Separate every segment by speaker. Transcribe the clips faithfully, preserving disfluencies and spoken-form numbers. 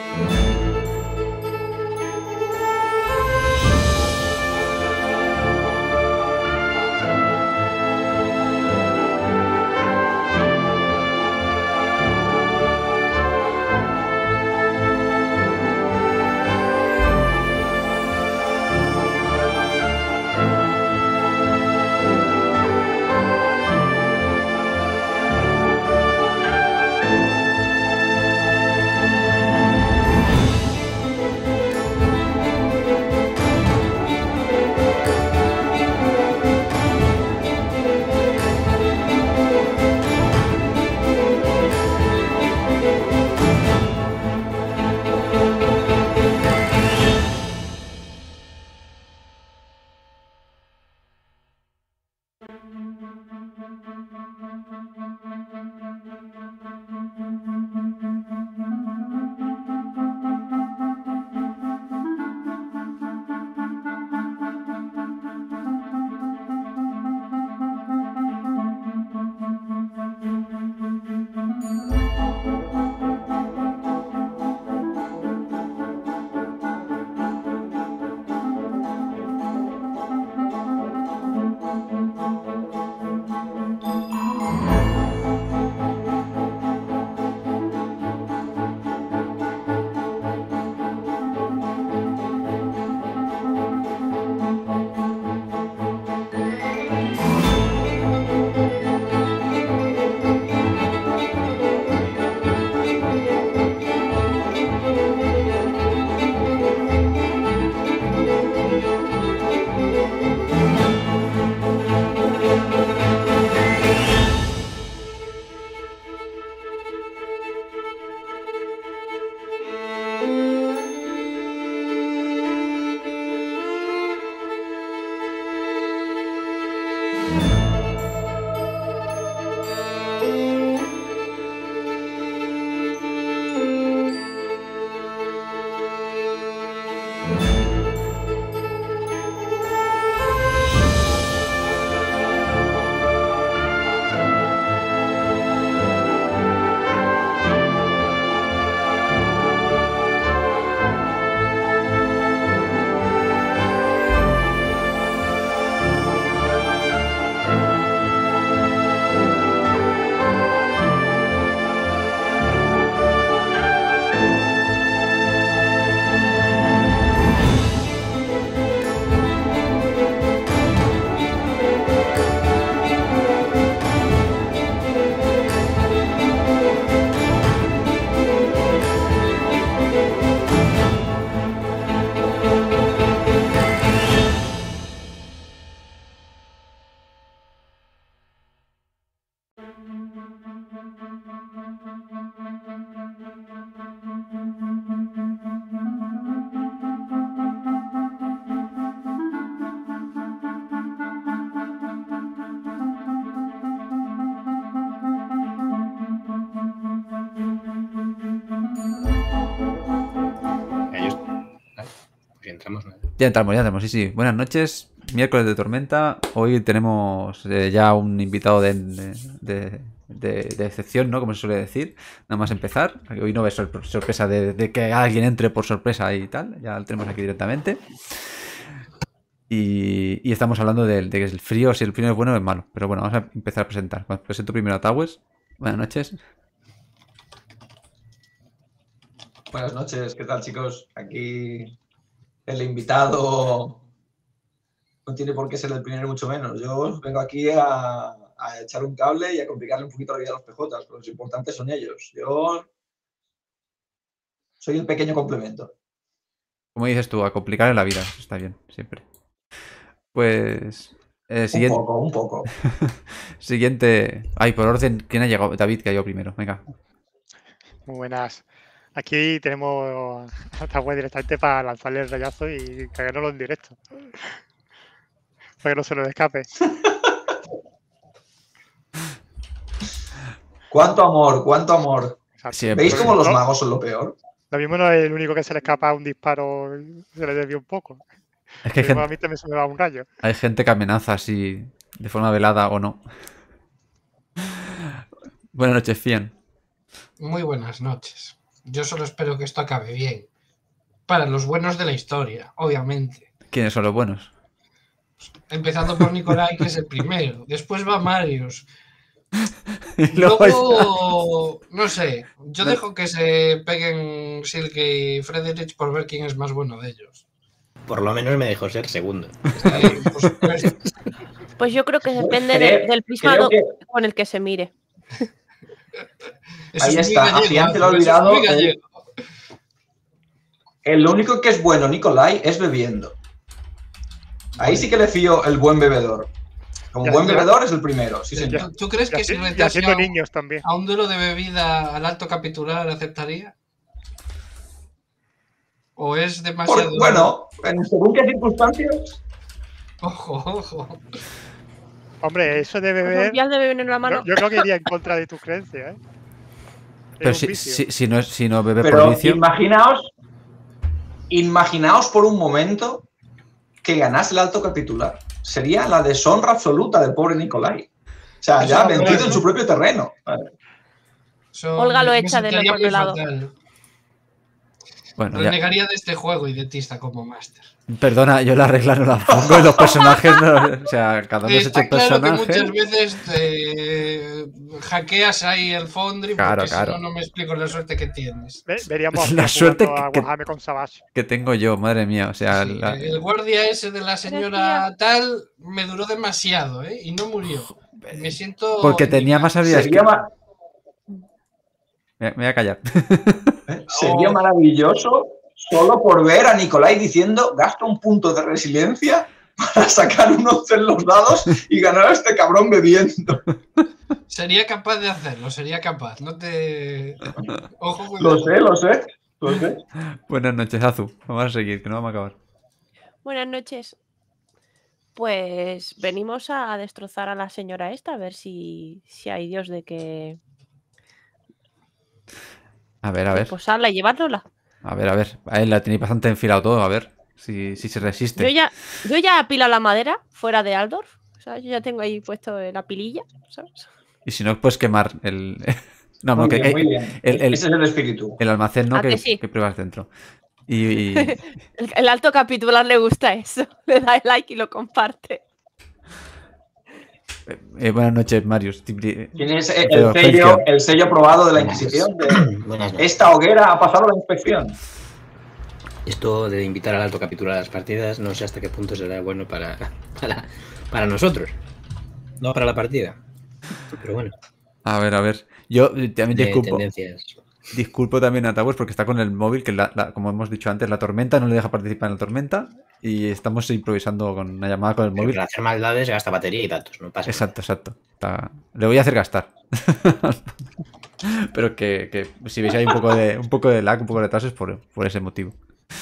Speaker 1: entramos, ¿no?
Speaker 2: Ya entramos, ya entramos, sí, sí. Buenas noches, miércoles de tormenta. Hoy tenemos eh, ya un invitado de, de, de, de excepción, ¿no? Como se suele decir. Nada más empezar. Hoy no ves sor sorpresa de, de que alguien entre por sorpresa y tal. Ya lo tenemos aquí directamente. Y, y estamos hablando de, de que el frío, si el frío es bueno o es malo. Pero bueno, vamos a empezar a presentar. Bueno, presento primero a Towers. Buenas noches.
Speaker 3: Buenas noches, ¿qué tal, chicos? Aquí el invitado no tiene por qué ser el primero, mucho menos. Yo vengo aquí a, a echar un cable y a complicarle un poquito la vida a los P Jotas, pero los importantes son ellos. Yo soy el pequeño complemento.
Speaker 2: Como dices tú, a complicarle la vida. Está bien, siempre. Pues... Eh, siguiente...
Speaker 3: Un poco, un poco.
Speaker 2: Siguiente... Ay, por orden, ¿quién ha llegado? David, que ha llegado primero. Venga.
Speaker 4: Muy buenas. Aquí tenemos a Tawed directamente para lanzarle el rayazo y cagárnoslo en directo. Para que no se nos escape.
Speaker 3: ¿Cuánto amor? ¿Cuánto amor?
Speaker 2: Siempre.
Speaker 3: ¿Veis cómo los magos son lo peor?
Speaker 4: Lo mismo no es el único que se le escapa un disparo, se le desvía un poco.
Speaker 2: Es que hay gente,
Speaker 4: a mí también se me va un rayo.
Speaker 2: Hay gente que amenaza así de forma velada o no. Buenas noches, Fian.
Speaker 1: Muy buenas noches.
Speaker 5: Yo solo espero que esto acabe bien. Para los buenos de la historia, obviamente.
Speaker 2: ¿Quiénes son los buenos?
Speaker 5: Empezando por Nikolai, que es el primero. Después va Marius.
Speaker 2: Y luego
Speaker 5: Luego, no sé, yo dejo que se peguen Silke y Friedrich por ver quién es más bueno de ellos.
Speaker 1: Por lo menos me dejó ser segundo.
Speaker 5: Eh, por supuesto.
Speaker 6: Pues yo creo que depende
Speaker 3: Creo-
Speaker 6: de- del prisma
Speaker 3: creo
Speaker 6: do-
Speaker 3: que-
Speaker 6: con el que se mire.
Speaker 5: Eso
Speaker 3: Ahí
Speaker 5: es muy
Speaker 3: está,
Speaker 5: gallego,
Speaker 3: Afiante lo ha
Speaker 5: eso es
Speaker 3: olvidado,
Speaker 5: muy gallego.
Speaker 3: El único que es bueno, Nikolai, es bebiendo. Ahí sí que le fío el buen bebedor. Como
Speaker 4: Ya,
Speaker 3: buen
Speaker 4: ya.
Speaker 3: bebedor es el primero, sí
Speaker 5: ¿Tú,
Speaker 3: señor.
Speaker 5: tú crees
Speaker 4: Y,
Speaker 5: que si
Speaker 4: así- y
Speaker 5: retase
Speaker 4: haciendo
Speaker 5: a, un-
Speaker 4: niños también.
Speaker 5: a un duelo de bebida al alto capitular aceptaría? ¿O es
Speaker 3: Por-
Speaker 5: demasiado...?
Speaker 3: bueno, en según qué circunstancias.
Speaker 5: Ojo, ojo.
Speaker 4: Hombre, eso de
Speaker 6: Con
Speaker 4: beber,
Speaker 6: un vial de beber en la mano.
Speaker 4: yo, yo creo que iría en contra de tu creencia, ¿eh?
Speaker 2: Pero
Speaker 4: Es un
Speaker 2: si,
Speaker 4: vicio.
Speaker 2: si, si no, es- si no bebe por
Speaker 3: Pero
Speaker 2: vicio.
Speaker 3: imaginaos, imaginaos por un momento que ganase el alto capitular. Sería la deshonra absoluta del pobre Nikolai. O sea, ya
Speaker 5: Eso,
Speaker 3: vencido
Speaker 5: eso.
Speaker 3: en su propio terreno.
Speaker 5: Eso
Speaker 6: Olga lo
Speaker 5: me- me
Speaker 6: echa del
Speaker 5: sentaría
Speaker 6: otro
Speaker 5: muy
Speaker 6: lado.
Speaker 5: fatal.
Speaker 2: Bueno, ya.
Speaker 5: Renegaría de este juego y de Tista como máster.
Speaker 2: Perdona, yo la regla no la pongo y los personajes no. O sea, cada uno se echa
Speaker 5: Está
Speaker 2: el
Speaker 5: claro que
Speaker 2: personaje.
Speaker 5: muchas veces te hackeas ahí el Fondry
Speaker 2: Claro,
Speaker 5: porque
Speaker 2: claro.
Speaker 5: si no, no me explico la suerte que tienes.
Speaker 4: Ve- Veríamos
Speaker 2: La
Speaker 4: a
Speaker 2: suerte
Speaker 4: jugando a
Speaker 2: que-
Speaker 4: Warhammer con Savage.
Speaker 2: Que tengo yo, madre mía. O sea,
Speaker 5: Sí,
Speaker 2: la-
Speaker 5: el guardia ese de la señora tal me duró demasiado, ¿eh? Y no murió. Me siento...
Speaker 2: porque tenía más habilidades.
Speaker 3: Sería,
Speaker 2: que-
Speaker 3: ma-
Speaker 2: Me, me voy a callar.
Speaker 3: ¿eh? Sería
Speaker 5: Oh.
Speaker 3: maravilloso solo por ver a Nikolai diciendo gasta un punto de resiliencia para sacar un once en los dados y ganar a este cabrón bebiendo.
Speaker 5: Sería capaz de hacerlo, sería capaz. No te... Ojo, con
Speaker 3: Lo sé, lo sé, lo sé.
Speaker 2: Buenas noches, Azu. Vamos a seguir, que no vamos a acabar.
Speaker 6: Buenas noches. Pues venimos a destrozar a la señora esta, a ver si, si hay Dios de que
Speaker 2: A ver, a ver.
Speaker 6: posarla y llevárnosla.
Speaker 2: A ver, a ver. A él la tenéis bastante enfilado todo. A ver si, si se resiste.
Speaker 6: Yo ya, yo ya apilado la madera fuera de Aldorf. ¿Sabes? Yo ya tengo ahí puesto la pililla, ¿sabes?
Speaker 2: Y si no, puedes quemar el. No, no,
Speaker 3: Muy
Speaker 2: que
Speaker 3: bien, muy
Speaker 2: eh,
Speaker 3: bien.
Speaker 2: el- el-
Speaker 3: Ese es el espíritu.
Speaker 2: el almacén no,
Speaker 6: ¿A
Speaker 2: que,
Speaker 6: que sí?
Speaker 2: que pruebas dentro. Y, y-
Speaker 6: El, el alto capitular le gusta eso. Le da el like y lo comparte.
Speaker 2: eh, buenas noches, Marius. Tibri-
Speaker 3: Tienes el,
Speaker 2: Pero,
Speaker 3: sello,
Speaker 2: Sergio.
Speaker 3: el sello aprobado de la Inquisición. de-
Speaker 1: Buenas noches.
Speaker 3: Esta hoguera ha pasado la inspección.
Speaker 1: Esto de invitar al alto capítulo a las partidas, no sé hasta qué punto será bueno para, para, para nosotros. No para la partida. Pero bueno,
Speaker 2: A ver, a ver. Yo eh, también
Speaker 1: de
Speaker 2: disculpo.
Speaker 1: tendencias.
Speaker 2: Disculpo también a Towers porque está con el móvil, que la- la- como hemos dicho antes, la tormenta no le deja participar en la tormenta. Y estamos improvisando con una llamada con el
Speaker 1: Pero
Speaker 2: móvil.
Speaker 1: para hacer maldades gasta batería y datos, no pasa.
Speaker 2: Exacto, exacto. Está- Le voy a hacer gastar. Pero que, que si veis ahí un poco de un poco de lag, un poco de retraso es por, por ese motivo.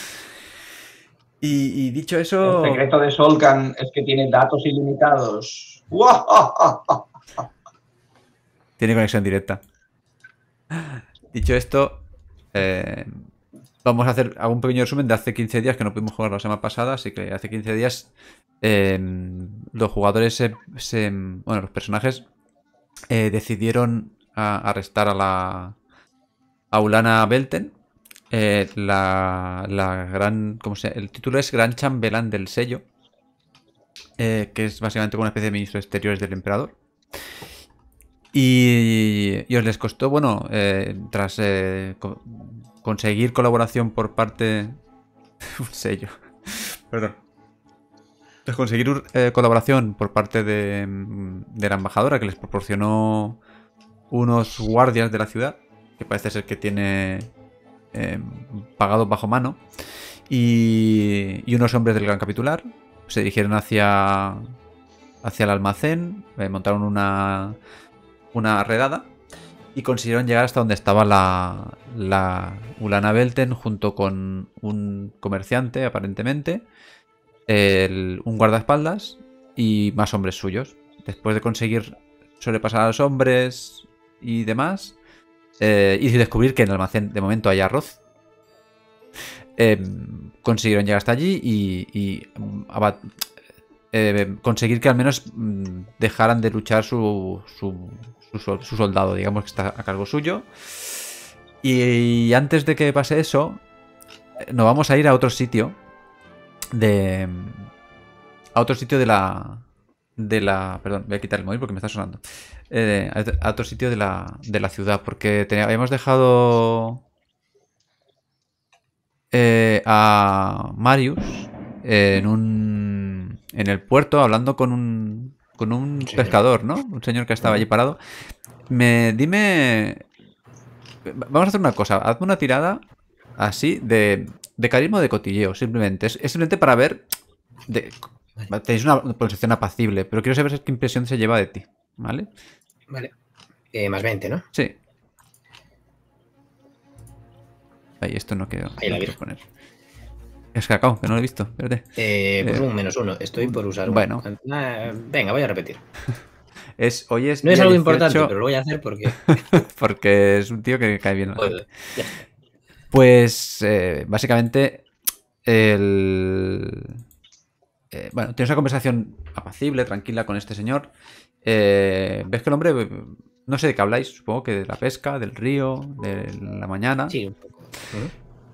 Speaker 2: Y, y dicho eso.
Speaker 3: El secreto de Solkan es que tiene datos ilimitados. ¡Guau!
Speaker 2: Tiene conexión directa. Dicho esto, eh, vamos a hacer hago un pequeño resumen de hace quince días que no pudimos jugar la semana pasada, así que hace quince días eh, los jugadores se, se- bueno, los personajes eh, decidieron a- arrestar a la a Ulana Belten, eh, la, la gran, ¿cómo se llama? El título es Gran Chambelán del Sello, eh, que es básicamente como una especie de ministro de exteriores del emperador. Y, y os les costó, bueno, eh, tras eh, co- conseguir colaboración por parte... Un sello. Perdón. Tras conseguir eh, colaboración por parte de, mm, de la embajadora que les proporcionó unos guardias de la ciudad, que parece ser que tiene eh, pagados bajo mano, y, y unos hombres del Gran Capitular se dirigieron hacia, hacia el almacén, eh, montaron una... una redada y consiguieron llegar hasta donde estaba la, la Ulana Belten junto con un comerciante, aparentemente, el- un guardaespaldas y más hombres suyos. Después de conseguir sobrepasar a los hombres y demás, eh, y descubrir que en el almacén de momento hay arroz, eh, consiguieron llegar hasta allí y, y, mm, abat- eh, conseguir que al menos mm, dejaran de luchar su, su, su, sol- su soldado, digamos que está a cargo suyo. Y antes de que pase eso, nos vamos a ir a otro sitio de... A otro sitio de la... De la... Perdón, voy a quitar el móvil porque me está sonando. Eh, a otro sitio de la, de la ciudad, porque te- habíamos dejado eh, a Marius en un... En el puerto hablando con un... Con un
Speaker 1: Sí.
Speaker 2: pescador, ¿no? Un señor que estaba allí parado. Me... Dime... Vamos a hacer una cosa. Hazme una tirada así de, de carisma o de cotilleo, simplemente. Es, es simplemente para ver... De, tenéis una posición apacible, pero quiero saber qué impresión se lleva de ti, ¿vale?
Speaker 1: Vale. Eh, más veinte, ¿no?
Speaker 2: Sí. Ahí, esto no quiero,
Speaker 1: Ahí
Speaker 2: no
Speaker 1: la
Speaker 2: quiero
Speaker 1: vi.
Speaker 2: poner. Es cacao, que no lo he visto. Espérate.
Speaker 1: Eh, pues
Speaker 2: Eh,
Speaker 1: un menos uno. Estoy por usar un.
Speaker 2: bueno.
Speaker 1: Ah, venga, voy a repetir.
Speaker 2: Es, hoy es
Speaker 1: No es
Speaker 2: día
Speaker 1: algo
Speaker 2: dieciocho,
Speaker 1: importante, pero lo voy a hacer porque.
Speaker 2: porque es un tío que cae bien a la gente.
Speaker 1: Joder, ya está.
Speaker 2: Pues eh, básicamente el... eh, bueno, tienes una conversación apacible, tranquila con este señor. Eh, ves que el hombre, eh, no sé de qué habláis, supongo que de la pesca, del río, de la mañana.
Speaker 1: Sí, un poco. Ujú.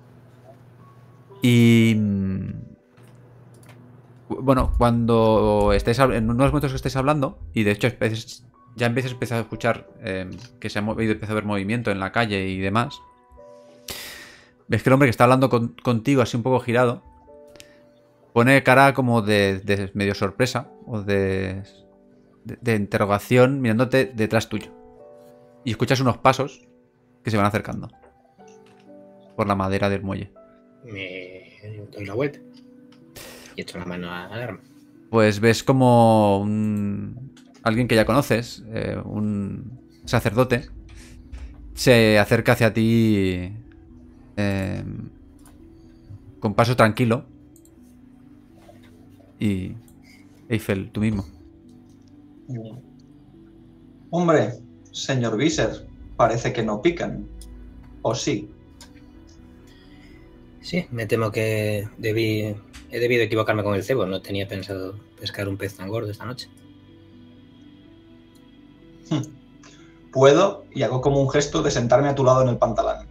Speaker 2: Y mm, bueno, cuando estáis hab- en unos momentos que estáis hablando, y de hecho espe- ya empiezas a empezar a escuchar eh, que se ha movido, empieza a haber movimiento en la calle y demás. Ves que el hombre que está hablando con- contigo, así un poco girado, pone cara como de, de medio sorpresa o de, de, de interrogación mirándote detrás tuyo. Y escuchas unos pasos que se van acercando por la madera del muelle.
Speaker 1: Me doy la vuelta y echo la mano al arma.
Speaker 2: Pues ves como un... alguien que ya conoces, eh, un sacerdote, se acerca hacia ti eh, con paso tranquilo. Y Eiffel, tú mismo.
Speaker 3: Hombre, señor Visser, parece que no pican. ¿O sí?
Speaker 1: Sí, me temo que debí, he debido equivocarme con el cebo. No tenía pensado pescar un pez tan gordo esta noche.
Speaker 3: Puedo y hago como un gesto de sentarme a tu lado en el pantalón.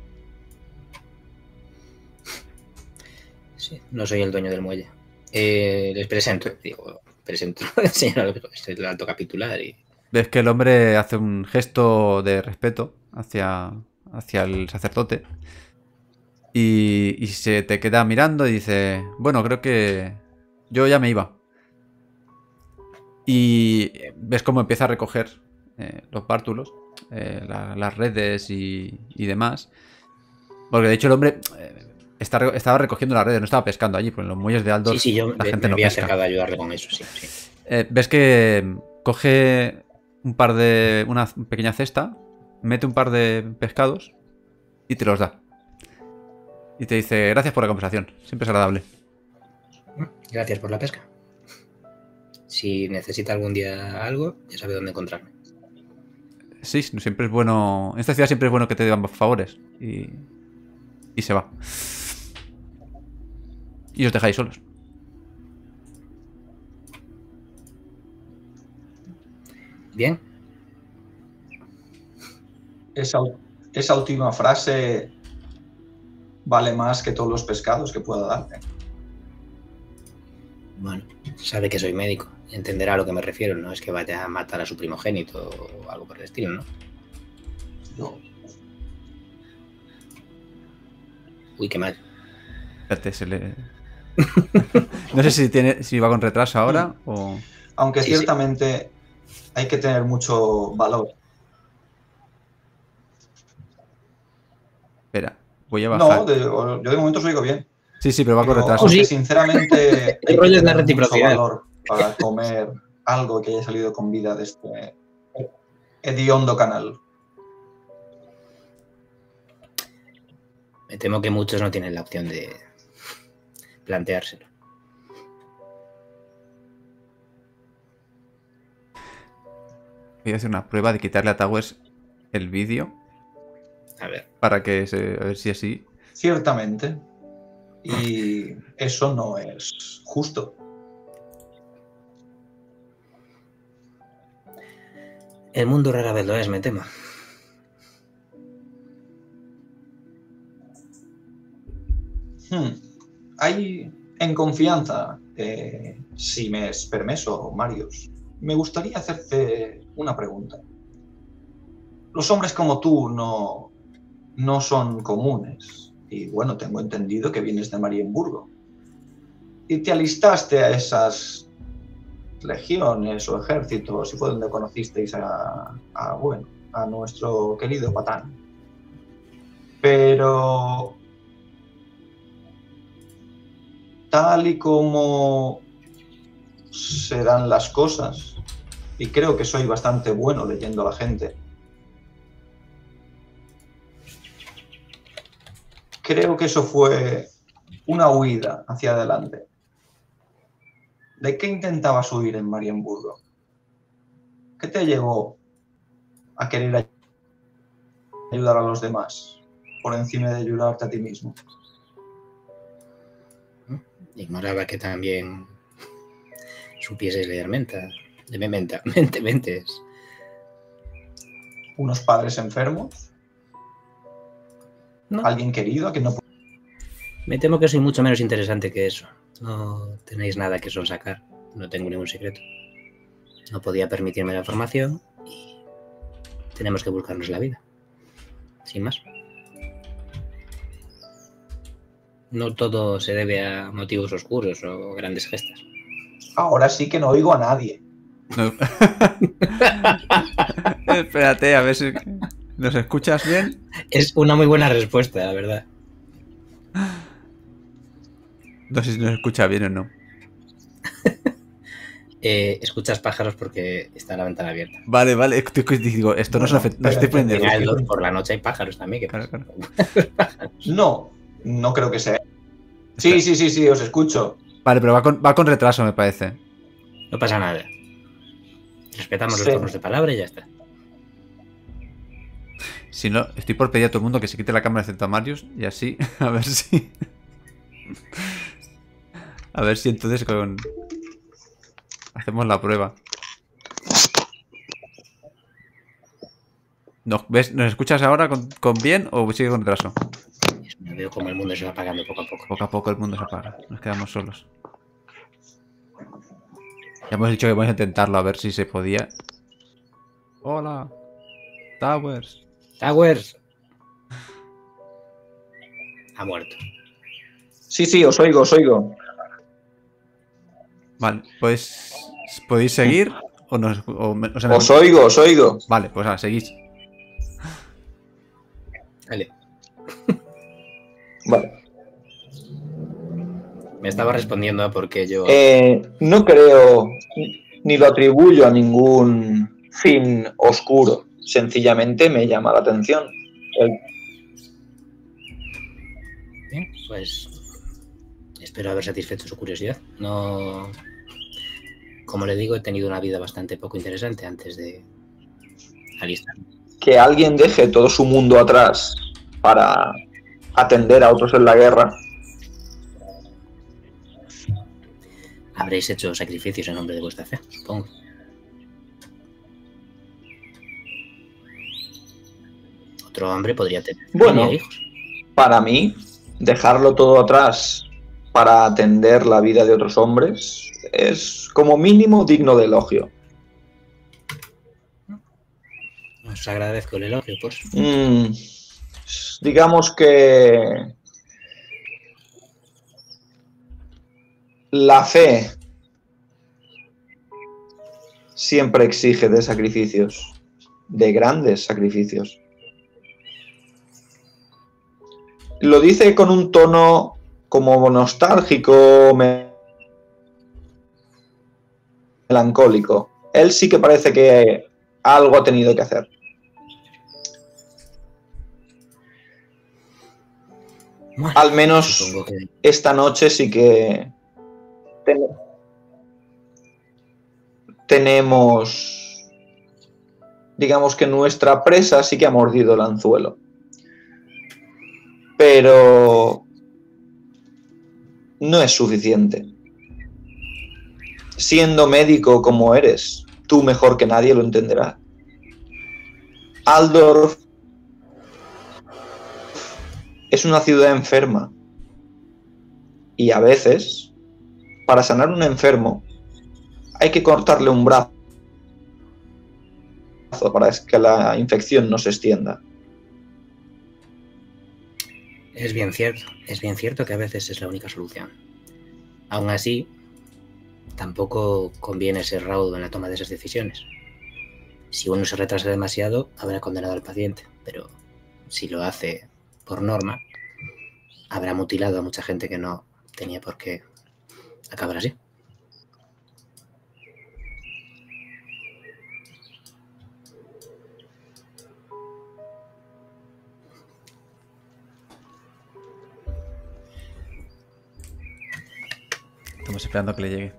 Speaker 1: Sí, no soy el dueño del muelle. Eh, les presento, digo, presento, señor, soy el alto capitular y...
Speaker 2: Ves que el hombre hace un gesto de respeto hacia, hacia el sacerdote. Y, y se te queda mirando y dice, bueno, creo que yo ya me iba. Y ves cómo empieza a recoger eh, los bártulos, eh, la- las redes y, y demás. Porque de hecho el hombre eh, está re- estaba recogiendo las redes, no estaba pescando allí, porque en los muelles de Aldor
Speaker 1: Sí, sí, yo
Speaker 2: la
Speaker 1: me,
Speaker 2: gente
Speaker 1: me
Speaker 2: no
Speaker 1: había
Speaker 2: pesca.
Speaker 1: acercado a ayudarle con eso, sí, sí.
Speaker 2: Eh, ves que coge un par de... una pequeña cesta, mete un par de pescados y te los da. Y te dice, gracias por la conversación, siempre es agradable.
Speaker 1: Gracias por la pesca. Si necesita algún día algo, ya sabe dónde encontrarme.
Speaker 2: Sí, siempre es bueno... En esta ciudad siempre es bueno que te den favores. Y... Y se va. Y os dejáis solos.
Speaker 1: Bien,
Speaker 3: Esa, esa última frase vale más que todos los pescados que pueda darte.
Speaker 1: bueno, sabe que soy médico. Entenderá a lo que me refiero. No es que vaya a matar a su primogénito o algo por el estilo, ¿no?
Speaker 3: No.
Speaker 1: Uy, qué mal.
Speaker 2: Espérate, se le... No sé si tiene, si va con retraso ahora o...
Speaker 3: Aunque
Speaker 1: Sí, sí.
Speaker 3: ciertamente hay que tener mucho valor.
Speaker 2: Espera, voy a bajar.
Speaker 3: No, de- yo de momento os oigo bien.
Speaker 2: Sí, sí, pero va con
Speaker 3: Pero
Speaker 2: retraso.
Speaker 3: aunque
Speaker 1: Sí.
Speaker 3: sinceramente
Speaker 1: El
Speaker 3: hay
Speaker 1: rollo
Speaker 3: que
Speaker 1: es la
Speaker 3: tener mucho
Speaker 1: reciprocidad.
Speaker 3: valor para comer algo que haya salido con vida de este hediondo canal.
Speaker 1: Me temo que muchos no tienen la opción de planteárselo.
Speaker 2: Voy a hacer una prueba de quitarle a Towers el vídeo
Speaker 1: A ver,
Speaker 2: para que se... a ver si así...
Speaker 3: Ciertamente. Y eso no es justo.
Speaker 1: el mundo rara vez lo es, me temo.
Speaker 3: Hmm. Hay en confianza, eh, si me es permiso, Marius, me gustaría hacerte una pregunta. Los hombres como tú no, no son comunes. Y bueno, tengo entendido que vienes de Marienburgo. Y te alistaste a esas legiones o ejércitos y fue donde conocisteis a, a, bueno, a nuestro querido Patán. Pero tal y como se dan las cosas, y creo que soy bastante bueno leyendo a la gente, creo que eso fue una huida hacia adelante. ¿De qué intentabas huir en Marienburgo? ¿Qué te llevó a querer ayudar a los demás por encima de ayudarte a ti mismo?
Speaker 1: Ignoraba que también supieses leer menta, de mementa, mente, mentes.
Speaker 3: ¿Unos padres enfermos?
Speaker 1: No.
Speaker 3: ¿Alguien querido a que no?
Speaker 1: Me temo que soy mucho menos interesante que eso. No tenéis nada que sonsacar. No tengo ningún secreto. No podía permitirme la formación y tenemos que buscarnos la vida. Sin más. No todo se debe a motivos oscuros o grandes gestas.
Speaker 3: Ahora sí que no oigo a nadie.
Speaker 2: No. Espérate, a ver si nos escuchas bien.
Speaker 1: Es una muy buena respuesta, la verdad.
Speaker 2: No sé si nos escucha bien o no.
Speaker 1: Eh, escuchas pájaros porque está la ventana abierta.
Speaker 2: Vale, vale. Digo, esto no,
Speaker 3: Bueno,
Speaker 2: se no estoy poniendo.
Speaker 1: Venga, el- por la noche hay pájaros también. ¿Qué
Speaker 2: Claro,
Speaker 1: pasa?
Speaker 2: claro.
Speaker 3: No, no creo que sea. Sí, sí, sí, sí, os escucho.
Speaker 2: Vale, pero va con, va con retraso, me parece.
Speaker 1: No pasa nada. Respetamos
Speaker 3: Sí.
Speaker 1: los turnos de palabra y ya está.
Speaker 2: Si no, estoy por pedir a todo el mundo que se quite la cámara excepto a Marius y así, a ver si... A ver si entonces con... hacemos la prueba. ¿Nos, ves, ¿nos escuchas ahora con, con bien o sigue con retraso?
Speaker 1: Me veo como el mundo se va apagando poco a poco.
Speaker 2: Poco a poco el mundo se apaga. Nos quedamos solos. Ya hemos dicho que vamos a intentarlo a ver si se podía. Hola. Towers.
Speaker 1: Towers. Ha muerto.
Speaker 3: Sí, sí, os oigo, os oigo.
Speaker 2: Vale, pues... ¿podéis seguir? ¿O nos, o, me- o sea,
Speaker 3: Os oigo, os oigo.
Speaker 2: Vale, pues nada, seguís.
Speaker 1: Vale.
Speaker 3: Vale.
Speaker 1: Me estaba respondiendo a por qué yo...
Speaker 3: Eh, no creo ni lo atribuyo a ningún fin oscuro. Sencillamente me llama la atención. El-
Speaker 1: Bien, pues... espero haber satisfecho su curiosidad. No... Como le digo, he tenido una vida bastante poco interesante antes de alistarme.
Speaker 3: que alguien deje todo su mundo atrás para atender a otros en la guerra.
Speaker 1: Habréis hecho sacrificios en nombre de vuestra fe, supongo. Otro hombre podría tener
Speaker 3: Bueno.
Speaker 1: familia e hijos.
Speaker 3: Para mí, dejarlo todo atrás para atender la vida de otros hombres es como mínimo digno de elogio.
Speaker 1: Os agradezco el elogio, pues.
Speaker 3: Mm, digamos que la fe siempre exige de sacrificios, de grandes sacrificios. Lo dice con un tono como nostálgico, melancólico. Él sí que parece que algo ha tenido que hacer.
Speaker 1: Bueno,
Speaker 3: Al menos
Speaker 1: supongo que...
Speaker 3: esta noche sí que ten- tenemos, digamos que nuestra presa sí que ha mordido el anzuelo. Pero no es suficiente. Siendo médico como eres, tú mejor que nadie lo entenderás. Aldorf es una ciudad enferma Y a veces, para sanar un enfermo, hay que cortarle un brazo para que la infección no se extienda.
Speaker 1: Es bien cierto, es bien cierto que a veces es la única solución. Aún así, tampoco conviene ser raudo en la toma de esas decisiones. Si uno se retrasa demasiado, habrá condenado al paciente, pero si lo hace por norma, habrá mutilado a mucha gente que no tenía por qué acabar así.
Speaker 2: Estamos esperando a que le llegue.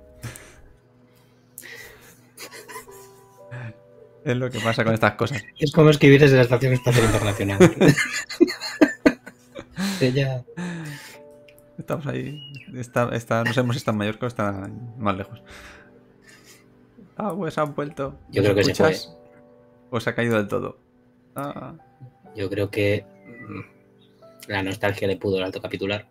Speaker 2: Es lo que pasa con estas cosas.
Speaker 1: Es como escribir desde la Estación Espacial Internacional. Ella...
Speaker 2: Estamos ahí. Está, está, no sabemos si está en Mallorca o está más lejos. Ah, pues han vuelto.
Speaker 1: Yo creo que se fue.
Speaker 2: ¿O se ha caído del todo? Ah.
Speaker 1: Yo creo que mm, la nostalgia le pudo el alto capitular.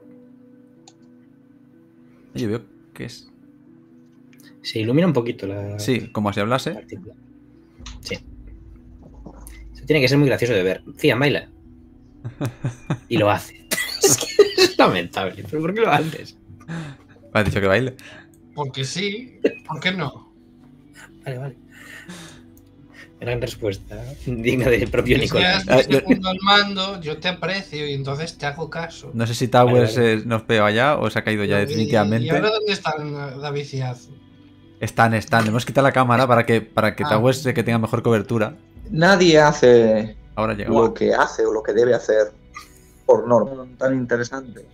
Speaker 2: Yo veo que es.
Speaker 1: Se ilumina un poquito la...
Speaker 2: Sí, como si hablase.
Speaker 1: partícula. Sí. Eso tiene que ser muy gracioso de ver. Cian, baila. Y lo hace. Es que es lamentable. ¿Pero por qué lo haces?
Speaker 2: ¿Me has dicho que baile?
Speaker 5: Porque sí, ¿por qué no?
Speaker 1: Vale, vale. Gran respuesta. Digna del propio
Speaker 5: Que
Speaker 1: Nicolás.
Speaker 5: seas mi segundo al mando, yo te aprecio y entonces te hago caso.
Speaker 2: No sé si Towers
Speaker 1: Vale, vale.
Speaker 2: eh, nos pega ya o se ha caído ya
Speaker 5: ¿Y-
Speaker 2: definitivamente.
Speaker 5: ¿Y ahora dónde están David y Az?
Speaker 2: Están, están. Le hemos quitado la cámara para que, para que
Speaker 5: Ah.
Speaker 2: Towers eh, que tenga mejor cobertura.
Speaker 3: Nadie hace
Speaker 2: Ahora llega.
Speaker 3: lo que hace o lo que debe hacer por norma. Tan interesante.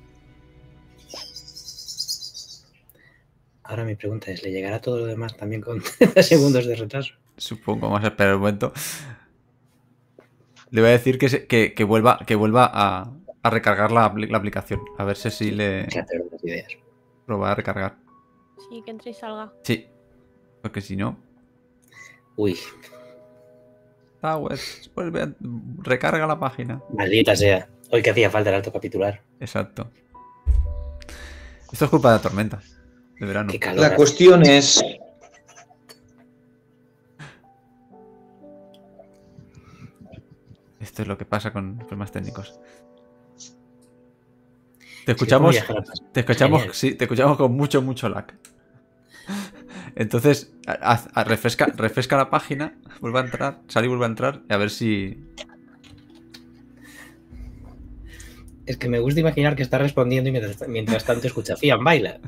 Speaker 1: Ahora mi pregunta es, ¿le llegará todo lo demás también con treinta segundos de retraso?
Speaker 2: Supongo, vamos a esperar un momento. Le voy a decir que, se- que, que vuelva, que vuelva a, a recargar la, apli- la aplicación. A ver si, si le
Speaker 1: Es la peor de las ideas.
Speaker 2: lo va a recargar.
Speaker 6: Sí, que entre y salga.
Speaker 2: Sí. Porque si no.
Speaker 1: Uy,
Speaker 2: Towers, vuelve a- recarga la página.
Speaker 1: maldita sea. Hoy que hacía falta el alto capitular.
Speaker 2: Exacto. Esto es culpa de la tormenta. De verano.
Speaker 1: Qué calor.
Speaker 3: La
Speaker 1: hace.
Speaker 3: cuestión es...
Speaker 2: Esto es lo que pasa con problemas técnicos. Te escuchamos,
Speaker 1: Sí, es como viajar al
Speaker 2: te escuchamos,
Speaker 1: Genial.
Speaker 2: sí, te escuchamos con mucho, mucho lag. Entonces, haz- haz- refresca, refresca la página, vuelve a entrar, sale y vuelve a entrar, y a ver si.
Speaker 1: Es que me gusta imaginar que está respondiendo y mientras, mientras tanto escucha Cian, baila.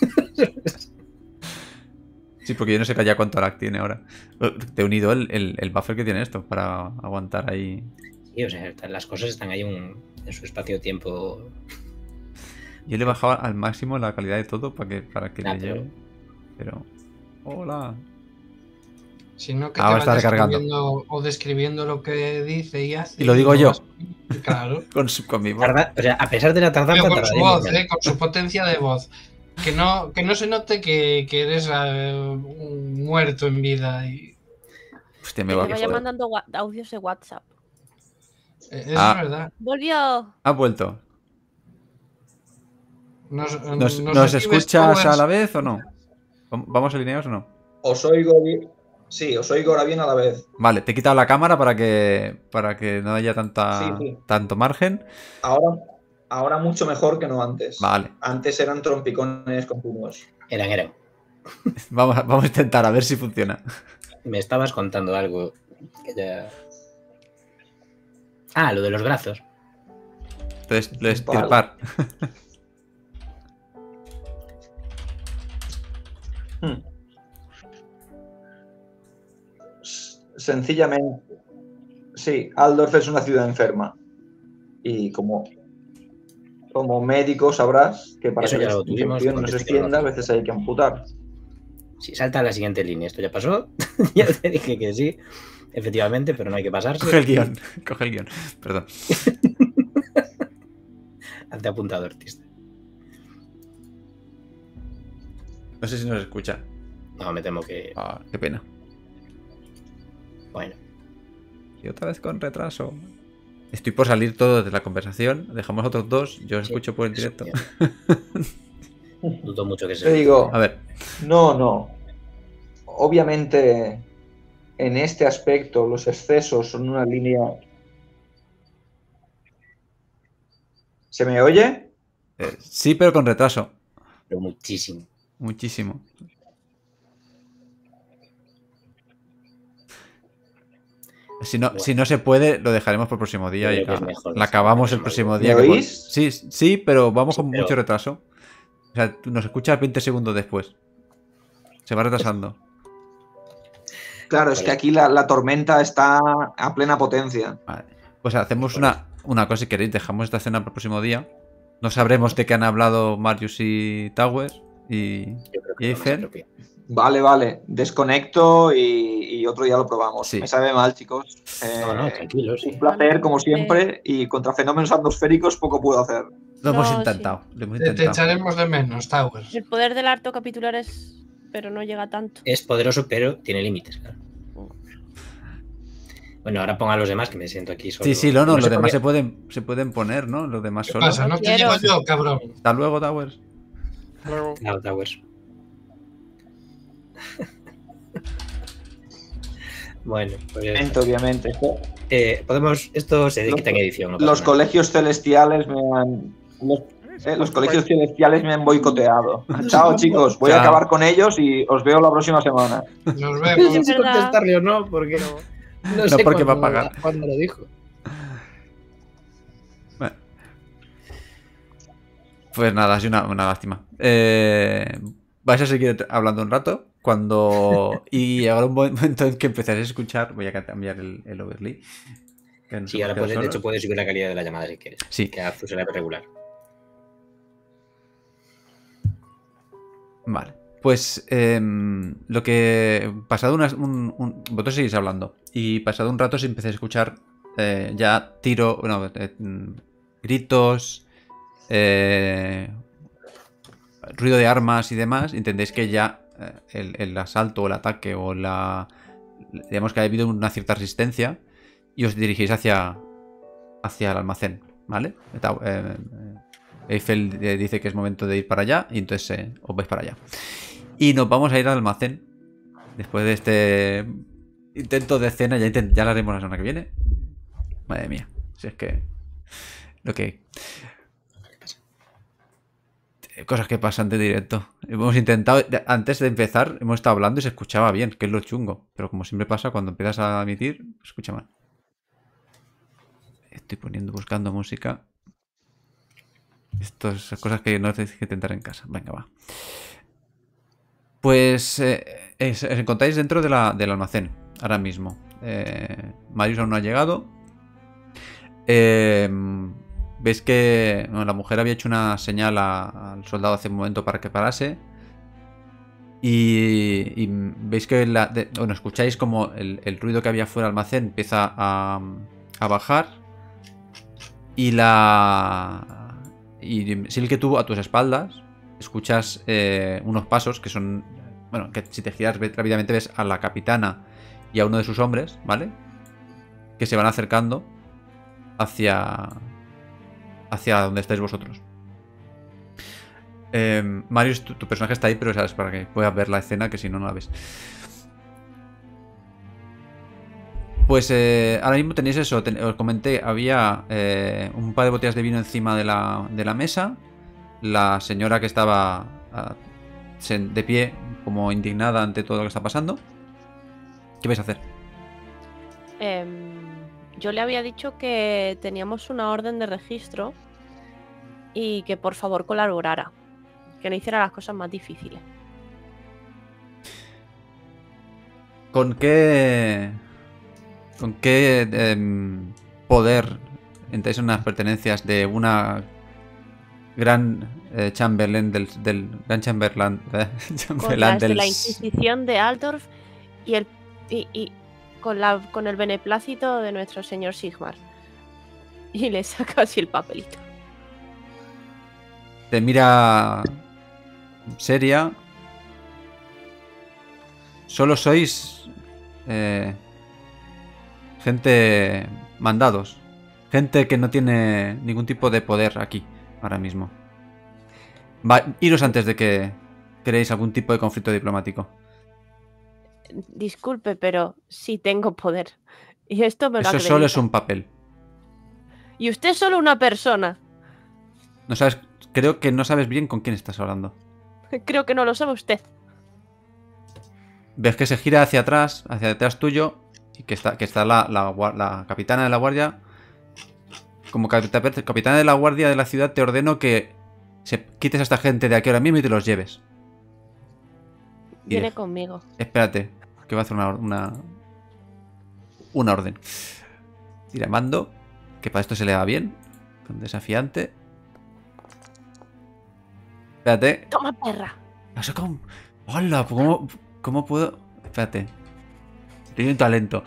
Speaker 2: Sí, porque yo no sé ya cuánto lag tiene ahora. Te he unido el, el- el buffer que tiene esto para aguantar ahí.
Speaker 1: Sí, o sea, están- las cosas están ahí un- en su espacio-tiempo.
Speaker 2: Yo le he bajado al máximo la calidad de todo para que, para que
Speaker 1: Ah,
Speaker 2: le
Speaker 1: pero-
Speaker 2: llegue. Pero. Hola.
Speaker 5: Si no, que
Speaker 2: Ahora
Speaker 5: te
Speaker 2: está
Speaker 5: vayas
Speaker 2: recargando.
Speaker 5: escribiendo o describiendo lo que dice y hace.
Speaker 2: Y lo digo yo.
Speaker 5: vas- Claro.
Speaker 2: Con, su, con mi voz.
Speaker 1: Tarda- o sea, a pesar de la tardanza,
Speaker 5: Pero con su
Speaker 1: tardaremos
Speaker 5: voz,
Speaker 1: menos.
Speaker 5: ¿eh? Con su potencia de voz. Que no, que no se note que, que eres eh, un muerto en vida. Y,
Speaker 2: Hostia,
Speaker 6: Que
Speaker 2: me
Speaker 6: le
Speaker 2: va
Speaker 6: vaya
Speaker 2: a
Speaker 6: mandando gua- audios de WhatsApp.
Speaker 5: eh, eso
Speaker 2: Ah.
Speaker 5: es verdad.
Speaker 6: ¡Volvió!
Speaker 2: Ha vuelto.
Speaker 5: Nos,
Speaker 2: ¿Nos,
Speaker 5: nos
Speaker 2: nos
Speaker 5: escribes
Speaker 2: escuchas
Speaker 5: Towers.
Speaker 2: a la vez o no? ¿Vam- ¿Vamos alineados o no?
Speaker 3: Os oigo bien. Sí, os oigo ahora bien a la vez.
Speaker 2: Vale, te he quitado la cámara para que para que no haya tanta,
Speaker 3: Sí, sí.
Speaker 2: tanto margen.
Speaker 3: Ahora, ahora mucho mejor que no antes.
Speaker 2: Vale,
Speaker 3: Antes eran trompicones continuos.
Speaker 1: Eran, eran.
Speaker 2: vamos a, vamos a intentar a ver si funciona.
Speaker 1: Me estabas contando algo que ya... Ah, lo de los brazos.
Speaker 2: Entonces, lo de estirpar.
Speaker 3: Hmm. S- Sencillamente, sí, Aldorf es una ciudad enferma. Y como, como médico sabrás que para
Speaker 1: Eso
Speaker 3: que
Speaker 1: ya
Speaker 3: la
Speaker 1: lo tuvimos
Speaker 3: infección
Speaker 1: con
Speaker 3: no se
Speaker 1: testículos
Speaker 3: extienda, a
Speaker 1: rojos.
Speaker 3: veces hay que amputar.
Speaker 1: Si salta a la siguiente línea, esto ya pasó. Ya te dije que sí, efectivamente, pero no hay que pasarse.
Speaker 2: Coge el guión, coge el guión. Perdón.
Speaker 1: Hazte apuntado, artista.
Speaker 2: No sé si nos escucha.
Speaker 1: No, me temo que...
Speaker 2: Ah, qué pena.
Speaker 1: Bueno,
Speaker 2: Y otra vez con retraso. Estoy por salir todo de la conversación. Dejamos a otros dos. Yo os
Speaker 1: Sí,
Speaker 2: escucho por el
Speaker 1: eso,
Speaker 2: directo.
Speaker 1: tío. Dudo mucho que
Speaker 3: Te
Speaker 1: sea.
Speaker 3: digo,
Speaker 2: A ver.
Speaker 3: no, no. Obviamente, en este aspecto, los excesos son una línea. ¿Se me oye?
Speaker 2: eh, sí, pero con retraso.
Speaker 1: Pero muchísimo.
Speaker 2: Muchísimo. Si no,
Speaker 1: Bueno.
Speaker 2: si no se puede, lo dejaremos por el próximo día
Speaker 1: Yo
Speaker 2: y
Speaker 1: creo que es
Speaker 2: la,
Speaker 1: mejor
Speaker 2: la
Speaker 1: dejarlo
Speaker 2: acabamos
Speaker 1: para
Speaker 2: el
Speaker 1: el
Speaker 2: próximo
Speaker 3: ¿Me
Speaker 2: día. que por-
Speaker 3: oís?
Speaker 2: Sí, sí, pero vamos
Speaker 1: Sí,
Speaker 2: con
Speaker 1: pero-
Speaker 2: mucho retraso. O sea, tú nos escuchas veinte segundos después. Se va retrasando.
Speaker 3: Claro, es
Speaker 1: Por
Speaker 3: que
Speaker 1: eso.
Speaker 3: aquí la, la tormenta está a plena potencia.
Speaker 2: Vale. Pues hacemos
Speaker 1: Por
Speaker 2: una, una cosa si queréis. Dejamos esta cena para el próximo día. No sabremos de qué han hablado Marius y Towers y,
Speaker 1: Yo creo
Speaker 2: y
Speaker 1: que es lo más
Speaker 2: Eiffel.
Speaker 1: apropiado.
Speaker 3: Vale, vale. Desconecto y, y otro día lo probamos.
Speaker 2: Sí.
Speaker 3: Me sabe mal, chicos. Eh,
Speaker 1: No, no, tranquilo, sí.
Speaker 3: Un placer, como
Speaker 6: Eh,
Speaker 3: siempre. Y contra fenómenos atmosféricos poco puedo hacer.
Speaker 2: Lo hemos
Speaker 6: No,
Speaker 2: intentado. Lo hemos
Speaker 5: Te, te
Speaker 2: intentado.
Speaker 5: echaremos de menos, Towers.
Speaker 6: El poder del harto capitular es. Pero no llega tanto.
Speaker 1: Es poderoso, pero tiene límites, claro. Bueno, ahora pongan los demás que me siento aquí solo.
Speaker 2: Sí, sí, no, no,
Speaker 1: No
Speaker 2: los
Speaker 1: sé
Speaker 2: demás
Speaker 1: por qué-
Speaker 2: se pueden, se pueden poner, ¿no? Los demás
Speaker 5: ¿Qué
Speaker 2: solos.
Speaker 5: pasa? No te
Speaker 6: Quiero.
Speaker 5: digo yo, cabrón.
Speaker 2: Hasta luego, Towers.
Speaker 4: Luego,
Speaker 1: Claro, Towers. Bueno, pues
Speaker 3: Obviamente, obviamente.
Speaker 1: eh, podemos. Esto se
Speaker 3: Los-
Speaker 1: quita en edición. No pasa
Speaker 3: Los
Speaker 1: nada.
Speaker 3: colegios celestiales me han. Los, eh, los colegios celestiales me han boicoteado. Chao, chicos. Voy a
Speaker 2: Chao.
Speaker 3: acabar con ellos y os veo la próxima semana.
Speaker 5: Nos
Speaker 1: No
Speaker 5: vemos.
Speaker 1: sé si
Speaker 6: verdad.
Speaker 1: contestarle o no, porque no. No,
Speaker 2: No,
Speaker 1: sé
Speaker 2: porque va a
Speaker 1: cuándo-
Speaker 2: pagar.
Speaker 1: cuándo lo dijo.
Speaker 2: Bueno. Pues nada, ha sido una, una lástima. Eh, vais a seguir hablando un rato. Cuando. Y ahora un momento en que empezaréis a escuchar. Voy a cambiar el, el overlay. Que nos
Speaker 1: Sí,
Speaker 2: hemos
Speaker 1: ahora
Speaker 2: quedado
Speaker 1: puedes, de
Speaker 2: solos.
Speaker 1: hecho puedes subir la calidad de la llamada si quieres.
Speaker 2: Sí.
Speaker 1: Que a Azu se le ve regular.
Speaker 2: Vale. Pues em, lo que. Pasado unas. Un, un- vosotros seguís hablando. Y pasado un rato, si empezáis a escuchar eh, ya tiro. Bueno, eh, mm, gritos. eh, ruido de armas y demás. Entendéis que ya eh, el, el asalto o el ataque o la. Digamos que ha habido una cierta resistencia. Y os dirigís hacia. Hacia el almacén. ¿Vale? Eta- eh, eh, Eiffel eh, dice que es momento de ir para allá. Y entonces eh, os vais para allá. Y nos vamos a ir al almacén. Después de este intento de cena. Ya, intent- ya lo haremos la semana que viene. Madre mía. Si es que. Lo que. Cosas que pasan de directo. Hemos intentado. Antes de empezar, hemos estado hablando y se escuchaba bien, que es lo chungo. Pero como siempre pasa, cuando empiezas a emitir, se escucha mal. Estoy poniendo, buscando música. Estas son cosas que no tenéis que intentar en casa. Venga, va. Pues eh, es- os encontráis dentro de la- del almacén ahora mismo. Eh, Marius aún no ha llegado. Eh, Veis que bueno, la mujer había hecho una señal a- al soldado hace un momento para que parase. Y, y veis que la, de- bueno, escucháis como el, el ruido que había fuera del almacén empieza a, a bajar. Y la. Y Sil, que tú a tus espaldas escuchas eh, unos pasos que son. Bueno, que si te giras ve- rápidamente ves a la capitana y a uno de sus hombres, ¿vale? Que se van acercando hacia. Hacia donde estáis vosotros. Eh, Marius, tu, tu personaje está ahí, pero sabes para que puedas ver la escena, que si no, no la ves. Pues eh, ahora mismo tenéis eso, ten- os comenté, había eh, un par de botellas de vino encima de la, de la mesa. La señora que estaba ah, sen- de pie, como indignada ante todo lo que está pasando. ¿Qué vais a hacer?
Speaker 6: Em, yo le había dicho que teníamos una orden de registro y que por favor colaborara, que no hiciera las cosas más difíciles.
Speaker 2: ¿Con qué. ¿Con qué em, poder entráis en unas pertenencias de una gran eh, Chamberlain del, del Gran Chamberlain, eh,
Speaker 6: Con
Speaker 2: Chamberlain
Speaker 6: las de
Speaker 2: del
Speaker 6: la Inquisición de Altdorf y el y, y con la con el beneplácito de nuestro señor Sigmar. Y le saca así el papelito.
Speaker 2: Te mira seria. Solo sois eh, gente mandados. gente que no tiene ningún tipo de poder aquí, ahora mismo. Va, iros antes de que queréis algún tipo de conflicto diplomático.
Speaker 6: Disculpe, pero sí tengo poder. Y esto me lo
Speaker 2: Eso
Speaker 6: acredita.
Speaker 2: solo es un papel.
Speaker 6: Y usted es solo una persona.
Speaker 2: No sabes, creo que no sabes bien con quién estás hablando.
Speaker 6: Creo que no lo sabe usted.
Speaker 2: Ves que se gira hacia atrás, hacia detrás tuyo, y que está, que está la, la, gua- la capitana de la guardia. Como capita- capitana de la guardia de la ciudad, te ordeno que se quites a esta gente de aquí ahora mismo y te los lleves. Y
Speaker 6: Viene
Speaker 2: de-
Speaker 6: conmigo.
Speaker 2: Espérate, que voy a hacer una, una, una orden. Tira mando, que para esto se le va bien. Con desafiante. Espérate.
Speaker 6: Toma, perra.
Speaker 2: ¿Ha sacado un- ¡Hola! ¿Cómo, ¿Cómo puedo...? Espérate. Tiene un talento.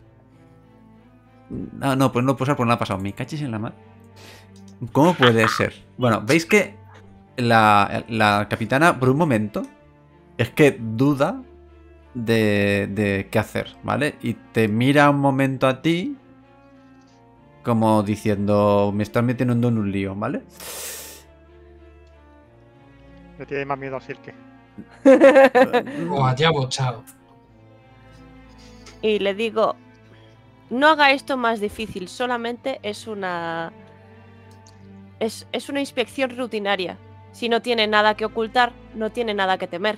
Speaker 2: No, no, pues no puedo usar porque no ha pasado. Me cachis en la mar. ¿Cómo puede ser? Bueno, veis que la, la capitana, por un momento, es que duda de, de qué hacer, ¿vale? Y te mira un momento a ti como diciendo, me estás metiendo en un lío, ¿vale?
Speaker 4: Le tiene más miedo a Silke.
Speaker 5: O allá bochado.
Speaker 6: Y le digo, no haga esto más difícil, solamente es una... Es, es una inspección rutinaria. Si no tiene nada que ocultar, no tiene nada que temer.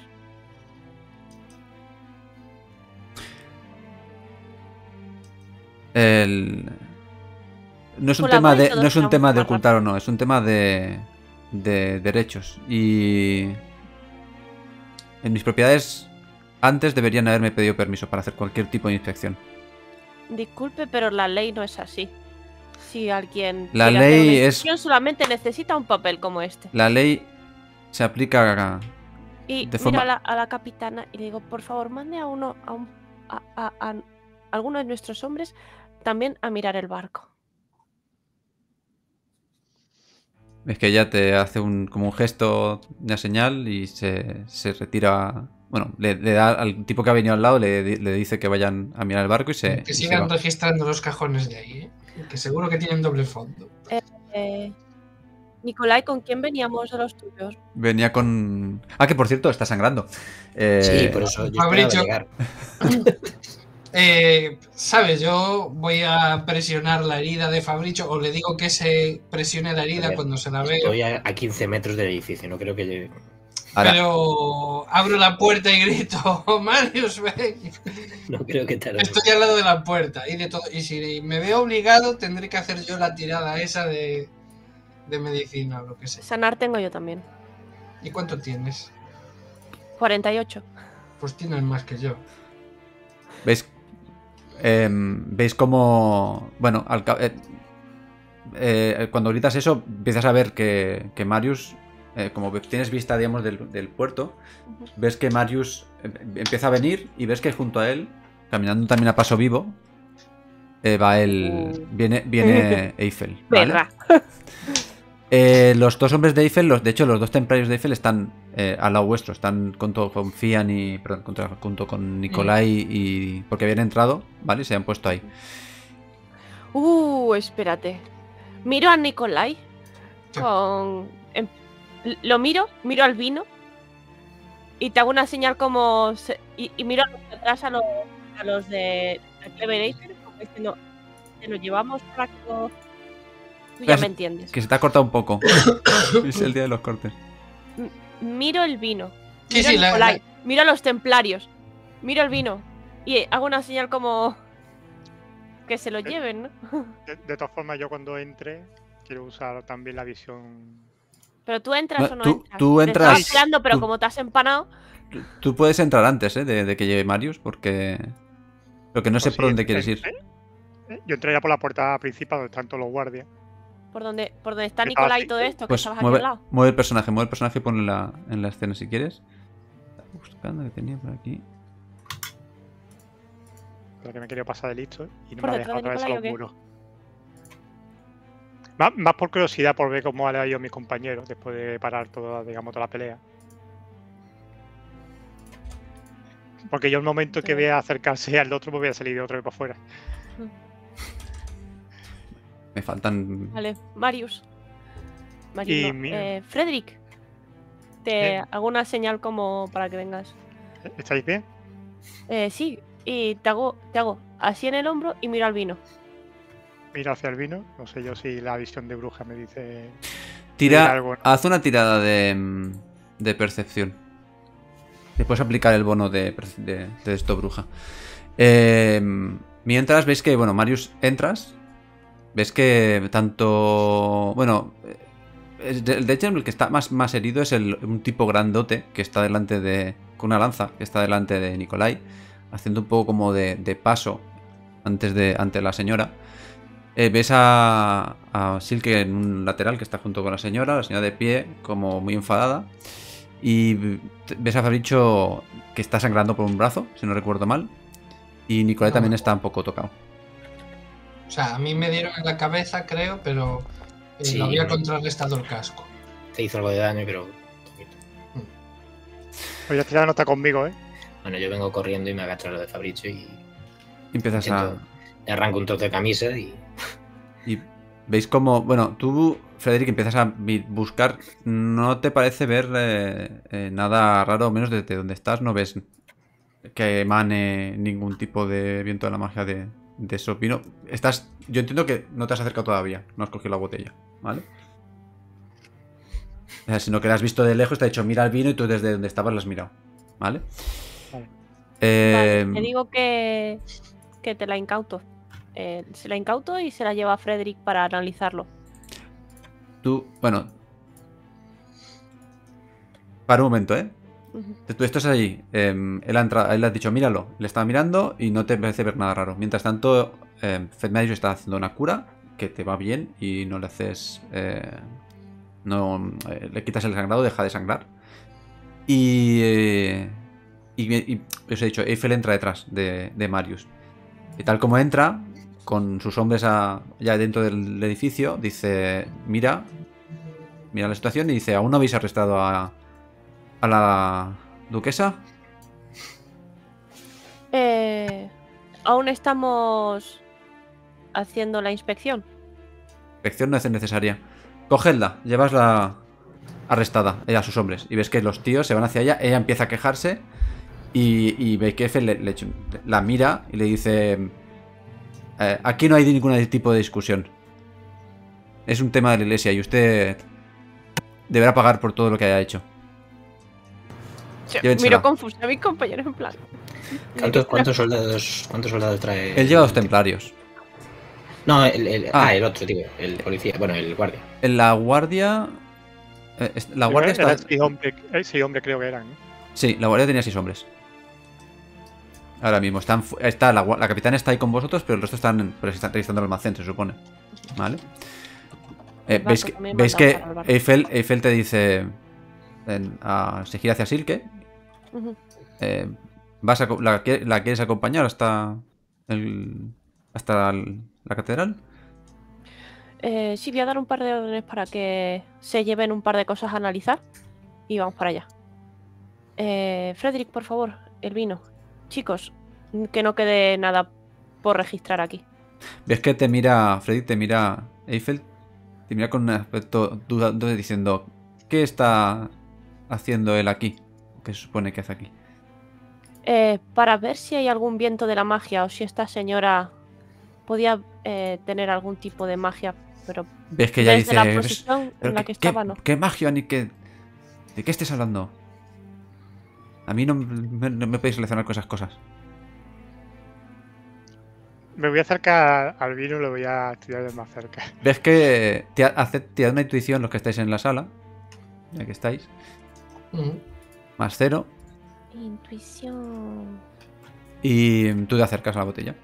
Speaker 2: El... No es un
Speaker 6: Colabora
Speaker 2: tema
Speaker 6: y
Speaker 2: de,
Speaker 6: todo
Speaker 2: no es un
Speaker 6: será
Speaker 2: tema
Speaker 6: mucho
Speaker 2: de
Speaker 6: más
Speaker 2: ocultar o no, es un tema de, de derechos. Y en mis propiedades antes deberían haberme pedido permiso para hacer cualquier tipo de inspección.
Speaker 6: Disculpe, pero la ley no es así. Si alguien
Speaker 2: La
Speaker 6: quiere hacer
Speaker 2: ley
Speaker 6: una
Speaker 2: es-
Speaker 6: inspección, solamente necesita un papel como este.
Speaker 2: La ley se aplica a...
Speaker 6: Y
Speaker 2: de
Speaker 6: miro
Speaker 2: forma-
Speaker 6: a la, a la capitana y le digo, por favor, mande a uno, a, un, a, a- a alguno de nuestros hombres también a mirar el barco.
Speaker 2: Es que ella te hace un, como un gesto, una señal y se, se retira. Bueno, le, le da al tipo que ha venido al lado, le, di- le dice que vayan a mirar el barco y se,
Speaker 5: Que
Speaker 2: y se
Speaker 5: sigan
Speaker 2: va.
Speaker 5: registrando los cajones de ahí, ¿eh? Que seguro que tienen doble fondo.
Speaker 6: Eh, Nicolai, ¿con quién veníamos de los tuyos?
Speaker 2: Venía con... Ah, que por cierto, está sangrando. Eh,
Speaker 1: Sí, por eso yo esperaba
Speaker 5: Fabricio.
Speaker 1: llegar.
Speaker 5: Eh, ¿Sabes? Yo voy a presionar la herida de Fabricio o le digo que se presione la herida
Speaker 1: Joder,
Speaker 5: cuando se la ve.
Speaker 1: Estoy a, a quince metros del edificio, no creo que llegue.
Speaker 2: ahora,
Speaker 5: Pero abro la puerta y grito, "Oh, Marius, ven".
Speaker 1: No creo que tarde.
Speaker 5: Estoy al lado de la puerta y de todo. Y si me veo obligado, tendré que hacer yo la tirada esa de, de medicina o lo que sea.
Speaker 6: Sanar tengo yo también.
Speaker 5: ¿Y cuánto tienes?
Speaker 6: cuarenta y ocho.
Speaker 5: Pues tienes más que yo.
Speaker 2: ¿veis? Em, ¿Veis cómo... Bueno, al ca- eh, eh, cuando gritas eso, empiezas a ver que, que Marius, eh, como ves- tienes vista, digamos, del, del puerto,
Speaker 6: Ujú.
Speaker 2: ves que Marius em- empieza a venir y ves que junto a él, caminando también a paso vivo, eh, va el...
Speaker 6: Uh.
Speaker 2: Viene, viene Eiffel, ¿vale?
Speaker 6: Perra.
Speaker 2: Eh, los dos hombres de Eiffel, los, de hecho, los dos templarios de Eiffel están eh, al lado vuestro. Están junto con Fian y. Perdón, contra- junto con Nicolai y. Porque habían entrado, ¿vale? Y se han puesto ahí.
Speaker 6: Uh, espérate. Miro a Nicolai
Speaker 5: ¿Qué?
Speaker 6: con... em- lo miro, miro al vino y te hago una señal como... se- y, y miro hacia atrás a los, a los de a Cleverator, como diciendo, te lo llevamos para que lo... Tú ya
Speaker 2: Es-
Speaker 6: me entiendes.
Speaker 2: Que se te ha cortado un poco. Es el día de los cortes.
Speaker 6: Miro el vino.
Speaker 5: Sí,
Speaker 6: Miro
Speaker 5: sí,
Speaker 6: a
Speaker 5: la-
Speaker 6: Nicolai,
Speaker 5: la-
Speaker 6: miro a los templarios. Miro el vino. Y hago una señal como... Que se lo lleven, ¿no?
Speaker 4: De, de todas formas, yo cuando entre, quiero usar también la visión.
Speaker 6: Pero tú entras
Speaker 2: No,
Speaker 6: o no
Speaker 2: tú-
Speaker 6: entras.
Speaker 2: tú
Speaker 6: Te estaba
Speaker 2: entras-
Speaker 6: esperando, pero
Speaker 2: tú-
Speaker 6: como te has empanado...
Speaker 2: Tú puedes entrar antes, ¿eh? De, de que llegue Marius, porque. Lo que no sé
Speaker 4: Pues
Speaker 2: por
Speaker 4: sí,
Speaker 2: dónde
Speaker 4: eh,
Speaker 2: quieres ir.
Speaker 4: eh, eh, Yo entraría por la puerta principal donde están todos los guardias.
Speaker 6: Por donde, por donde está
Speaker 4: Estaba
Speaker 6: Nicolai y
Speaker 4: así.
Speaker 6: todo esto, que
Speaker 2: Pues
Speaker 6: estabas aquí
Speaker 2: mueve,
Speaker 6: al lado.
Speaker 2: mueve el personaje, mueve el personaje y ponlo en la, en la escena si quieres. Estaba buscando que tenía por aquí.
Speaker 4: Pero que me he querido pasar de listo y no
Speaker 6: ¿Por
Speaker 4: me ha
Speaker 6: detrás
Speaker 4: dejado
Speaker 6: de
Speaker 4: atravesar
Speaker 6: Nicolai
Speaker 4: los
Speaker 6: o qué?
Speaker 4: muros. Más, más por curiosidad por ver cómo han ido mis compañeros después de parar toda, digamos, toda la pelea. Porque yo el momento que
Speaker 6: Vale.
Speaker 4: vea acercarse al otro me voy a salir de otra vez para afuera.
Speaker 2: Me faltan...
Speaker 6: Vale, Marius. Marius
Speaker 4: Y
Speaker 6: no,
Speaker 4: mi-
Speaker 6: eh, Frederick. Te
Speaker 4: ¿Qué?
Speaker 6: hago una señal como para que vengas.
Speaker 4: ¿Estáis bien?
Speaker 6: Eh, sí, y te hago, te hago así en el hombro y miro al vino.
Speaker 4: Miro hacia el vino. No sé yo si la visión de bruja me dice.
Speaker 2: Tira,
Speaker 4: algo, ¿no?
Speaker 2: haz una tirada de, mm, de percepción. Te puedes aplicar el bono de, perce- de, de esto, bruja. Eh, mientras veis que, bueno, Marius, entras. Ves que tanto... Bueno, eh, de, de hecho el que está más, más herido es el, un tipo grandote que está delante de... Con una lanza, que está delante de Nicolai. Haciendo un poco como de, de paso antes de ante la señora. Eh, ves a, a Silke en un lateral que está junto con la señora, la señora de pie, como muy enfadada. Y ves a Fabricio que está sangrando por un brazo, si no recuerdo mal. Y Nicolai
Speaker 5: No.
Speaker 2: también está un poco tocado.
Speaker 5: O sea, a mí me dieron en la cabeza, creo, pero eh,
Speaker 1: Sí,
Speaker 5: lo había
Speaker 1: bueno.
Speaker 5: contrarrestado el casco.
Speaker 1: Te hizo algo de daño, pero... poquito.
Speaker 4: Oye, esta ya no está conmigo, ¿eh?
Speaker 1: Bueno, yo vengo corriendo y me agacho a lo de Fabricio y
Speaker 2: Empiezas a...
Speaker 1: intento- le arranco un trozo de camisa y...
Speaker 2: Y veis como... Bueno, tú, Frederick, empiezas a vi- buscar... No te parece ver eh, eh, nada raro, o menos desde donde estás. No ves que emane ningún tipo de viento de la magia de, de esos vinos. Estás... Yo entiendo que no te has acercado todavía. No has cogido la botella, ¿vale? O sea, sino que la has visto de lejos, te ha dicho mira el vino y tú desde donde estabas lo has mirado, ¿vale?
Speaker 4: Vale.
Speaker 2: Eh,
Speaker 6: Vale, te digo que, que te la incauto. Eh, se la incauto y se la lleva a Frederick para analizarlo.
Speaker 2: Tú, bueno... Para un momento, ¿eh?
Speaker 6: Ujú.
Speaker 2: Tú estás allí, eh, él, ha entrado, él le has dicho míralo, le estaba mirando y no te parece ver nada raro. Mientras tanto, eh, Fedmarius está haciendo una cura que te va bien y no le haces... eh, no eh, le quitas el sangrado, deja de sangrar. Y, eh, y, y os he dicho, Eiffel entra detrás de, de Marius. Y tal como entra, con sus hombres a- ya dentro del edificio, dice, mira, mira la situación y dice, ¿aún no habéis arrestado a, a la duquesa?
Speaker 6: Eh, aún estamos haciendo la inspección.
Speaker 2: Inspección no es necesaria. Cogedla, llevasla arrestada, ella a sus hombres. Y ves que los tíos se van hacia ella, ella empieza a quejarse y, y ve que F le, le- la mira y le dice, "Eh, aquí no hay ningún tipo de discusión. Es un tema de la iglesia y usted deberá pagar por todo lo que haya hecho. Llévensela".
Speaker 6: Miro confuso a mis compañeros en plan.
Speaker 1: ¿Cuántos, cuántos soldados cuántos soldados trae?
Speaker 2: Él lleva dos templarios.
Speaker 1: No, el, el-
Speaker 2: Ah.
Speaker 1: ah. el otro, tío. El policía. Bueno, el guardia.
Speaker 2: En la guardia... eh, es- La guardia
Speaker 4: Era-
Speaker 2: está...
Speaker 4: era seis hombre, eh, seis hombre creo que eran, ¿no?
Speaker 2: Sí, la guardia tenía seis hombres. Ahora mismo están fu- está la, gua- la capitana está ahí con vosotros, pero el resto están, pero están revisando el almacén, se supone. ¿Vale? Eh,
Speaker 6: El
Speaker 2: veis
Speaker 6: barco
Speaker 2: que,
Speaker 6: también
Speaker 2: veis
Speaker 6: mandan
Speaker 2: que
Speaker 6: para el barco.
Speaker 2: Eiffel, Eiffel te dice... en- a- se gira hacia Silke.
Speaker 6: Ujú.
Speaker 2: eh, vas a co- la, qui- ¿La quieres acompañar hasta el, hasta el- la catedral?
Speaker 6: Eh, sí, voy a dar un par de órdenes para que se lleven un par de cosas a analizar y vamos para allá. Eh, Frederick, por favor, el vino. Chicos, que no quede nada por registrar aquí.
Speaker 2: Ves que te mira, Freddy te mira, Eiffel, te mira con un aspecto dudando diciendo, ¿qué está haciendo él aquí? ¿Qué se supone que hace aquí?
Speaker 6: Eh, para ver si hay algún viento de la magia o si esta señora podía eh, tener algún tipo de magia, pero
Speaker 2: Ves que ella
Speaker 6: desde
Speaker 2: dice,
Speaker 6: la
Speaker 2: "¿Pero
Speaker 6: posición en la
Speaker 2: qué,
Speaker 6: que estaba,
Speaker 2: qué-
Speaker 6: no.
Speaker 2: qué magia ni qué... ¿De qué estés hablando? A mí no me, no me podéis relacionar con esas cosas".
Speaker 4: Me voy a acercar al vino y lo voy a estudiar de más cerca.
Speaker 2: Ves que te hace te da una intuición los que estáis en la sala, ya que estáis,
Speaker 5: Ujú.
Speaker 2: más cero,
Speaker 6: Intuición.
Speaker 2: y tú te acercas a la botella.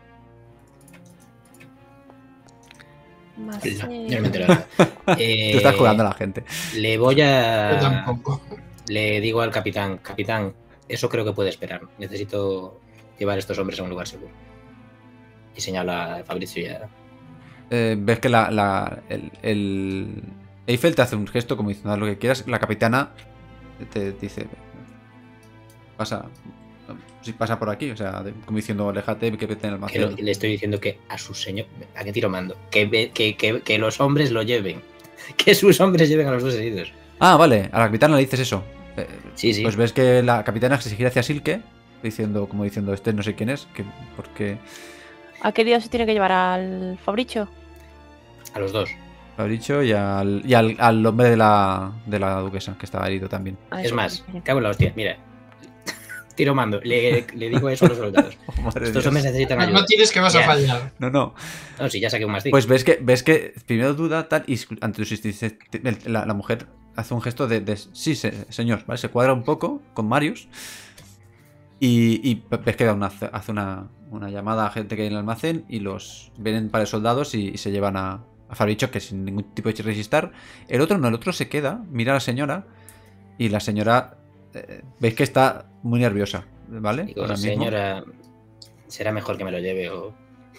Speaker 6: Más
Speaker 1: Ya,
Speaker 6: eh,
Speaker 1: ya no me entero de nada. Eh,
Speaker 2: Tú estás jugando a la gente.
Speaker 1: Le voy
Speaker 5: Yo
Speaker 1: a.
Speaker 5: tampoco.
Speaker 1: Le digo al capitán, capitán, eso creo que puede esperar. Necesito llevar a estos hombres a un lugar seguro. Y señala a Fabricio ya.
Speaker 2: Eh, ves que la, la- el, el Eiffel te hace un gesto como diciendo haz lo que quieras. La capitana te dice, pasa, si pasa por aquí, o sea, de- como diciendo, aléjate, que vete en el
Speaker 1: Que lo-
Speaker 2: almacén.
Speaker 1: le estoy diciendo que a su señor. ¿A qué tiro mando? Que, ve- que, que, que los hombres lo lleven. Que sus hombres lleven a los dos heridos.
Speaker 2: Ah, vale, a la capitana le dices eso. Eh,
Speaker 1: Sí, sí.
Speaker 2: Pues ves que la capitana se gira hacia Silke, diciendo, como diciendo, este no sé quién es, que porque
Speaker 6: ¿A qué día se tiene que llevar al Fabricio?
Speaker 1: A los dos.
Speaker 2: lo ha dicho, y al, y al, al hombre de la, de la duquesa, que estaba herido también.
Speaker 6: A
Speaker 1: Es
Speaker 6: eso,
Speaker 1: más,
Speaker 6: bien.
Speaker 1: cago en la hostia. Mira. Tiro mando. Le, le digo eso a los soldados.
Speaker 2: Oh, madre de
Speaker 1: Estos
Speaker 2: Dios.
Speaker 1: hombres necesitan
Speaker 5: No,
Speaker 1: ayuda.
Speaker 5: no tienes que vas a
Speaker 1: Ya.
Speaker 5: fallar.
Speaker 2: No, no.
Speaker 1: No, sí, ya saqué un más.
Speaker 2: Pues ves que, ves que primero duda tal y ante tus insistencias, la, la mujer hace un gesto de, de sí, se- señor, ¿vale? Se cuadra un poco con Marius y, y ves que da una, hace una, una llamada a gente que hay en el almacén y los vienen para soldados y, y se llevan a, a Fabricio, que sin ningún tipo de resistar. El otro no, el otro se queda, mira a la señora y la señora eh, veis que está muy nerviosa, ¿vale?
Speaker 1: Digo,
Speaker 2: Ahora mismo.
Speaker 1: señora, será mejor que me lo lleve o...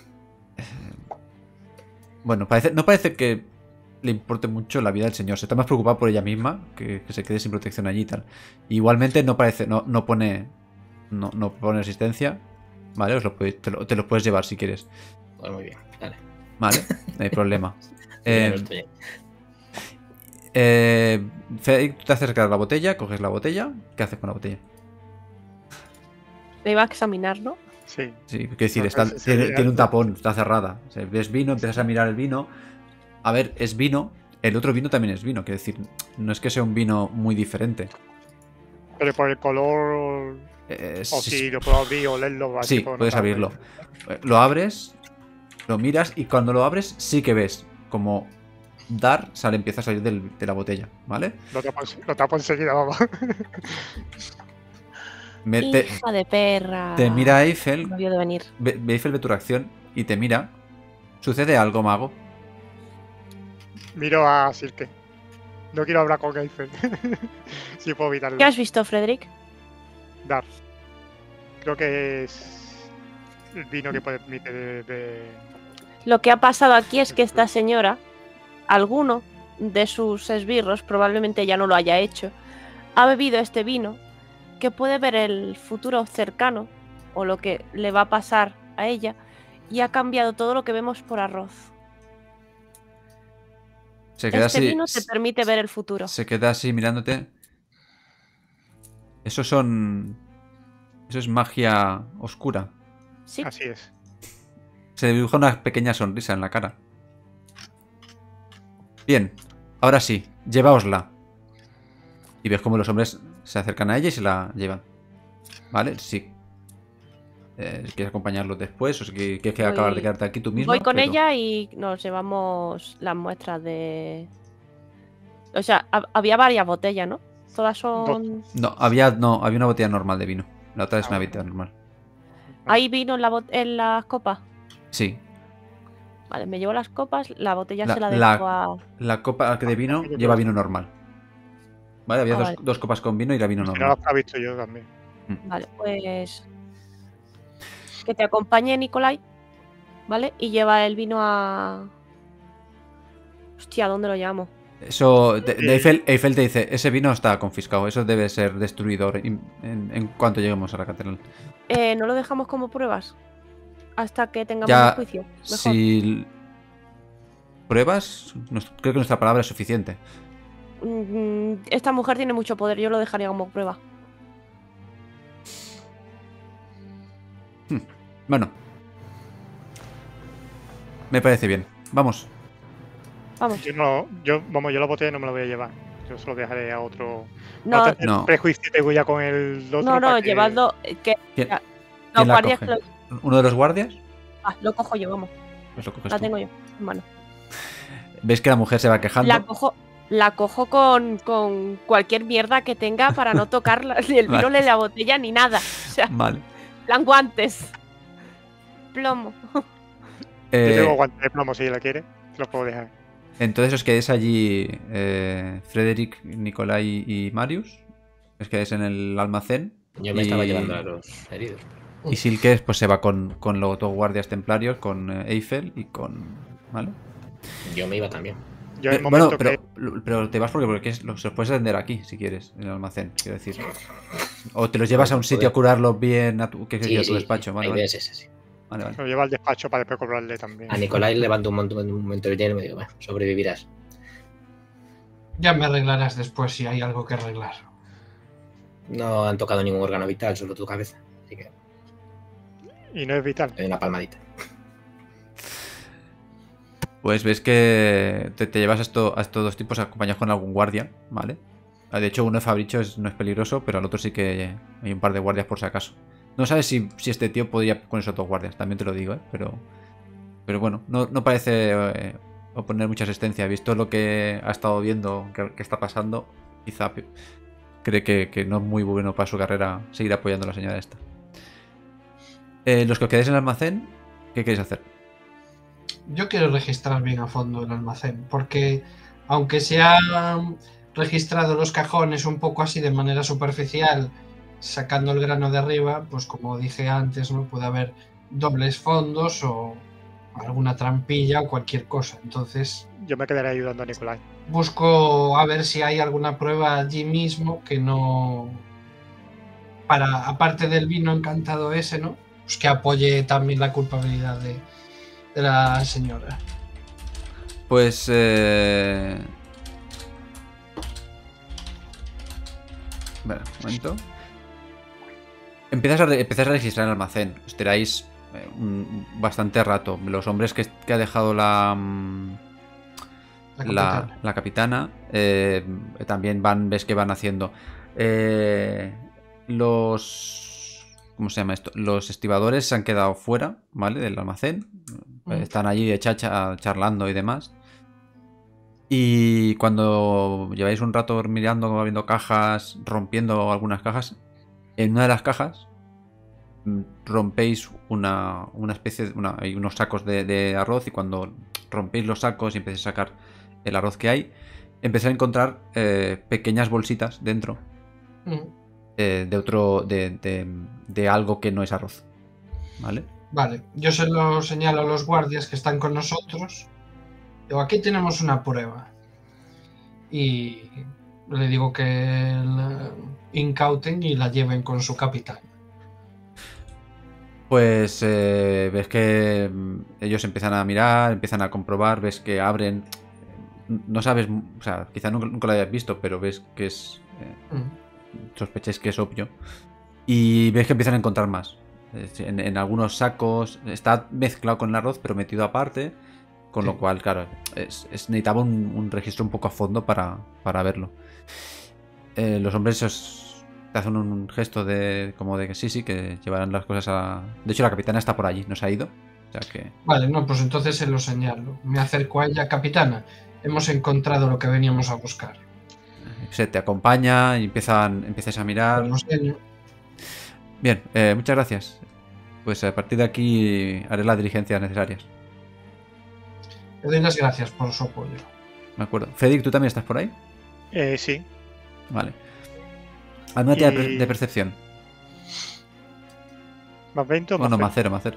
Speaker 2: Bueno, parece, no parece que le importe mucho la vida del señor. Se está más preocupado por ella misma, que, que se quede sin protección allí y tal. Igualmente no parece, no, no pone. No, no pone resistencia. Vale, os lo puedes- te, lo, te lo puedes llevar si quieres.
Speaker 1: Pues muy bien, vale.
Speaker 2: Vale, no hay problema.
Speaker 1: Ya
Speaker 2: Eh,
Speaker 1: lo estoy.
Speaker 2: eh, Federic, tú te acercas a la botella, coges la botella. ¿Qué haces con la botella?
Speaker 6: Le iba a examinar, ¿no?
Speaker 4: Sí.
Speaker 2: Sí, quiero decir,
Speaker 4: No,
Speaker 2: está-
Speaker 4: sí, sí,
Speaker 2: tiene,
Speaker 4: sí,
Speaker 2: tiene un
Speaker 4: ya.
Speaker 2: tapón, está cerrada. O sea, ves vino, empiezas a mirar el vino. A ver, es vino. El otro vino también es vino. Quiero decir, no es que sea un vino muy diferente.
Speaker 4: Pero por el color.
Speaker 2: Eh,
Speaker 4: O
Speaker 2: sí,
Speaker 4: si lo puedo abrir o leerlo. así
Speaker 2: Sí,
Speaker 4: puedo
Speaker 2: puedes
Speaker 4: notarlo.
Speaker 2: abrirlo. Eh, Lo abres, lo miras y cuando lo abres sí que ves como Dar sale, empieza a salir del- de la botella, ¿vale?
Speaker 4: Lo tapo, lo tapo enseguida, vamos.
Speaker 2: Me- te,
Speaker 6: Hija de perra.
Speaker 2: te mira Eiffel,
Speaker 6: No vio de venir.
Speaker 2: ve, ve Eiffel ve tu reacción y te mira. ¿Sucede algo, mago?
Speaker 4: Miro a Silke. No quiero hablar con Eiffel. Si puedo evitarlo.
Speaker 6: ¿Qué has visto, Frederick?
Speaker 4: Dar. Creo que es el vino que permite de, de-
Speaker 6: Lo que ha pasado aquí es que esta señora, alguno de sus esbirros, probablemente ya no lo haya hecho, ha bebido este vino que puede ver el futuro cercano o lo que le va a pasar a ella y ha cambiado todo lo que vemos por arroz.
Speaker 2: Se queda
Speaker 6: Este
Speaker 2: así.
Speaker 6: vino te permite ver el futuro.
Speaker 2: Se queda así mirándote. Eso son. Eso es magia oscura.
Speaker 6: Sí,
Speaker 4: Así es.
Speaker 2: Se dibuja una pequeña sonrisa en la cara. Bien, ahora sí, llevaosla. Y ves cómo los hombres se acercan a ella y se la llevan. ¿Vale? Sí. Eh, si quieres acompañarlos después o si quieres que
Speaker 6: Voy-
Speaker 2: acabar de quedarte aquí tú mismo.
Speaker 6: voy con ella y nos llevamos las muestras de... O sea, ha- había varias botellas, ¿no? Todas son...
Speaker 2: No, había, no, había una botella normal de vino. La otra es
Speaker 4: Ah,
Speaker 2: una
Speaker 4: bueno.
Speaker 2: botella normal.
Speaker 6: ¿Hay vino en, la bot- en las copas?
Speaker 2: Sí.
Speaker 6: Vale, me llevo las copas, la botella
Speaker 2: La-
Speaker 6: se la
Speaker 2: la-
Speaker 6: dejo a...
Speaker 2: La copa de vino
Speaker 4: Yo
Speaker 2: lleva
Speaker 4: creo-
Speaker 2: vino normal. Vale, había
Speaker 6: Ah,
Speaker 2: dos,
Speaker 6: vale.
Speaker 2: dos copas con vino y la vino
Speaker 4: Si no
Speaker 2: normal.
Speaker 4: lo he visto yo también.
Speaker 6: Vale, pues... Que te acompañe Nicolai, ¿vale? Y lleva el vino a... Hostia, ¿dónde lo llamo?
Speaker 2: Eso, de, de
Speaker 4: Eh.
Speaker 2: Eiffel, Eiffel te dice, ese vino está confiscado, eso debe ser destruido en, en- en cuanto lleguemos a la catedral.
Speaker 6: Eh, ¿No lo dejamos como pruebas? Hasta que tengamos
Speaker 2: Ya,
Speaker 6: el juicio. Mejor.
Speaker 2: Si pruebas, nos- creo que nuestra palabra es suficiente.
Speaker 6: Mm, Esta mujer tiene mucho poder, yo lo dejaría como prueba.
Speaker 2: Bueno. Me parece bien. Vamos.
Speaker 6: Vamos.
Speaker 4: Yo no, yo, vamos, yo la botella no me la voy a llevar. Yo se lo dejaré a otro.
Speaker 6: No,
Speaker 4: tener
Speaker 2: no.
Speaker 4: prejuicio que tengo ya con el otro.
Speaker 6: no, no,
Speaker 4: para que-
Speaker 6: llevadlo. eh, Que,
Speaker 2: ¿Quién-
Speaker 6: ya,
Speaker 2: quién
Speaker 6: los
Speaker 2: la
Speaker 6: guardias
Speaker 2: coge?
Speaker 6: que lo,
Speaker 2: ¿Uno de los guardias?
Speaker 6: ah, lo cojo yo, vamos.
Speaker 2: Pues lo coges
Speaker 6: La
Speaker 2: tú.
Speaker 6: tengo yo en mano.
Speaker 2: ¿Ves que la mujer se va quejando?
Speaker 6: La cojo, la cojo con, con cualquier mierda que tenga para no tocar la- ni el vino
Speaker 2: Vale.
Speaker 6: ni la botella ni nada. O sea,
Speaker 2: Vale.
Speaker 6: plan guantes. Plomo.
Speaker 4: Yo
Speaker 2: Eh,
Speaker 4: tengo guantes de plomo si la quiere. Te los puedo dejar.
Speaker 2: entonces os quedéis allí, eh, Frederick, Nicolai y Marius. Os quedáis en el almacén.
Speaker 1: Yo me
Speaker 2: y-
Speaker 1: estaba llevando a los heridos.
Speaker 2: Y Silke pues se va con, con los dos guardias templarios, con eh, Eiffel y con... ¿Vale?
Speaker 1: Yo me iba también.
Speaker 4: Yo en el
Speaker 2: Pero- bueno,
Speaker 4: momento
Speaker 2: pero,
Speaker 4: que...
Speaker 2: pero te vas porque, porque es- los, los puedes vender aquí, si quieres, en el almacén, quiero decir. O te los llevas a un sitio a curarlos bien, a tu, que
Speaker 1: Sí,
Speaker 2: sería tu
Speaker 1: sí,
Speaker 2: despacho.
Speaker 1: sí,
Speaker 2: Vale,
Speaker 1: la
Speaker 2: vale.
Speaker 1: idea es esa, sí.
Speaker 2: Vale, vale.
Speaker 4: Lo lleva al despacho para después cobrarle también.
Speaker 1: A Nicolai le levanto un montón de un momento de dinero y me digo, bueno, sobrevivirás.
Speaker 5: Ya me arreglarás después si hay algo que arreglar.
Speaker 1: No han tocado ningún órgano vital, solo tu cabeza. Así que
Speaker 4: Y no es vital.
Speaker 1: te doy una palmadita.
Speaker 2: Pues ves que te, te llevas a, esto, a estos dos tipos acompañados con algún guardia, ¿vale? De hecho, uno de Fabricio es, no es peligroso, pero al otro sí que hay un par de guardias por si acaso. No sabes si, si este tío podría con esos dos guardias, también te lo digo, ¿eh? Pero, pero bueno, no, no parece eh, oponer mucha asistencia. Visto lo que ha estado viendo que, que está pasando, quizá pe- cree que, que no es muy bueno para su carrera seguir apoyando a la señora esta. Eh, los que os quedáis en el almacén, ¿qué queréis hacer?
Speaker 5: Yo quiero registrar bien a fondo el almacén, porque aunque se han registrado los cajones un poco así de manera superficial, sacando el grano de arriba, pues como dije antes, no puede haber dobles fondos o alguna trampilla o cualquier cosa. Entonces
Speaker 4: Yo me quedaré ayudando a Nicolai.
Speaker 5: busco a ver si hay alguna prueba allí mismo que no, para aparte del vino encantado ese, ¿no? Pues que apoye también la culpabilidad de, de la señora.
Speaker 2: Pues... Eh... Vale, un momento. Empiezas a, re- empiezas a registrar el almacén. Os tiráis eh, un- bastante rato. Los hombres que, que ha dejado la... mm,
Speaker 5: La
Speaker 2: la,
Speaker 5: capitana.
Speaker 2: la capitana eh, también van, ves que van haciendo. Eh, los... ¿Cómo se llama esto? Los estibadores se han quedado fuera, ¿vale? Del almacén.
Speaker 5: Mm.
Speaker 2: Están allí de chacha charlando y demás. Y cuando lleváis un rato mirando, abriendo cajas, rompiendo algunas cajas, en una de las cajas mm, rompéis una, una especie de... Una, hay unos sacos de, de arroz y cuando rompéis los sacos y empecéis a sacar el arroz que hay, empecéis a encontrar eh, pequeñas bolsitas dentro
Speaker 5: Mm.
Speaker 2: eh, de otro... De, de, de algo que no es arroz. ¿Vale?
Speaker 5: Vale, yo se lo señalo a los guardias que están con nosotros. Digo, aquí tenemos una prueba. Y le digo que la incauten y la lleven con su capitán.
Speaker 2: Pues eh, ves que mm, ellos empiezan a mirar, empiezan a comprobar, ves que abren. No sabes, o sea, quizá nunca, nunca lo hayas visto, pero ves que es. Eh,
Speaker 5: Mm.
Speaker 2: sospecháis que es obvio. Y ves que empiezan a encontrar más. Es- En, en algunos sacos. Está mezclado con el arroz, pero metido aparte. Con
Speaker 5: Sí.
Speaker 2: lo cual, claro, es, es- necesitaba un, un registro un poco a fondo para, para verlo. Eh, los hombres os, te hacen un gesto de como de que sí, sí, que llevarán las cosas a... De hecho, la capitana está por allí, no se ha ido. O sea que...
Speaker 5: Vale, no, pues entonces se lo señalo. Me acerco a ella, capitana. Hemos encontrado lo que veníamos a buscar.
Speaker 2: Se te acompaña y empiezan, empiezas a mirar.
Speaker 5: Lo enseño.
Speaker 2: Bien, eh, muchas gracias. Pues a partir de aquí haré las diligencias necesarias.
Speaker 5: Le doy las gracias por su apoyo.
Speaker 2: Me acuerdo. Fredrik, ¿tú también estás por ahí?
Speaker 4: Eh, sí.
Speaker 2: Vale. Hazme una tira de,
Speaker 4: Y-
Speaker 2: per- de percepción.
Speaker 4: ¿Más veinte o más
Speaker 2: Bueno,
Speaker 4: cero?
Speaker 2: más cero, más cero.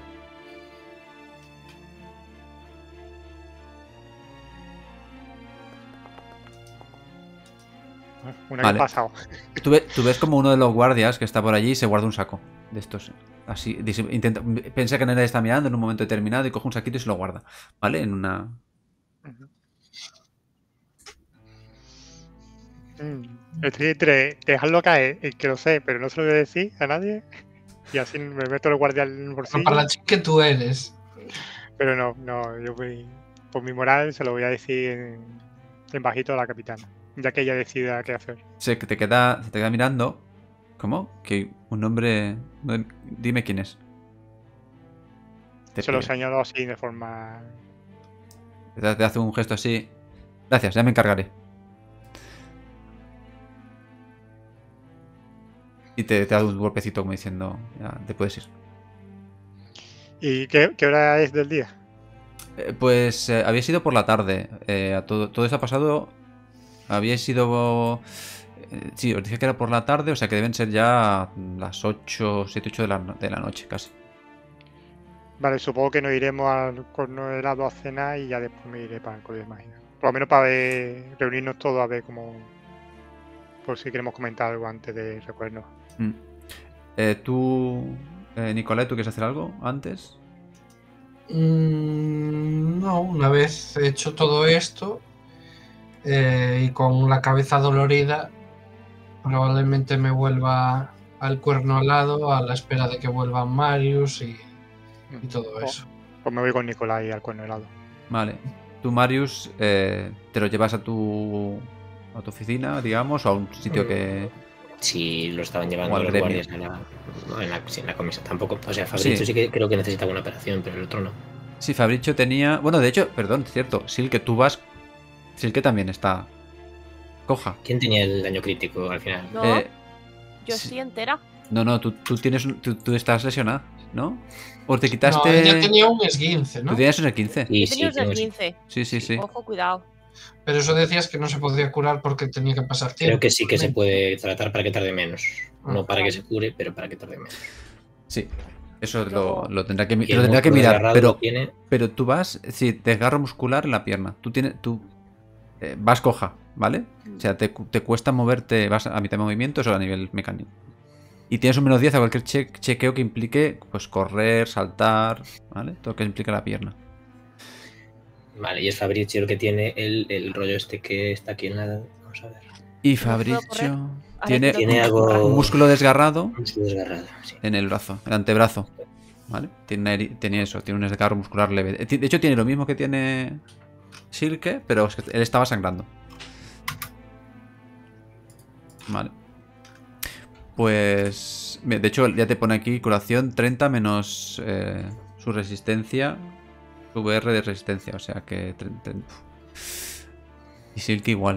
Speaker 4: Una
Speaker 2: Vale.
Speaker 4: que he pasado.
Speaker 2: Tú, ve- tú ves como uno de los guardias que está por allí se guarda un saco de estos. Así, dis- intenta, piensa que nadie está mirando en un momento determinado y coge un saquito y se lo guarda. ¿Vale? En una.
Speaker 4: Ujú. Mm, Estoy entre dejarlo caer y que lo sé, pero no se lo voy a decir a nadie. Y así me meto el guardia en el bolsillo.
Speaker 5: Para la chica que tú eres.
Speaker 4: Pero no, no, yo voy. Por mi moral se lo voy a decir en, en bajito a la capitana. Ya que ella decida qué hacer.
Speaker 2: Se te queda, se te queda mirando. ¿Cómo? Que un hombre. no- Dime quién es. Te,
Speaker 4: Se lo
Speaker 2: pide-
Speaker 4: señalo así de forma.
Speaker 2: te- te hace un gesto así. Gracias, ya me encargaré. Y te, te da un golpecito como diciendo, ya te puedes ir.
Speaker 4: ¿Y qué, qué hora es del día?
Speaker 2: Eh, pues eh, había sido por la tarde. Eh, a todo, todo eso ha pasado. Había sido. eh, sí, os dije que era por la tarde, o sea que deben ser ya las ocho, siete, ocho de la, no- de la noche casi.
Speaker 4: Vale, supongo que nos iremos al corno helado a cenar y ya después me iré para el colegio, imagino. Por lo menos para ver, reunirnos todos a ver cómo. Por si queremos comentar algo antes de recuerdos.
Speaker 2: Mm. Eh, tú, eh, Nicolai, ¿tú quieres hacer algo antes?
Speaker 5: Mm, no, una vez hecho todo esto eh, y con la cabeza dolorida, probablemente me vuelva al cuerno alado a la espera de que vuelvan Marius y, y todo
Speaker 4: Oh,
Speaker 5: eso.
Speaker 4: Pues me voy con Nicolai al cuerno helado.
Speaker 2: Vale. Tú, Marius, eh, te lo llevas a tu, a tu oficina, digamos, o a un sitio que...
Speaker 1: Si lo estaban llevando
Speaker 2: O al
Speaker 1: los
Speaker 2: gremio.
Speaker 1: guardias a la, no, en la, sí, en la comisa tampoco. O sea, Fabrizio
Speaker 2: Sí.
Speaker 1: sí. que creo que necesita una operación, pero el otro no.
Speaker 2: Sí, Fabricio tenía... Bueno, de hecho, perdón, es cierto. Silke, tú vas... Silke también está coja.
Speaker 1: ¿Quién tenía el daño crítico al final?
Speaker 6: No,
Speaker 2: Eh,
Speaker 6: yo
Speaker 2: sí.
Speaker 6: sí entera.
Speaker 2: No, no, tú, tú tienes un- tú, tú estás lesionada, ¿no? O te
Speaker 5: No,
Speaker 2: quitaste...
Speaker 5: ella tenía un esguince, ¿no?
Speaker 2: Tú tenías un quince.
Speaker 1: Sí,
Speaker 6: Yo
Speaker 1: sí,
Speaker 6: tenía un
Speaker 1: tengo ese.
Speaker 6: quince.
Speaker 2: Sí, sí, sí.
Speaker 6: Ojo, cuidado.
Speaker 5: Pero eso decías que no se podía curar porque tenía que pasar tiempo.
Speaker 1: Creo que sí que se
Speaker 5: también.
Speaker 1: puede tratar para que tarde menos. No
Speaker 5: Ah,
Speaker 1: para que
Speaker 6: vale.
Speaker 1: se cure, pero para que tarde menos.
Speaker 2: Sí. Eso lo,
Speaker 6: Luego-
Speaker 2: lo tendrá que, mi-
Speaker 1: Y
Speaker 2: lo
Speaker 1: el
Speaker 2: tendrá que
Speaker 1: músculo
Speaker 2: mirar.
Speaker 1: desgarrado
Speaker 2: Pero,
Speaker 1: lo tiene.
Speaker 2: pero tú vas... Sí, desgarro muscular en la pierna. Tú tienes... Tú eh, vas coja, ¿vale? O sea, te, cu- te cuesta moverte... Vas a mitad de movimiento, eso a nivel mecánico. Y tienes un menos diez a cualquier che- chequeo que implique pues correr, saltar, ¿vale? Todo lo que implica la pierna.
Speaker 1: Vale, y es Fabrizio el que tiene el, el rollo este que está aquí en la. Vamos a ver.
Speaker 2: Y
Speaker 6: ¿No puedo correr?
Speaker 2: Fabricio
Speaker 6: Ahora
Speaker 2: tiene,
Speaker 6: quiero
Speaker 1: Tiene
Speaker 6: correr.
Speaker 1: algo.
Speaker 2: un músculo desgarrado
Speaker 1: Un músculo desgarrado, sí.
Speaker 2: en el brazo, el antebrazo. ¿Vale? Tiene, una heri- tiene eso, tiene un desgarro muscular leve. Eh, ti- De hecho, tiene lo mismo que tiene Silke, pero es que él estaba sangrando. Vale. Pues. mira, de hecho, ya te pone aquí curación treinta menos eh, su resistencia. Su V R de resistencia, o sea que. tre- tre- Y Silke igual.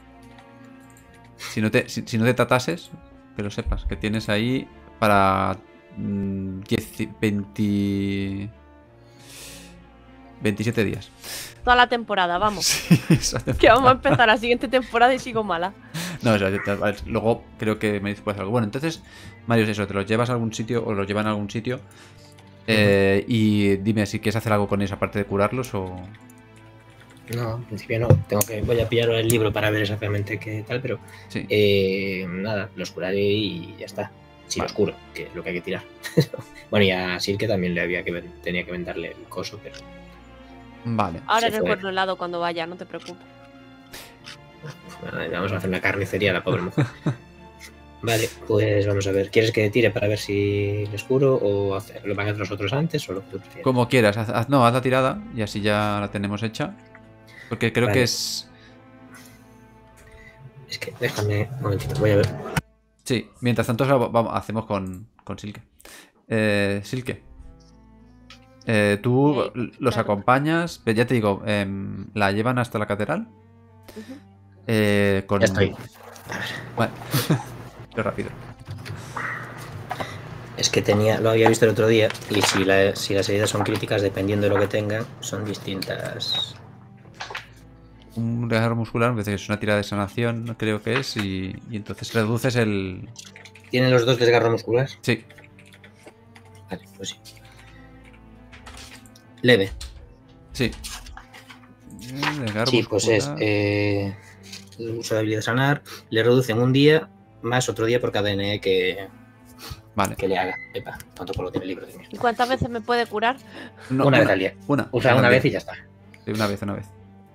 Speaker 2: Si no te, si, si no te tratases, que lo sepas, que tienes ahí para mm, diez, veinte, veintisiete días.
Speaker 6: Toda la temporada, vamos.
Speaker 2: Sí, exacto.
Speaker 6: Que vamos a empezar la siguiente temporada y sigo mala.
Speaker 2: No, o sea, te- vale, luego creo que me dices puedes algo. Bueno, entonces, Mario, eso, te los llevas a algún sitio o los llevan a algún sitio. Eh, y dime si quieres hacer algo con ellos aparte de curarlos o.
Speaker 1: No, en principio no. Tengo que. Voy a pillar el libro para ver exactamente qué tal, pero.
Speaker 2: Sí.
Speaker 1: Eh, nada, los curaré y ya está. Si
Speaker 2: Vale.
Speaker 1: los curo, que es lo que hay que tirar. Bueno, y a Silke también le había que ven- tenía que vendarle el coso, pero.
Speaker 2: Vale.
Speaker 6: Ahora
Speaker 1: Se
Speaker 6: en el
Speaker 1: fue.
Speaker 6: cuerno helado cuando vaya, no te preocupes.
Speaker 1: Nada, vamos a hacer una carnicería a la pobre mujer. Vale, pues vamos a ver. ¿Quieres que tire para ver si les curo o hacer- lo van a hacer nosotros antes o lo que tú prefieras?
Speaker 2: Como quieras, haz, haz- no, haz la tirada y así ya la tenemos hecha. Porque creo
Speaker 1: Vale.
Speaker 2: que es.
Speaker 1: Es que déjame un momentito, voy a ver.
Speaker 2: Sí, mientras tanto eso vamos, hacemos con, con Silke. Eh, Silke. Eh, tú
Speaker 6: Eh,
Speaker 2: los
Speaker 6: claro.
Speaker 2: acompañas, pero ya te digo, em, la llevan hasta la catedral.
Speaker 6: Ujú.
Speaker 2: Eh, con...
Speaker 1: Ya estoy.
Speaker 2: Vale. Pero rápido.
Speaker 1: Es que tenía, lo había visto el otro día y si, la- si las heridas son críticas, dependiendo de lo que tengan, son distintas.
Speaker 2: Un desgarro muscular, me parece que es una tirada de sanación, creo que es, y, y entonces reduces el.
Speaker 1: ¿Tienen los dos desgarro muscular?
Speaker 2: Sí,
Speaker 1: Vale, pues sí. Leve.
Speaker 2: sí. Desgarro
Speaker 1: Sí, pues es
Speaker 2: muscular.
Speaker 1: eh, el uso de habilidad sanar. Le reducen un día más otro día por cada D N E que,
Speaker 2: Vale.
Speaker 1: que le haga. Epa, tanto por lo tiene el libro también.
Speaker 6: ¿Y cuántas veces me puede curar?
Speaker 2: No,
Speaker 1: una vez al día.
Speaker 2: Una.
Speaker 1: O sea, una
Speaker 2: al
Speaker 1: vez
Speaker 2: día.
Speaker 1: y ya está.
Speaker 2: Sí, una vez, una vez.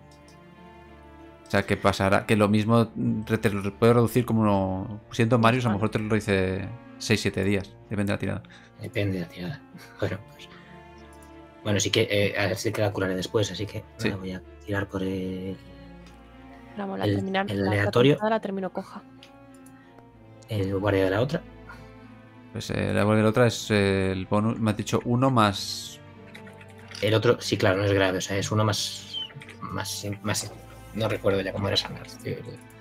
Speaker 2: O sea, que pasará, que lo mismo mm, te lo puede reducir como uno, siendo Marius, a lo mejor te lo dice seis siete días, depende de la tirada.
Speaker 1: Depende de la tirada. Bueno, pues. Bueno, sí que eh, a ver si que la curaré después, así que
Speaker 2: Sí.
Speaker 1: nada, voy a tirar por el,
Speaker 6: Vamos, la
Speaker 1: El-
Speaker 6: terminar.
Speaker 1: el
Speaker 6: la- la
Speaker 1: aleatorio.
Speaker 6: temporada la termino coja.
Speaker 1: el guardia de la otra.
Speaker 2: Pues eh, la de la otra es eh, el bonus, me has dicho uno más.
Speaker 1: El otro, sí, claro, no es grave, o sea, es uno más. Más. más no recuerdo ya cómo era sanar. tío.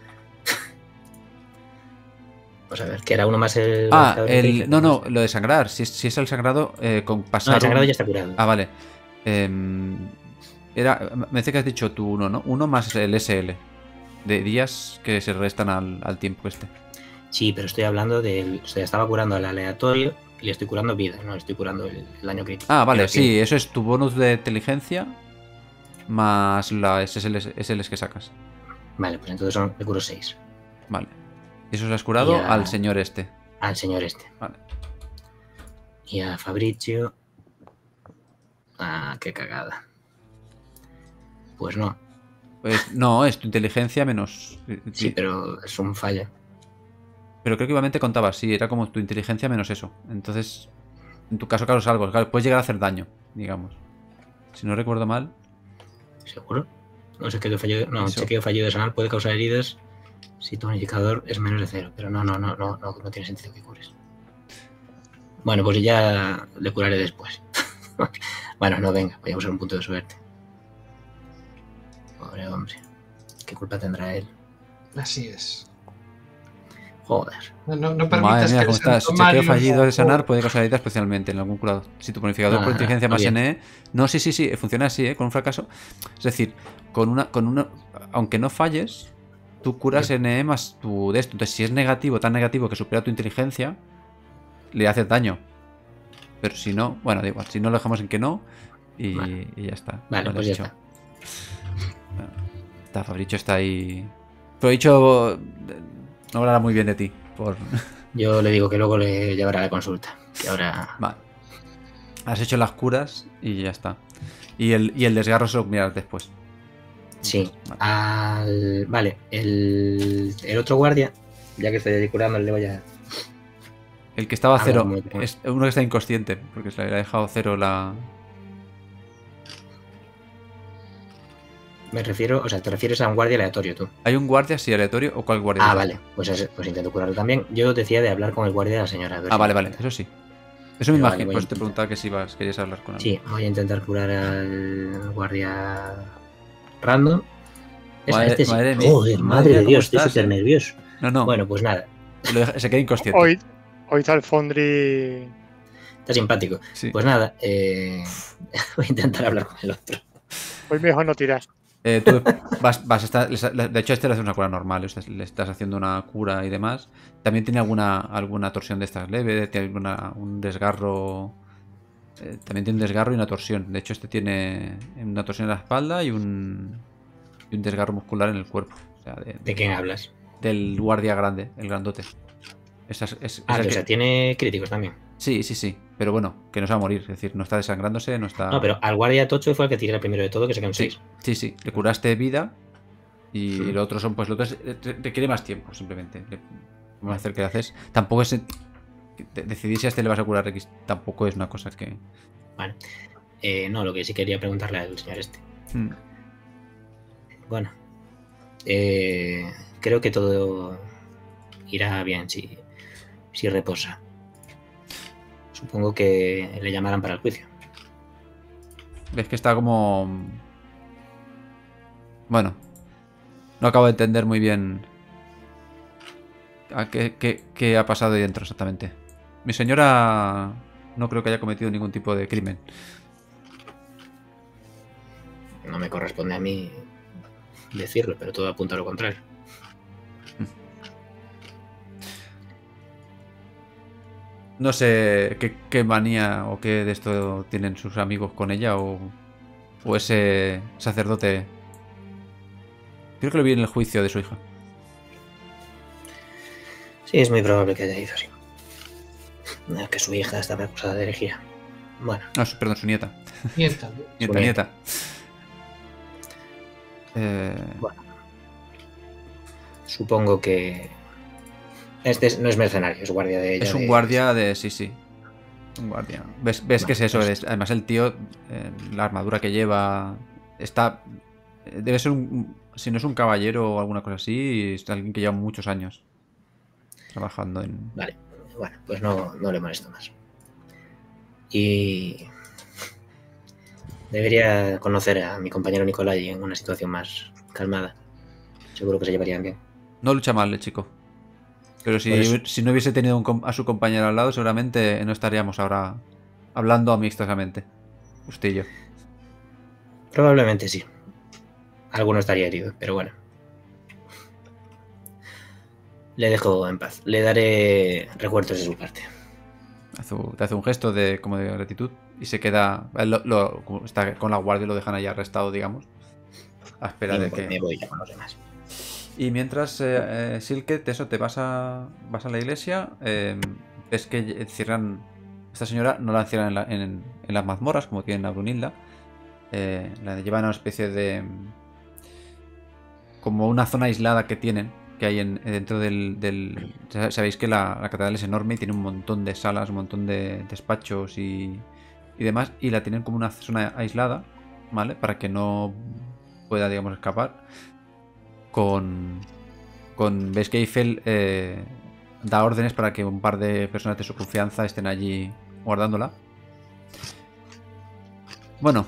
Speaker 1: Vamos a ver, que era uno más el.
Speaker 2: Ah,
Speaker 1: lanzador de
Speaker 2: el.
Speaker 1: inteligencia,
Speaker 2: No, no,
Speaker 1: más-
Speaker 2: lo de sangrar. Si es, si es el sangrado, eh, con
Speaker 1: No,
Speaker 2: pasar.
Speaker 1: el sangrado
Speaker 2: un-
Speaker 1: ya está curado.
Speaker 2: Ah, vale. Em, era, me parece que has dicho tú uno, ¿no? Uno más el S L. De días que se restan al, al tiempo este.
Speaker 1: Sí, pero estoy hablando del. O sea, estaba curando al aleatorio y le estoy curando vida, no le estoy curando el, el daño crítico.
Speaker 2: Ah, vale,
Speaker 1: Pero
Speaker 2: sí, eso es tu bonus de inteligencia. más las S Ls, S Ls que sacas.
Speaker 1: Vale, pues entonces son, le curo seis.
Speaker 2: Vale. Y eso se has curado
Speaker 1: Y a-
Speaker 2: al señor este.
Speaker 1: Al señor este.
Speaker 2: Vale.
Speaker 1: Y a Fabricio. Ah, qué cagada. Pues no.
Speaker 2: Pues no, es tu inteligencia menos...
Speaker 1: Sí, pero es un fallo.
Speaker 2: Pero creo que igualmente contaba, sí, era como tu inteligencia menos eso. Entonces, en tu caso, claro, es algo. Claro, puedes llegar a hacer daño, digamos. Si no recuerdo mal.
Speaker 1: ¿Seguro? Un chequeo fallido, no, un
Speaker 2: Eso.
Speaker 1: chequeo fallido de sanar puede causar heridas si tu bonificador es menos de cero. Pero no, no, no, no, no, no tiene sentido que cures. Bueno, pues ya le curaré después. Bueno, no, venga, voy a usar un punto de suerte. Pobre hombre. ¿Qué culpa tendrá él?
Speaker 5: Así es.
Speaker 1: Joder.
Speaker 5: No, no, no
Speaker 2: Madre
Speaker 5: permitas
Speaker 2: mía,
Speaker 5: que
Speaker 2: ¿cómo
Speaker 5: el santo
Speaker 2: estás? Chequeo
Speaker 5: Mario
Speaker 2: fallido de
Speaker 5: no-
Speaker 2: sanar puede causar heridas especialmente en algún curado. Si tu bonificador por
Speaker 1: Ah,
Speaker 2: inteligencia más
Speaker 1: bien.
Speaker 2: N E... No, sí, sí, sí, funciona así, ¿eh? Con un fracaso. Es decir, con una, con una, aunque no falles, tú curas N E más tu de esto. Entonces, si es negativo, tan negativo que supera tu inteligencia, le haces daño. Pero si no, bueno, da igual. Si no, lo dejamos en que no y,
Speaker 1: Vale.
Speaker 2: y ya está.
Speaker 1: Vale,
Speaker 2: Lo
Speaker 1: pues
Speaker 2: has
Speaker 1: ya
Speaker 2: hecho.
Speaker 1: está.
Speaker 2: Bueno, está, Fabricio está ahí. Fabricio eh, no hablará muy bien de ti. Por...
Speaker 1: Yo le digo que luego le llevará a la consulta. Que ahora.
Speaker 2: Vale. Has hecho las curas y ya está. Y el, y el desgarro se lo mirarás después.
Speaker 1: Sí.
Speaker 2: Vale.
Speaker 1: Al... Vale, el... el otro guardia, ya que estoy ahí curando, le voy a.
Speaker 2: El que estaba a
Speaker 1: Ah,
Speaker 2: cero
Speaker 1: muy bien.
Speaker 2: es uno que está inconsciente, porque se le ha dejado cero la...
Speaker 1: Me refiero, o sea, te refieres a un guardia aleatorio tú.
Speaker 2: ¿Hay un guardia así aleatorio o cuál guardia?
Speaker 1: Ah,
Speaker 2: es?
Speaker 1: vale, pues, ese- pues intento curarlo también. Yo decía de hablar con el guardia de la señora. a ver
Speaker 2: Ah,
Speaker 1: si
Speaker 2: vale,
Speaker 1: me
Speaker 2: vale,
Speaker 1: cuenta.
Speaker 2: eso sí. Eso me
Speaker 1: Pero vale,
Speaker 2: imagino,
Speaker 1: voy a
Speaker 2: pues te
Speaker 1: intentar.
Speaker 2: preguntaba que si ibas, querías hablar con él.
Speaker 1: Sí, voy a intentar curar al guardia random. Esa,
Speaker 2: Madre-
Speaker 1: este sí.
Speaker 2: madre mía,
Speaker 1: Joder,
Speaker 2: madre
Speaker 1: madre
Speaker 2: mía,
Speaker 1: de
Speaker 2: ¿cómo
Speaker 1: Dios, estoy
Speaker 2: estás,
Speaker 1: súper
Speaker 2: eh?
Speaker 1: nervioso.
Speaker 2: No, no,
Speaker 1: Bueno, pues nada,
Speaker 2: lo deja- se queda inconsciente.
Speaker 4: Hoy, hoy está el Fondry.
Speaker 1: está simpático.
Speaker 2: Sí.
Speaker 1: Pues nada, eh, voy a intentar hablar con el otro.
Speaker 4: Hoy mejor no tiras.
Speaker 2: Eh, tú vas, vas a estar, les- de hecho, este le hace una cura normal, o sea, le estás haciendo una cura y demás. También tiene alguna, alguna torsión de estas leve, tiene alguna, un desgarro. eh, también tiene un desgarro y una torsión. De hecho, este tiene una torsión en la espalda y un, y un desgarro muscular en el cuerpo. O sea, de-
Speaker 1: ¿De quién hablas?
Speaker 2: del guardia grande, el grandote. Esa es- es- es
Speaker 1: Ah,
Speaker 2: el
Speaker 1: o
Speaker 2: que-
Speaker 1: sea, tiene críticos también.
Speaker 2: Sí, sí, sí. Pero bueno, que no se va a morir. Es decir, no está desangrándose, no está.
Speaker 1: No, pero al guardia tocho fue el que tiré el primero de todo, que se quedó en
Speaker 2: Sí,
Speaker 1: seis.
Speaker 2: sí, sí. Le curaste vida. Y
Speaker 1: Mm.
Speaker 2: lo otro son, pues, lo otro es- re- requiere más tiempo, simplemente. Le- Vamos a hacer que le haces. Tampoco es. de- Decidir si a este le vas a curar X. Tampoco es una cosa que.
Speaker 1: Vale. Eh, no, lo que sí quería preguntarle al señor este.
Speaker 2: Hmm.
Speaker 1: Bueno, eh, creo que todo irá bien si, si reposa. Supongo que le llamarán para el juicio.
Speaker 2: Ves que está como. Bueno. No acabo de entender muy bien. A qué, qué- qué ha pasado ahí dentro exactamente. Mi señora. No creo que haya cometido ningún tipo de crimen.
Speaker 1: No me corresponde a mí decirlo, pero todo apunta a lo contrario.
Speaker 2: No sé qué, qué manía o qué de esto tienen sus amigos con ella o, o ese sacerdote. Creo que lo vi en el juicio de su hija.
Speaker 1: Sí, es muy probable que haya ido así. Que su hija estaba acusada de herejía. Bueno,
Speaker 2: No, su- perdón, su nieta.
Speaker 5: Nieta.
Speaker 2: Nieta,
Speaker 1: Su
Speaker 2: nieta. Eh,
Speaker 1: supongo que... Este es- no es mercenario, es guardia de ella.
Speaker 2: es un
Speaker 1: de-
Speaker 2: guardia de. Sí, sí. Un guardia. ¿Ves, ves
Speaker 1: Vale,
Speaker 2: que es eso?
Speaker 1: pues-
Speaker 2: Es- además, el tío, eh, la armadura que lleva. Está. Debe ser un. Si no es un caballero o alguna cosa así, es alguien que lleva muchos años trabajando en.
Speaker 1: Vale, bueno, pues no, no le molesto más. Y... Debería conocer a mi compañero Nicolai en una situación más calmada. Seguro que se llevarían bien.
Speaker 2: No lucha mal el chico. Pero si,
Speaker 1: Por eso.
Speaker 2: si no hubiese tenido un com- a su compañero al lado, seguramente no estaríamos ahora hablando amistosamente. Usted y yo.
Speaker 1: Probablemente sí. Alguno estaría herido, pero bueno. Le dejo en paz. Le daré recuerdos de su parte.
Speaker 2: Hace- te hace un gesto de como de gratitud y se queda. él lo- lo- está con la guardia y lo dejan ahí arrestado, digamos. a espera
Speaker 1: Y
Speaker 2: de
Speaker 1: me,
Speaker 2: que...
Speaker 1: me voy ya con los demás.
Speaker 2: Y mientras, eh, eh, Silket, eso, te vas a, vas a la iglesia, eh, ves que encierran... Esta señora no la encierran en, la- en- en las mazmorras, como tienen a Brunilda. Eh, la llevan a una especie de... Como una zona aislada que tienen, que hay en, dentro del... del- ya sabéis que la, la catedral es enorme y tiene un montón de salas, un montón de despachos y, y demás. Y la tienen como una zona aislada, ¿vale? Para que no pueda, digamos, escapar. Con... Con ves que Eiffel eh, da órdenes para que un par de personas de su confianza estén allí guardándola. Bueno,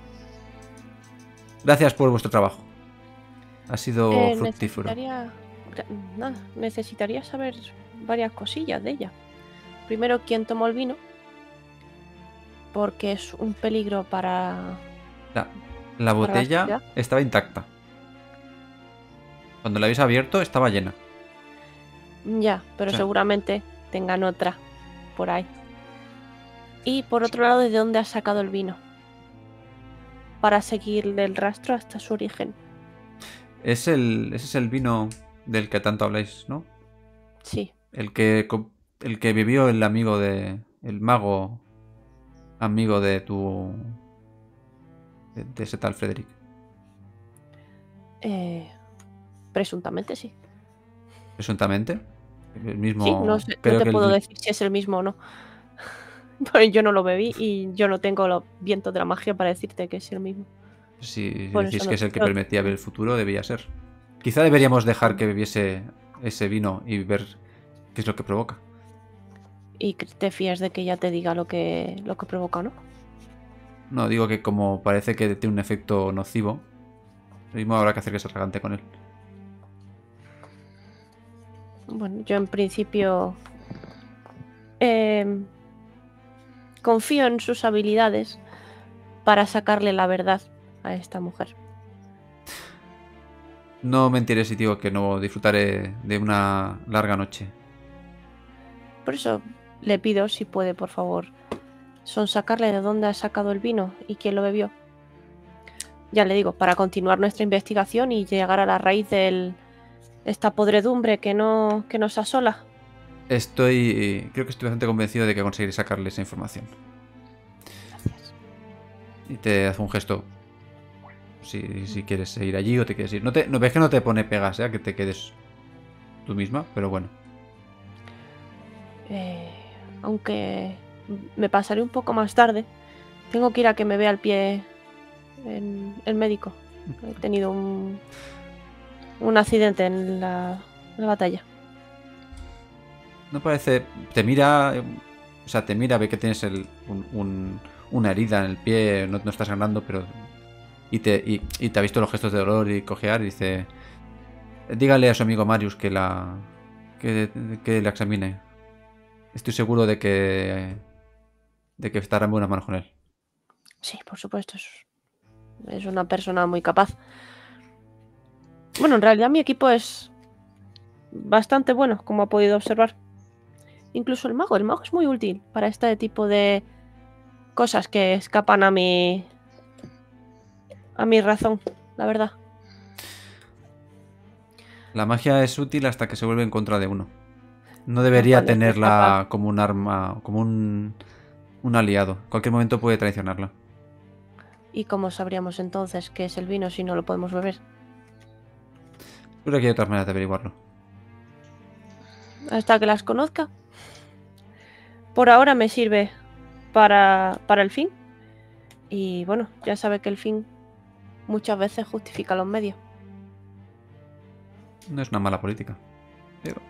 Speaker 2: gracias por vuestro trabajo. Ha sido
Speaker 6: Eh,
Speaker 2: fructífero.
Speaker 6: necesitaría... gra- Nada, necesitaría saber varias cosillas de ella. Primero, quién tomó el vino. Porque es un peligro para...
Speaker 2: La, la botella
Speaker 6: sociedad.
Speaker 2: estaba intacta. Cuando la habéis abierto estaba llena.
Speaker 6: Ya, pero
Speaker 2: O sea-
Speaker 6: seguramente tengan otra por ahí. Y por otro lado, ¿de dónde has sacado el vino? Para seguirle el rastro hasta su origen.
Speaker 2: Es el, ese es el vino del que tanto habláis, ¿no?
Speaker 6: Sí,
Speaker 2: El que, co- el que vivió el amigo de... El mago amigo de tu... De, de ese tal Frederick.
Speaker 6: eh, presuntamente sí.
Speaker 2: Presuntamente. El mismo...
Speaker 6: Sí, no, sé- no
Speaker 2: creo
Speaker 6: te
Speaker 2: que
Speaker 6: puedo
Speaker 2: el-
Speaker 6: decir si es el mismo o no. Pues yo no lo bebí y yo no tengo los vientos de la magia para decirte que es el mismo.
Speaker 2: Si, si
Speaker 6: Por
Speaker 2: decís
Speaker 6: eso
Speaker 2: que
Speaker 6: no-
Speaker 2: es el que
Speaker 6: no-
Speaker 2: permitía ver el futuro, debía ser. Quizá deberíamos dejar que bebiese ese vino y ver qué es lo que provoca.
Speaker 6: Y que te fías de que ella te diga lo que, lo que provoca, ¿no?
Speaker 2: No, digo que como parece que tiene un efecto nocivo, lo mismo habrá que hacer que se atragante con él.
Speaker 6: Bueno, yo en principio em, confío en sus habilidades para sacarle la verdad a esta mujer.
Speaker 2: No mentiré si digo que no disfrutaré de una larga noche.
Speaker 6: Por eso le pido, si puede, por favor, sonsacarle de dónde ha sacado el vino y quién lo bebió. Ya le digo, para continuar nuestra investigación y llegar a la raíz de esta podredumbre que, no, que nos asola.
Speaker 2: Estoy... Creo que estoy bastante convencido de que conseguiré sacarle esa información.
Speaker 6: Gracias.
Speaker 2: Y te hace un gesto. Si, si quieres ir allí o te quieres ir. No, te, no ves que no te pone pegas, ¿eh? A que te quedes tú misma, pero bueno.
Speaker 6: Eh, aunque me pasaré un poco más tarde, tengo que ir a que me vea el pie en el médico. He tenido un, un accidente en la, en la batalla.
Speaker 2: No parece... Te mira... eh, O sea, te mira, ve que tienes el, un, un- una herida en el pie, no, no estás sangrando, pero... Y te, y, y te ha visto los gestos de dolor y cojear y dice... Dígale a su amigo Marius que la... Que, que la examine. Estoy seguro de que... De que estará en buenas manos con él.
Speaker 6: Sí, por supuesto, es, es una persona muy capaz. Bueno, en realidad mi equipo es bastante bueno, como ha podido observar. Incluso el mago, el mago es muy útil para este tipo de cosas que escapan a mi a mi razón, la verdad.
Speaker 2: La magia es útil hasta que se vuelve en contra de uno. No debería
Speaker 6: cuando se
Speaker 2: tenerla
Speaker 6: escapa.
Speaker 2: como un arma, como un, un aliado. En cualquier momento puede traicionarla.
Speaker 6: ¿Y cómo sabríamos entonces qué es el vino si no lo podemos beber?
Speaker 2: Creo que hay otras maneras de averiguarlo.
Speaker 6: Hasta que las conozca. Por ahora me sirve para, para el fin. Y bueno, ya sabe que el fin muchas veces justifica los medios.
Speaker 2: No es una mala política. Pero...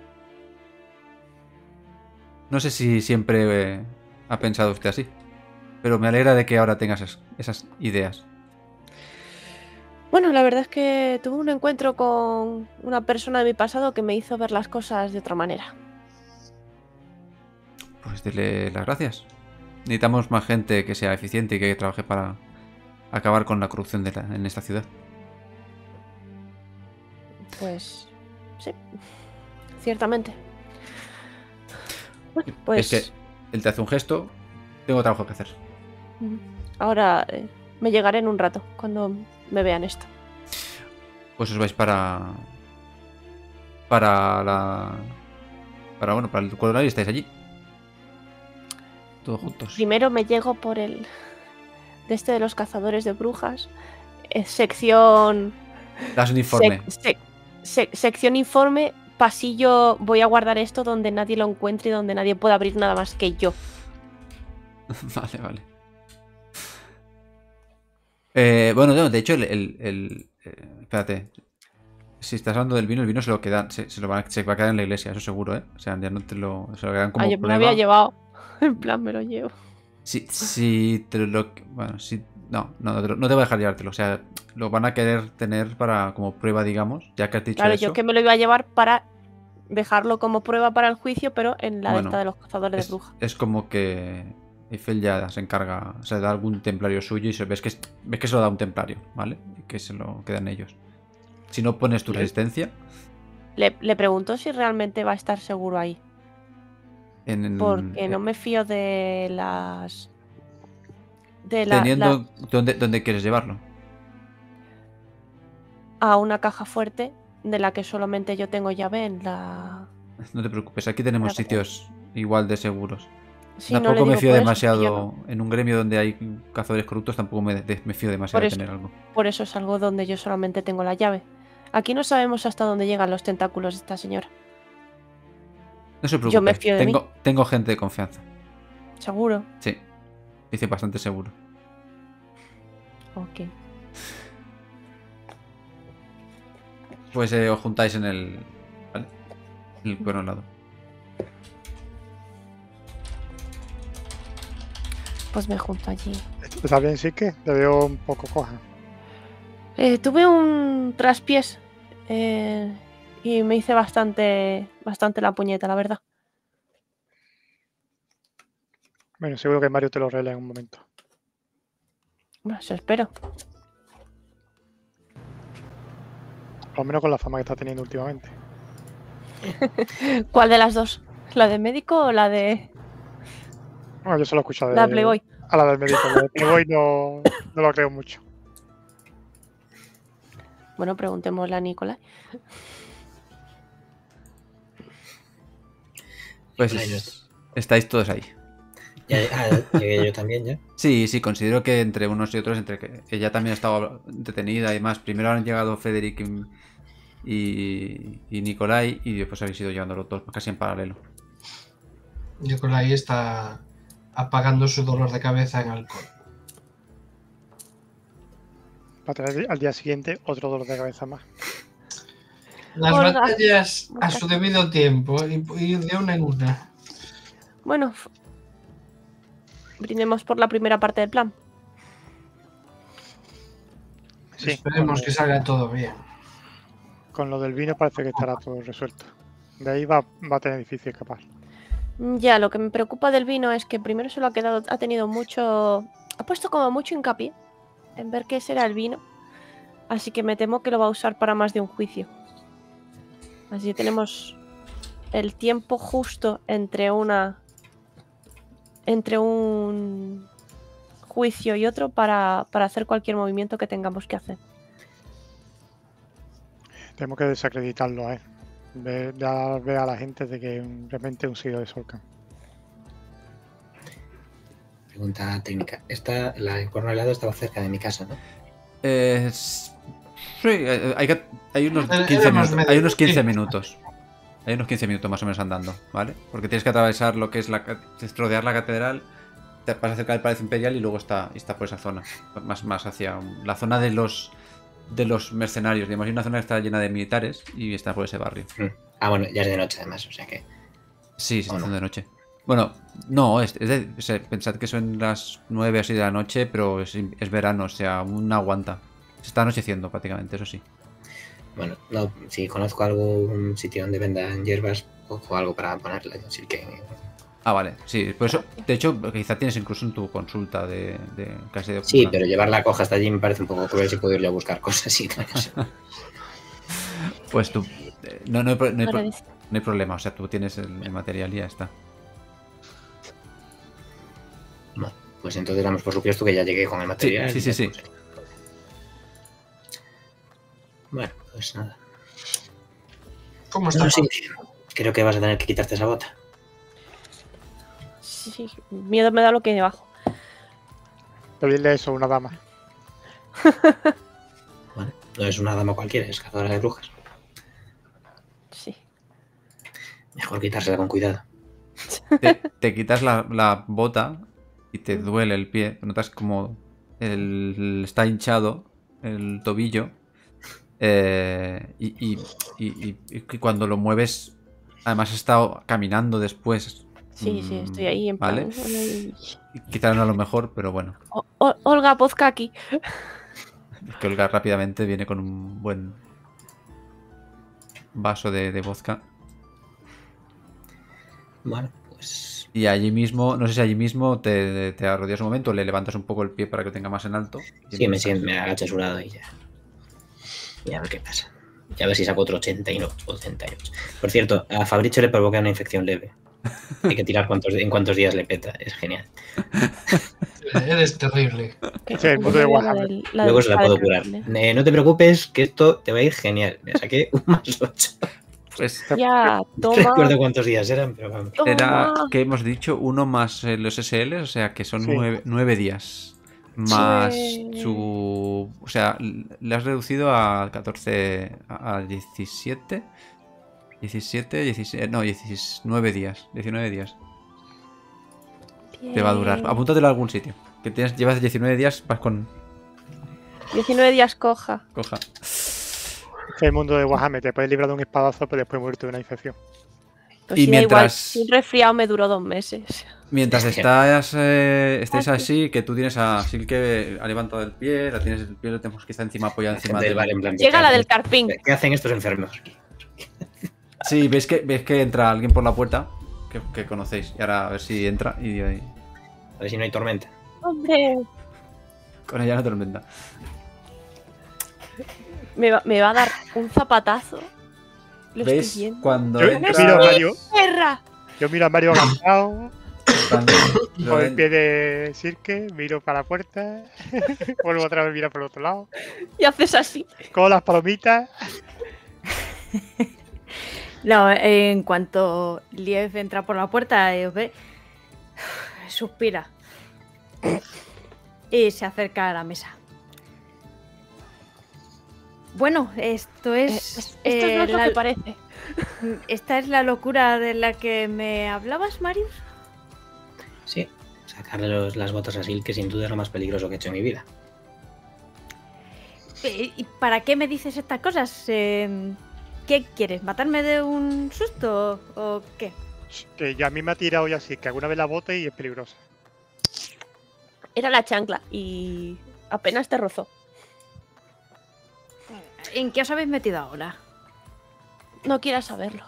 Speaker 2: No sé si siempre eh, ha pensado usted así. Pero me alegra de que ahora tengas es- esas ideas.
Speaker 6: Bueno, la verdad es que tuve un encuentro con una persona de mi pasado que me hizo ver las cosas de otra manera.
Speaker 2: Pues dile las gracias. Necesitamos más gente que sea eficiente y que trabaje para acabar con la corrupción de la- en esta ciudad.
Speaker 6: Pues sí, ciertamente. Bueno, pues
Speaker 2: Es que él te hace un gesto. Tengo trabajo que hacer.
Speaker 6: mm, ahora eh, me llegaré en un rato cuando me vean esto.
Speaker 2: pues os vais para... Para la... Para, bueno, para el coronario y estáis allí. Todos juntos.
Speaker 6: Primero me llego por el... De este de los cazadores de brujas. eh, sección...
Speaker 2: Das un informe.
Speaker 6: sec- sec- sec- sección informe. Pasillo. Voy a guardar esto donde nadie lo encuentre y donde nadie pueda abrir nada más que yo.
Speaker 2: Vale, vale. Eh, bueno, no, de hecho, el... el- el- eh, espérate. Si estás hablando del vino, el vino se lo queda, se, se lo va, se va a quedar en la iglesia, eso seguro, ¿eh? O sea, ya no te lo, se lo quedan como
Speaker 6: Ah, yo me lo
Speaker 2: prueba.
Speaker 6: había llevado. En plan, me lo llevo.
Speaker 2: Si, si te lo... Bueno, si... No, no, no te, lo- no te voy a dejar llevártelo. O sea, lo van a querer tener para como prueba, digamos, ya que has dicho
Speaker 6: Claro,
Speaker 2: eso.
Speaker 6: yo que me lo iba a llevar para dejarlo como prueba para el juicio, pero en la de
Speaker 2: Bueno,
Speaker 6: esta de los cazadores
Speaker 2: es,
Speaker 6: de brujas.
Speaker 2: es como que Eiffel ya se encarga, o sea, da algún templario suyo y se, ves, que, es- ves que se lo da un templario, ¿vale? Y que se lo quedan ellos. Si no pones tu
Speaker 6: Sí.
Speaker 2: resistencia
Speaker 6: Le, le pregunto si realmente va a estar seguro ahí.
Speaker 2: en... en-
Speaker 6: Porque no me fío de las. De la,
Speaker 2: teniendo...
Speaker 6: la-
Speaker 2: ¿dónde, ¿Dónde quieres llevarlo?
Speaker 6: a una caja fuerte de la que solamente yo tengo llave en la.
Speaker 2: No te preocupes, aquí tenemos
Speaker 6: Claro.
Speaker 2: sitios igual de seguros.
Speaker 6: Sí, no le
Speaker 2: Tampoco me
Speaker 6: digo
Speaker 2: fío
Speaker 6: por eso, es que yo
Speaker 2: demasiado.
Speaker 6: no-
Speaker 2: En un gremio donde hay cazadores corruptos, tampoco me, de- me fío demasiado
Speaker 6: Por
Speaker 2: de
Speaker 6: eso.
Speaker 2: tener algo.
Speaker 6: Por eso es algo donde yo solamente tengo la llave. Aquí no sabemos hasta dónde llegan los tentáculos de esta señora.
Speaker 2: No se preocupe.
Speaker 6: Yo me fío de
Speaker 2: tengo, tengo gente de confianza.
Speaker 6: Seguro.
Speaker 2: Sí. Dice bastante seguro.
Speaker 6: Ok.
Speaker 2: Pues eh, os juntáis en el. ¿Vale? En el cuerno al lado.
Speaker 6: Pues me junto allí.
Speaker 4: ¿Está bien, sí que? Te veo un poco coja.
Speaker 6: Eh, tuve un traspiés eh, y me hice bastante, bastante la puñeta, la verdad.
Speaker 4: Bueno, seguro que Mario te lo arregla en un momento.
Speaker 6: Bueno, eso espero.
Speaker 4: Por lo menos con la fama que está teniendo últimamente.
Speaker 6: ¿Cuál de las dos? ¿La de médico o la de
Speaker 4: Bueno, yo solo he escuchado de,
Speaker 6: la de Playboy?
Speaker 4: a la del médico. La de Playboy no, no lo creo mucho.
Speaker 6: Bueno, preguntémosle a Nicolás.
Speaker 2: Pues
Speaker 1: Ahí
Speaker 2: es- estáis todos ahí.
Speaker 1: Ya, ah, llegué yo también, ya.
Speaker 2: Sí, sí, considero que entre unos y otros, entre que ella también ha estado detenida y más. Primero han llegado Federic y, y, y Nicolai y después habéis ido llevándolo todos casi en paralelo.
Speaker 5: Nicolai está apagando su dolor de cabeza en alcohol.
Speaker 4: Para tener al día siguiente otro dolor de cabeza más.
Speaker 5: Las
Speaker 6: Olga.
Speaker 5: batallas a su debido tiempo y, y de una en una.
Speaker 6: Bueno, f- brindemos por la primera parte del plan.
Speaker 4: Sí,
Speaker 5: Esperemos
Speaker 4: con,
Speaker 5: que salga todo bien.
Speaker 4: con lo del vino parece que estará todo resuelto. De ahí va, va a tener difícil escapar.
Speaker 6: Mm, Ya, lo que me preocupa del vino es que primero se lo ha quedado, ha tenido mucho, ha puesto como mucho hincapié en ver qué será el vino. Así que me temo que lo va a usar para más de un juicio. Así que tenemos el tiempo justo entre una, entre un juicio y otro para, para hacer cualquier movimiento que tengamos que hacer.
Speaker 4: Tenemos que desacreditarlo a él. Ve, ya ve a la gente de que un- realmente es un seguidor de Solkan.
Speaker 1: Pregunta técnica. Esta, la de cuerno helado estaba cerca de mi casa, ¿no?
Speaker 2: Eh, s- sí, eh, hay, que- hay unos
Speaker 5: Era-
Speaker 2: quince
Speaker 5: éramos
Speaker 2: minutos.
Speaker 5: medio-
Speaker 2: Hay unos quince
Speaker 5: sí.
Speaker 2: minutos. Hay unos quince minutos más o menos andando, ¿vale? Porque tienes que atravesar lo que es la ca- es rodear la catedral, te vas acerca del Palacio Imperial y luego está, está por esa zona. Más, más hacia un- la zona de los de los mercenarios. Digamos, hay una zona que está llena de militares y está por ese barrio.
Speaker 1: Mm. Ah, bueno, ya es de noche además, o sea que.
Speaker 2: Sí, se está
Speaker 1: ¿O no?
Speaker 2: haciendo de noche. Bueno, no, es, es de- o sea, pensad que son las nueve así de la noche, pero es, es verano, o sea, aún aguanta. Se está anocheciendo prácticamente, eso sí.
Speaker 1: Bueno, no, si conozco algún sitio donde vendan hierbas, cojo algo para ponerla. Así que.
Speaker 2: Ah, vale, sí, por eso, de hecho, quizá tienes incluso en tu consulta de, de casi de
Speaker 1: Sí,
Speaker 2: una-
Speaker 1: pero llevar la coja hasta allí me parece un poco cruel si puedo ir yo a buscar cosas y todo eso.
Speaker 2: Pues tú, eh, no, no, hay, pro- no hay pro-
Speaker 6: Ahora dice,
Speaker 2: no hay problema, o sea, tú tienes el, el material y ya está.
Speaker 1: Bueno, pues entonces damos por supuesto que ya llegué con el material.
Speaker 2: sí, sí,
Speaker 1: y ya,
Speaker 2: sí.
Speaker 1: pues, Bueno, Pues nada.
Speaker 5: ¿Cómo está?
Speaker 1: No, sí, creo que vas a tener que quitarte esa bota.
Speaker 6: Sí, sí, miedo me da lo que hay debajo.
Speaker 4: Pedirle eso a una dama.
Speaker 1: Vale. No es una dama cualquiera, es cazadora de brujas.
Speaker 6: Sí.
Speaker 1: Mejor quitársela con cuidado.
Speaker 2: Te, te quitas la, la bota y te duele el pie. Notas como el, está hinchado el tobillo. Eh, y, y, y, y, y cuando lo mueves, además has estado caminando después.
Speaker 6: Sí, sí, estoy ahí en plan.
Speaker 2: Vale. Quizás no a lo mejor, pero bueno.
Speaker 6: O- o- Olga, vodka aquí.
Speaker 2: Es que Olga rápidamente viene con un buen vaso de, de vodka.
Speaker 1: Bueno, pues.
Speaker 2: Y allí mismo, no sé si allí mismo te, te arrodillas un momento, le levantas un poco el pie para que lo tenga más en alto. y
Speaker 1: Sí, me,
Speaker 2: empiezas.
Speaker 1: siento, me agacho a su lado y ya. Y a ver qué pasa. Y a ver si saco otro ochenta y ochenta y ocho. Por cierto, a Fabricio le provoca una infección leve. Hay que tirar cuántos, en cuántos días le peta. Es genial.
Speaker 5: Eres terrible.
Speaker 4: Sí, el mundo de
Speaker 6: La
Speaker 4: Warhammer.
Speaker 6: del- la
Speaker 1: Luego
Speaker 6: del
Speaker 1: se la
Speaker 6: padre
Speaker 1: puedo curar.
Speaker 6: terrible.
Speaker 1: Eh, no te preocupes, que esto te va a ir genial. Me saqué un más ocho.
Speaker 2: Pues
Speaker 6: Ya,
Speaker 1: No
Speaker 6: toma.
Speaker 1: recuerdo cuántos días eran, pero vamos.
Speaker 6: toma.
Speaker 2: era que hemos dicho uno más eh, los S L, o sea que son
Speaker 4: Sí.
Speaker 2: nueve, nueve días. Más
Speaker 6: Sí.
Speaker 2: su. O sea, le has reducido a catorce. A diecisiete. diecisiete, diecisiete. No, diecinueve días. diecinueve días. Te va a durar.
Speaker 6: Bien.
Speaker 2: Apúntatelo a algún sitio. Que tienes, llevas diecinueve días, vas con.
Speaker 6: diecinueve días coja.
Speaker 2: Coja.
Speaker 4: Que el mundo de Warhammer te puedes librar de un espadazo, pero después morirte de una infección.
Speaker 6: Pues
Speaker 2: Y
Speaker 6: sí, da igual.
Speaker 2: mientras-
Speaker 6: Si un resfriado me duró dos meses.
Speaker 2: Mientras estás, eh, estés
Speaker 6: Ah,
Speaker 2: así, que tú tienes a Silke ha levantado el pie, la tienes el pie, lo tenemos que está encima apoyado
Speaker 1: La
Speaker 2: encima
Speaker 1: gente
Speaker 2: de
Speaker 1: del bar en plan,
Speaker 6: Llega
Speaker 1: ¿qué
Speaker 6: la del
Speaker 1: hacen?
Speaker 6: carpín.
Speaker 1: ¿Qué hacen estos enfermos?
Speaker 2: Sí, ves que, ves que entra alguien por la puerta que, que conocéis. Y ahora a ver si entra y, y
Speaker 1: A ver si no hay tormenta.
Speaker 6: Hombre,
Speaker 2: con ella no tormenta.
Speaker 6: me va, me va a dar un zapatazo. Lo
Speaker 2: ¿Ves?
Speaker 6: estoy viendo.
Speaker 2: Cuando
Speaker 4: Yo, yo
Speaker 2: entra.
Speaker 4: miro a Mario,
Speaker 6: ¡Perra!
Speaker 4: yo miro a Mario agachado,
Speaker 2: cuando-
Speaker 4: con el pie de Sirke, miro para la puerta, vuelvo otra vez a mirar por el otro lado,
Speaker 6: Y haces así.
Speaker 4: con las palomitas.
Speaker 7: No, en cuanto Liev entra por la puerta y os ve, suspira y se acerca a la mesa. Bueno, esto
Speaker 6: Eh,
Speaker 7: es,
Speaker 6: es- Esto no
Speaker 7: eh,
Speaker 6: es lo
Speaker 7: la-
Speaker 6: que parece.
Speaker 7: esta es la locura de la que me hablabas, Marius.
Speaker 1: Sí, sacarle los- las botas a Sil, que sin duda es lo más peligroso que he hecho en mi vida.
Speaker 7: Eh, ¿Y para qué me dices estas cosas? Eh, ¿Qué quieres? ¿Matarme de un susto o qué?
Speaker 4: Que ya a mí me ha tirado ya así, que alguna vez la bote y es peligrosa.
Speaker 6: Era la chancla y apenas te rozó.
Speaker 7: ¿En qué os habéis metido ahora?
Speaker 6: No quieras saberlo.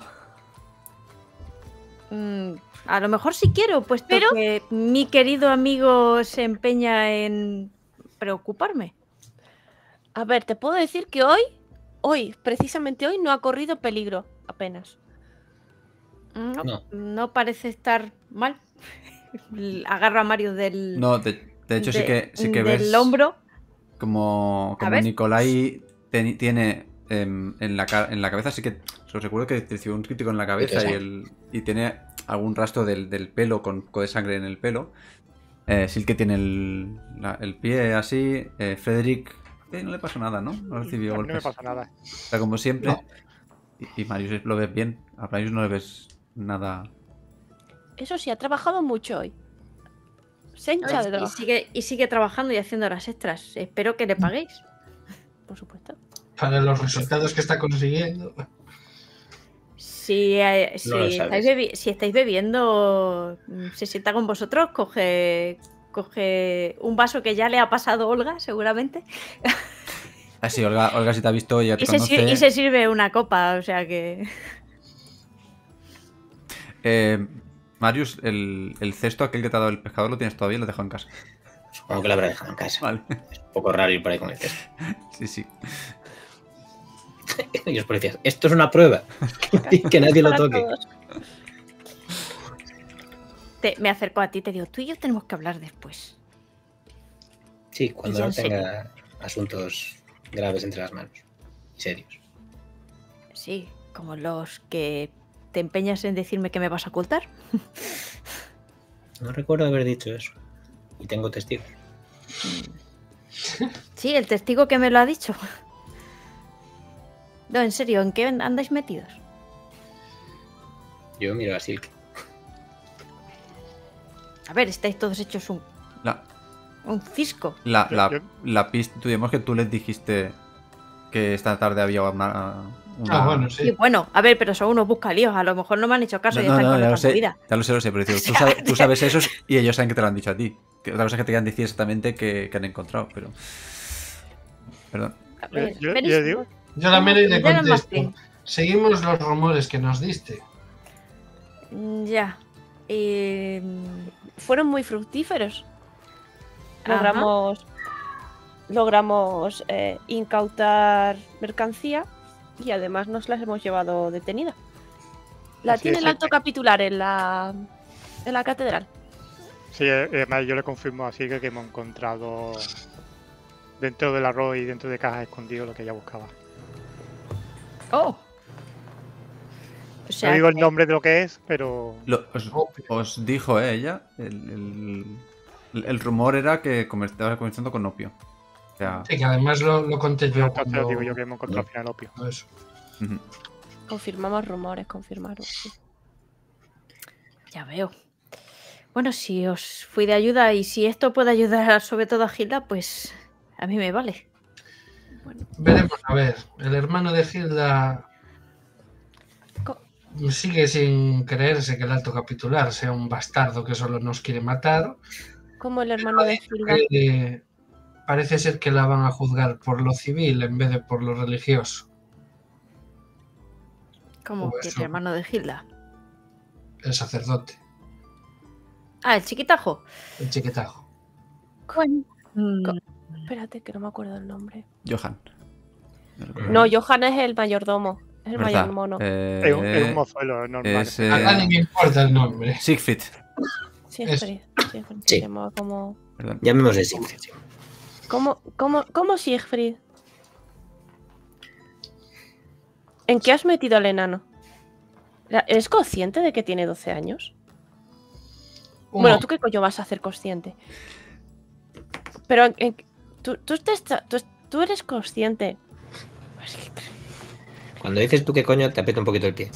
Speaker 7: Mm, a lo mejor sí quiero, puesto
Speaker 6: Pero-
Speaker 7: que mi querido amigo se empeña en preocuparme.
Speaker 6: A ver, te puedo decir que hoy, hoy, precisamente hoy, no ha corrido peligro. Apenas.
Speaker 7: No,
Speaker 1: No.
Speaker 7: no parece estar mal. Agarro a Mario del,
Speaker 2: No, de, de hecho sí
Speaker 7: de-
Speaker 2: que, sí que
Speaker 7: del
Speaker 2: ves
Speaker 7: hombro.
Speaker 2: como, como
Speaker 7: ver.
Speaker 2: Nicolai teni- tiene em, en, la, ca- en la cabeza, sí que os recuerdo que recibió un crítico en la cabeza y, el, y tiene algún rastro del, del pelo con, con de sangre en el pelo. Eh, Silke tiene el, la- el pie así. Eh, Frederick eh, no le pasó nada, ¿no? No recibió
Speaker 4: A mí no me
Speaker 2: golpes.
Speaker 4: pasa nada.
Speaker 2: Está como siempre.
Speaker 1: No.
Speaker 2: Y, y Marius lo ves bien. A Marius no le ves nada.
Speaker 6: Eso sí, ha trabajado mucho hoy. Se hincha de
Speaker 7: Y
Speaker 6: trabajo,
Speaker 7: sigue, y sigue trabajando y haciendo horas extras. Espero que le paguéis.
Speaker 6: por supuesto.
Speaker 5: Para los resultados que está consiguiendo.
Speaker 7: Si, eh, si,
Speaker 1: No lo
Speaker 7: estáis,
Speaker 1: sabes.
Speaker 7: bebi- si estáis bebiendo, mm, se sienta con vosotros, coge, coge un vaso que ya le ha pasado Olga, seguramente,
Speaker 2: Ah, sí, Olga, Olga si te ha visto, ya te
Speaker 7: y se,
Speaker 2: conoce.
Speaker 7: sir- y se sirve una copa, o sea que...
Speaker 2: Eh, Marius, el, el cesto aquel que te ha dado el pescador lo tienes todavía, lo dejo en casa.
Speaker 1: Supongo que lo habrá dejado en casa.
Speaker 2: Vale.
Speaker 1: Es un poco raro ir por ahí con el cesto.
Speaker 2: Sí, sí.
Speaker 1: Y los policías, esto es una prueba. Que nadie lo
Speaker 6: Para
Speaker 1: toque.
Speaker 6: todos.
Speaker 7: Te- me acerco a ti y te digo, tú y yo tenemos que hablar después.
Speaker 1: Sí, cuando
Speaker 7: Ya
Speaker 1: no
Speaker 7: en serio.
Speaker 1: tenga asuntos graves entre las manos. Serios.
Speaker 7: Sí, como los que te empeñas en decirme que me vas a ocultar.
Speaker 1: No recuerdo haber dicho eso. Y tengo testigos.
Speaker 7: Sí, el testigo que me lo ha dicho. No, en serio, ¿en qué andáis metidos?
Speaker 1: Yo miro a Silk.
Speaker 7: A ver, estáis todos hechos un,
Speaker 2: La,
Speaker 7: un cisco.
Speaker 2: la,
Speaker 4: Yo-
Speaker 2: la,
Speaker 4: yo-
Speaker 2: la pista, digamos que tú les dijiste que esta tarde había una... una-
Speaker 5: Ah, bueno,
Speaker 7: Sí,
Speaker 5: sí.
Speaker 7: bueno, a ver, pero son unos buscalíos. A lo mejor no me han hecho caso
Speaker 2: No,
Speaker 7: y
Speaker 2: no,
Speaker 7: están
Speaker 2: no,
Speaker 7: con
Speaker 2: ya lo
Speaker 7: otra
Speaker 2: sé,
Speaker 7: movida.
Speaker 2: ya lo sé, lo sé, pero digo,
Speaker 7: O
Speaker 2: tú,
Speaker 7: sea,
Speaker 2: sabes, tú sabes eso y ellos saben que te lo han dicho a ti. Que otra cosa es que te quieran decir exactamente que, que han encontrado, pero... Perdón.
Speaker 7: A
Speaker 4: Yo,
Speaker 7: ver,
Speaker 4: yo-
Speaker 7: veréis-
Speaker 4: yo digo,
Speaker 5: Yo la miro y le
Speaker 7: Ya no más
Speaker 5: contesto. Seguimos los rumores que nos diste.
Speaker 7: Mm, Ya. Eh,
Speaker 6: Fueron muy fructíferos.
Speaker 7: Ajá.
Speaker 6: Logramos, logramos eh, incautar mercancía y además nos las hemos llevado detenida. La
Speaker 4: Así
Speaker 6: tiene
Speaker 4: es,
Speaker 6: el
Speaker 4: sí.
Speaker 6: alto capitular en la, en la catedral.
Speaker 4: sí, eh, además yo le confirmo así que, que hemos encontrado dentro del arroz y dentro de cajas escondido lo que ella buscaba.
Speaker 7: Oh. O sea,
Speaker 4: no digo el
Speaker 7: que-
Speaker 4: nombre de lo que es, pero
Speaker 2: Lo- os,
Speaker 5: Opio.
Speaker 2: os dijo eh, ella, el, el, el rumor era que comer- estaba comerciando con opio. O sea,
Speaker 5: Sí, que además lo, lo conté yo.
Speaker 4: entonces
Speaker 5: cuando-
Speaker 4: digo yo que hemos encontrado al final opio.
Speaker 5: cuando eso.
Speaker 2: ujú.
Speaker 6: Confirmamos rumores, confirmaron. Sí.
Speaker 7: Ya veo. Bueno, si os fui de ayuda y si esto puede ayudar sobre todo a Gilda, pues a mí me vale.
Speaker 5: Veremos, a ver. El hermano de Hilda
Speaker 6: Co-
Speaker 5: sigue sin creerse que el alto capitular sea un bastardo que solo nos quiere matar.
Speaker 6: Como el hermano de Gilda.
Speaker 5: Eh, parece ser que la van a juzgar por lo civil en vez de por lo religioso.
Speaker 7: Como
Speaker 5: Pues
Speaker 7: que
Speaker 5: eso.
Speaker 7: el hermano de Gilda.
Speaker 5: El sacerdote,
Speaker 7: Ah, el chiquitajo.
Speaker 5: el chiquitajo.
Speaker 7: Mm,
Speaker 6: Co- Espérate, que no me acuerdo el nombre.
Speaker 2: Johan. No recuerdo.
Speaker 6: No, Johan es el mayordomo. Es el
Speaker 2: ¿Verdad?
Speaker 6: mayordomo.
Speaker 2: Eh,
Speaker 4: Es un, es un mozuelo normal.
Speaker 2: es,
Speaker 5: A
Speaker 2: eh,
Speaker 5: nadie me importa el nombre.
Speaker 2: Siegfried.
Speaker 6: Siegfried. Siegfried
Speaker 1: Sí.
Speaker 6: se llamaba como...
Speaker 2: Perdón.
Speaker 1: Llamémosle Silk. sí.
Speaker 6: ¿Cómo, cómo, cómo Siegfried? ¿En qué has metido al enano? La- ¿Eres consciente de que tiene doce años?
Speaker 5: Un
Speaker 6: Bueno,
Speaker 5: mo-
Speaker 6: ¿tú qué coño vas a hacer consciente? Pero en- en- tú, tú, te está- tú- tú eres consciente. Es que-
Speaker 1: Cuando dices tú qué coño, te aprieta un poquito el pie.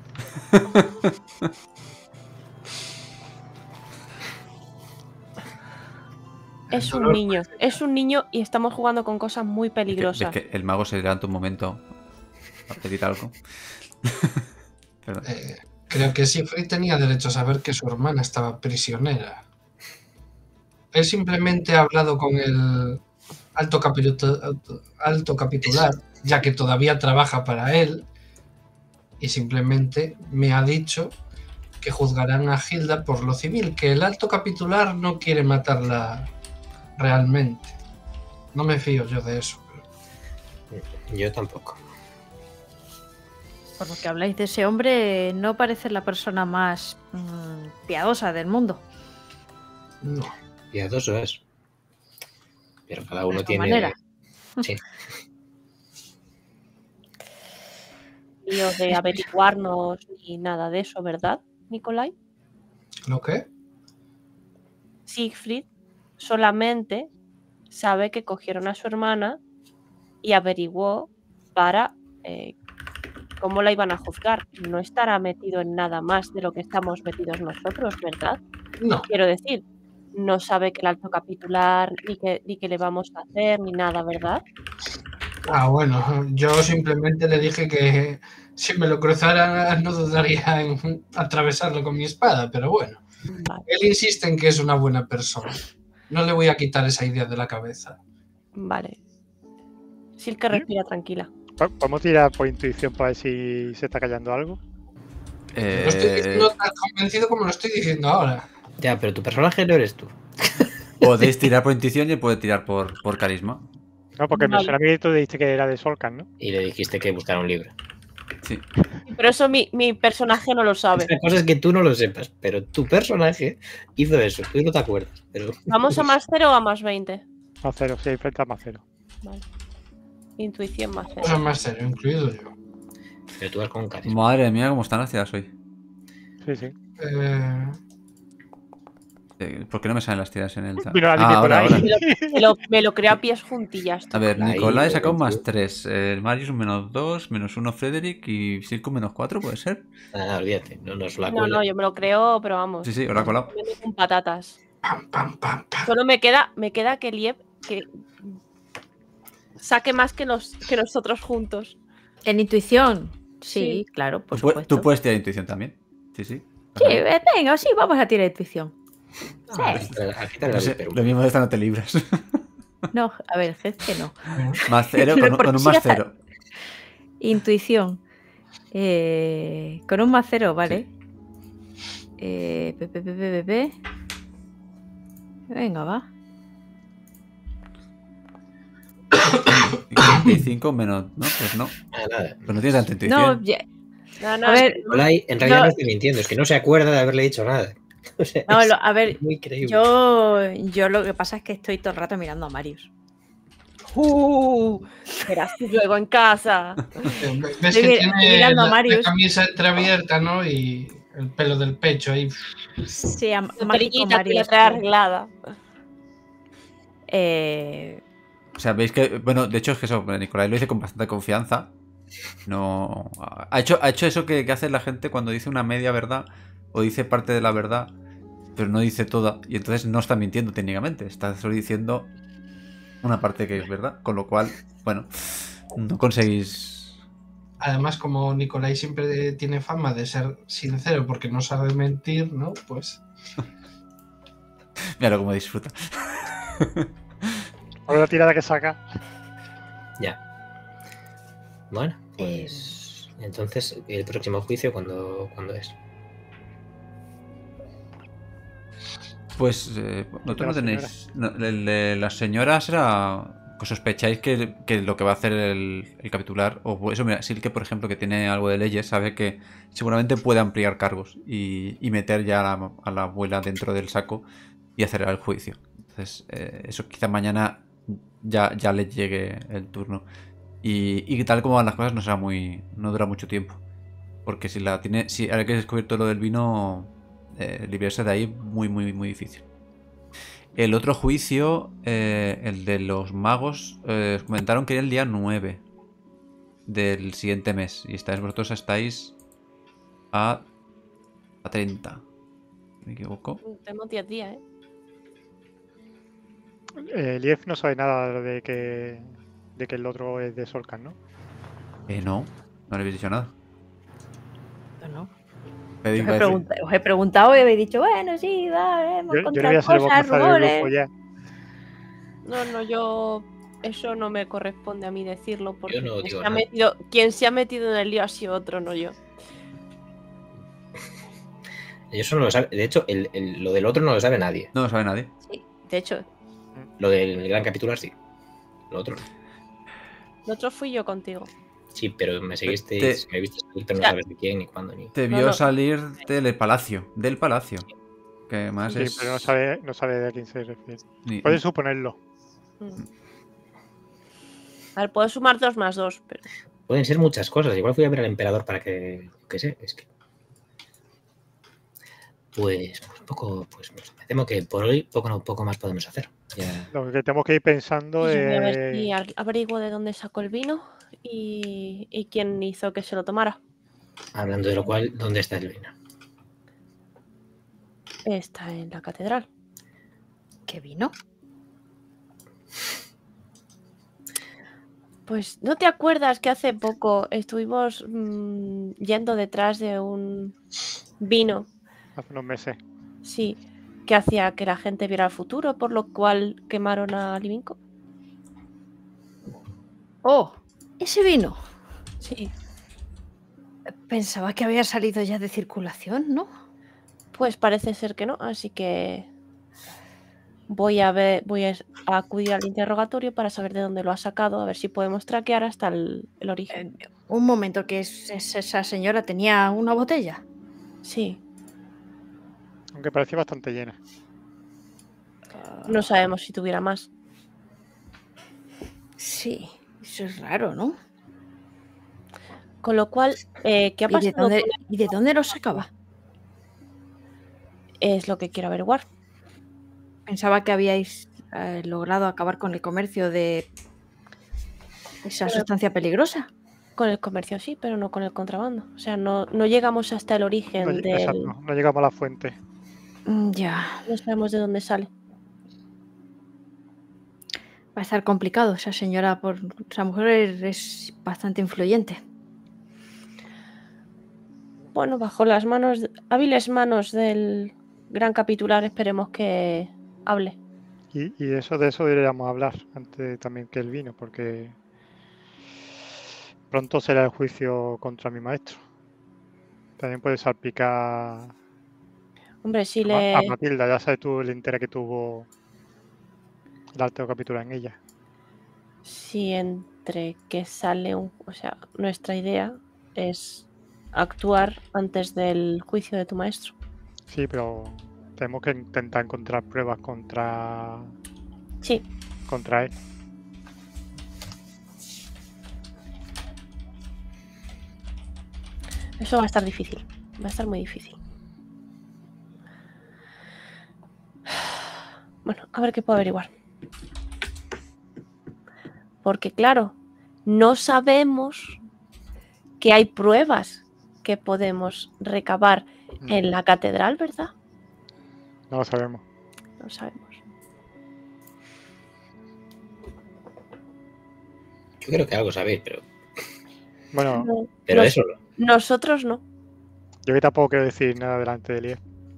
Speaker 6: Es
Speaker 5: el
Speaker 6: un
Speaker 5: dolor
Speaker 6: niño, es un niño y estamos jugando con cosas muy
Speaker 2: Es que,
Speaker 6: peligrosas.
Speaker 2: es que el mago se levanta un momento a pedir algo. Perdón.
Speaker 5: eh, creo que Siegfried tenía derecho a saber que su hermana estaba prisionera. Él simplemente ha hablado con el alto, capitu- alto- alto capitular, ya que todavía trabaja para él, y simplemente me ha dicho que juzgarán a Hilda por lo civil, que el alto capitular no quiere matarla realmente. No me fío yo de eso. pero-
Speaker 1: Yo tampoco.
Speaker 7: Por lo que habláis de ese hombre, no parece la persona más mm, piadosa del mundo.
Speaker 5: No.
Speaker 1: Piadoso es. Pero cada uno
Speaker 7: su
Speaker 1: tiene.
Speaker 7: manera.
Speaker 1: Sí.
Speaker 6: Lío de averiguarnos ni nada de eso, ¿verdad, Nicolai?
Speaker 5: ¿Lo qué?
Speaker 6: Siegfried solamente sabe que cogieron a su hermana y averiguó para eh, cómo la iban a juzgar. No estará metido en nada más de lo que estamos metidos nosotros, ¿verdad?
Speaker 5: No.
Speaker 6: Quiero decir, no sabe que el alto capitular ni qué ni qué le vamos a hacer ni nada, ¿verdad?
Speaker 5: Ah, bueno, yo simplemente le dije que si me lo cruzara no dudaría en atravesarlo con mi espada, pero bueno,
Speaker 6: Vale,
Speaker 5: él insiste en que es una buena persona. No le voy a quitar esa idea de la cabeza.
Speaker 6: vale. Silke respira tranquila.
Speaker 4: Po- ¿Podemos tirar por intuición para ver si se está callando algo?
Speaker 5: No estoy
Speaker 2: Eh,
Speaker 5: diciendo tan convencido como lo estoy diciendo ahora.
Speaker 1: Ya, pero tu personaje no eres tú.
Speaker 2: podéis tirar por intuición y puede tirar por, por carisma.
Speaker 4: No, porque me
Speaker 6: Vale.
Speaker 4: suena que tú dijiste que era de Solkan, ¿no?
Speaker 1: Y le dijiste que buscara un libro.
Speaker 2: Sí.
Speaker 6: Pero eso mi, mi personaje no lo sabe.
Speaker 1: La cosa es que tú no lo sepas, pero tu personaje hizo eso. Tú no te acuerdas. Pero
Speaker 6: ¿Vamos a más cero o a más veinte?
Speaker 4: Más cero, sí, frente a más cero.
Speaker 6: Vale. Intuición más
Speaker 5: Eso
Speaker 6: cero.
Speaker 5: es más serio, incluido yo.
Speaker 1: Pero tú vas con un carisma.
Speaker 2: Madre mía, cómo están las tiras hoy.
Speaker 4: Sí, sí.
Speaker 5: Eh,
Speaker 2: Eh, ¿Por qué no me salen las tiras en el... ta-
Speaker 4: Mira,
Speaker 2: Ah, ahora, ahora.
Speaker 6: Me lo, me lo- me lo creo a pies juntillas. tú.
Speaker 2: A ver,
Speaker 1: Nicolai,
Speaker 2: Nicolai saca un más
Speaker 1: veintiuno.
Speaker 2: tres, eh, Marius un menos dos, menos uno Frederick y Silco un menos cuatro, ¿puede ser?
Speaker 1: Ah, olvídate, no nos la
Speaker 6: No,
Speaker 1: cuela.
Speaker 6: no, yo me lo creo, pero vamos.
Speaker 2: Sí, sí, ahora ha colado.
Speaker 6: comiendo con patatas.
Speaker 5: pam, pam, pam, pam.
Speaker 6: Solo me queda, me queda que Liev que saque más que, nos, que nosotros juntos.
Speaker 7: En intuición. Sí,
Speaker 6: Sí.
Speaker 7: claro, por
Speaker 2: Tú, pu-
Speaker 7: supuesto.
Speaker 2: tú puedes tirar intuición también. Sí, sí.
Speaker 7: Sí, eh, venga, sí, vamos a tirar intuición.
Speaker 1: Ah,
Speaker 7: Sí.
Speaker 1: aquí está
Speaker 2: No
Speaker 1: el
Speaker 2: sé,
Speaker 1: Perú.
Speaker 2: lo mismo de esta no te libras.
Speaker 7: No, a ver, es que no.
Speaker 2: Más cero
Speaker 7: Pero
Speaker 2: con, un-
Speaker 7: por
Speaker 2: con un
Speaker 7: si
Speaker 2: más
Speaker 7: ya está.
Speaker 2: cero.
Speaker 7: Intuición. Eh, con un más cero, ¿vale? Eh, pe, pe, pe, pe, pe, pe. Venga, va.
Speaker 2: cincuenta y cinco menos... No, pues no.
Speaker 1: Ah, nada.
Speaker 2: Pues no tienes tanta intuición.
Speaker 7: No, ya-
Speaker 6: No, no,
Speaker 7: a ver,
Speaker 1: Nicolai, en realidad
Speaker 7: No.
Speaker 1: no estoy mintiendo, es que no se acuerda de haberle dicho nada. O sea,
Speaker 7: no,
Speaker 1: es
Speaker 7: lo- a ver,
Speaker 1: muy creíble.
Speaker 7: yo, yo lo que pasa es que estoy todo el rato mirando a Marius.
Speaker 6: Uh, verás tú luego en casa.
Speaker 5: Eh, Ves
Speaker 7: Estoy
Speaker 5: que
Speaker 7: mir-
Speaker 5: tiene
Speaker 7: mirando a
Speaker 5: la, la
Speaker 7: Marius.
Speaker 5: camisa entreabierta, ¿no? Y el pelo del pecho ahí.
Speaker 7: Sí, a
Speaker 6: La
Speaker 7: Mágico
Speaker 6: perillita que la
Speaker 7: Marius.
Speaker 6: trae arreglada.
Speaker 7: Eh,
Speaker 2: O sea, veis que... Bueno, de hecho es que eso, Nicolai lo dice con bastante confianza. No... Ha hecho, ha hecho eso que, que hace la gente cuando dice una media verdad o dice parte de la verdad, pero no dice toda. Y entonces no está mintiendo técnicamente. Está solo diciendo una parte que es verdad. Con lo cual, bueno, no conseguís...
Speaker 5: Además, como Nicolai siempre tiene fama de ser sincero porque no sabe mentir, ¿no? Pues
Speaker 2: Míralo cómo disfruta.
Speaker 4: Por la tirada que saca.
Speaker 1: Ya. Bueno, pues entonces el próximo juicio, ¿cuándo, ¿cuándo es?
Speaker 2: Pues eh, vosotros
Speaker 4: la
Speaker 2: no tenéis... no, el de las señoras era... Pues sospecháis que, que lo que va a hacer el, el capitular... O eso, mira, Silke, por ejemplo, que tiene algo de leyes, sabe que seguramente puede ampliar cargos y, y meter ya a la, a la abuela dentro del saco y hacer el juicio. Entonces, eh, eso quizá mañana ya, ya le llegue el turno. Y, y tal como van las cosas no será muy... No dura mucho tiempo. Porque si la tiene... Si ahora que he descubierto lo del vino... Eh, librarse de ahí muy, muy, muy difícil. El otro juicio, eh, el de los magos, eh, os comentaron que era el día nueve del siguiente mes. Y estáis, vosotros estáis a, a treinta. ¿Me equivoco?
Speaker 6: Tenemos diez días, ¿eh?
Speaker 4: Eh, Liev no sabe nada de que, de que el otro es de Solkan, ¿no?
Speaker 2: Eh, no, no le habéis dicho nada.
Speaker 7: no.
Speaker 2: Frederick
Speaker 7: Os
Speaker 2: va
Speaker 7: he,
Speaker 2: a decir-
Speaker 7: pregunta- os he preguntado y habéis dicho, bueno, sí, va, hemos
Speaker 4: Yo, yo no voy
Speaker 7: encontrado
Speaker 4: a ser el
Speaker 7: cosas,
Speaker 4: vocazar del
Speaker 7: rumores.
Speaker 4: grupo ya.
Speaker 6: No, no, yo. Eso no me corresponde a mí decirlo. Porque
Speaker 1: no
Speaker 6: quien,
Speaker 1: digo
Speaker 6: se ha
Speaker 1: nada.
Speaker 6: metido, quien se ha metido en el lío ha sido otro, no yo.
Speaker 1: Eso no lo sabe. De hecho, el, el- lo del otro no lo sabe nadie.
Speaker 2: No lo sabe nadie.
Speaker 6: Sí, de hecho,
Speaker 1: Lo del gran capitular sí. Lo otro no.
Speaker 6: el otro fui yo contigo.
Speaker 1: Sí, pero me seguiste,
Speaker 2: Te-
Speaker 1: me viste salir, pero no
Speaker 6: Ya.
Speaker 1: sabes de quién ni cuándo ni.
Speaker 2: Te
Speaker 6: No,
Speaker 2: vio
Speaker 6: no.
Speaker 2: salir del palacio. Del palacio. Que más
Speaker 4: Sí,
Speaker 2: es...
Speaker 4: pero no sabe, no sabe de quién se refiere.
Speaker 2: ni-
Speaker 4: Puedes suponerlo.
Speaker 6: Mm. A ver, puedo sumar dos más dos, pero.
Speaker 1: Pueden ser muchas cosas. Igual fui a ver al emperador para que. ¿Qué sé? Es que. Pues, pues un poco. Pues me temo que por hoy poco, no, poco más podemos hacer. Ya.
Speaker 4: Lo que tenemos que ir pensando
Speaker 6: Y yo voy a ver
Speaker 4: es...
Speaker 6: si al- averiguo de dónde sacó el vino y, y quién hizo que se lo tomara.
Speaker 1: Hablando de lo cual, ¿dónde está el vino?
Speaker 6: Está en la catedral.
Speaker 7: ¿Qué vino?
Speaker 6: Pues ¿no te acuerdas que hace poco estuvimos mm, yendo detrás de un vino?
Speaker 4: Hace unos meses.
Speaker 6: Sí, que hacía que la gente viera el futuro, por lo cual quemaron a Livinco.
Speaker 7: Oh, ese vino.
Speaker 6: Sí,
Speaker 7: Pensaba que había salido ya de circulación, ¿no?
Speaker 6: pues parece ser que no, así que voy a ver, voy a a acudir al interrogatorio para saber de dónde lo ha sacado, a ver si podemos traquear hasta el, el origen.
Speaker 7: Eh, un momento, que es- es- esa señora tenía una botella.
Speaker 6: Sí,
Speaker 4: Aunque parecía bastante llena.
Speaker 6: no sabemos si tuviera más.
Speaker 7: Sí, eso es raro, ¿no?
Speaker 6: Con lo cual, eh, ¿qué ha
Speaker 7: ¿Y de,
Speaker 6: pasado?
Speaker 7: dónde,
Speaker 6: con
Speaker 7: ¿Y de dónde lo sacaba?
Speaker 6: Es lo que quiero averiguar.
Speaker 7: Pensaba que habíais eh, logrado acabar con el comercio de esa
Speaker 6: Bueno.
Speaker 7: sustancia peligrosa.
Speaker 6: Con el comercio sí, pero no con el contrabando. O sea, no, no llegamos hasta el
Speaker 4: No,
Speaker 6: origen
Speaker 4: lle-
Speaker 6: del...
Speaker 4: exacto, no llegamos a la fuente.
Speaker 7: Mm, Ya,
Speaker 6: No sabemos de dónde sale.
Speaker 7: va a estar complicado. Esa señora, por esa mujer es, es bastante influyente.
Speaker 6: Bueno, bajo las manos, hábiles manos del gran capitular, esperemos que hable.
Speaker 4: Y, y eso de eso deberíamos hablar antes también que el vino, porque pronto será el juicio contra mi maestro. También puede salpicar
Speaker 6: Hombre, si
Speaker 4: a, Ma-
Speaker 6: le...
Speaker 4: a Matilda, ya sabes tú el interés que tuvo el alto capitular en ella.
Speaker 6: Si entre que sale un... O sea, nuestra idea es actuar antes del juicio de tu maestro.
Speaker 4: Sí, pero tenemos que intentar encontrar pruebas contra,
Speaker 6: Sí,
Speaker 4: contra él.
Speaker 6: eso va a estar difícil. Va a estar muy difícil. Bueno, a ver qué puedo averiguar. Porque claro, no sabemos que hay pruebas que podemos recabar en la catedral, ¿verdad?
Speaker 4: No lo sabemos.
Speaker 6: No sabemos.
Speaker 1: Yo creo que algo sabéis, pero,
Speaker 4: Bueno,
Speaker 6: No,
Speaker 1: pero
Speaker 6: nos-
Speaker 1: eso no.
Speaker 6: nosotros no.
Speaker 4: yo que tampoco quiero decir nada delante de Elías.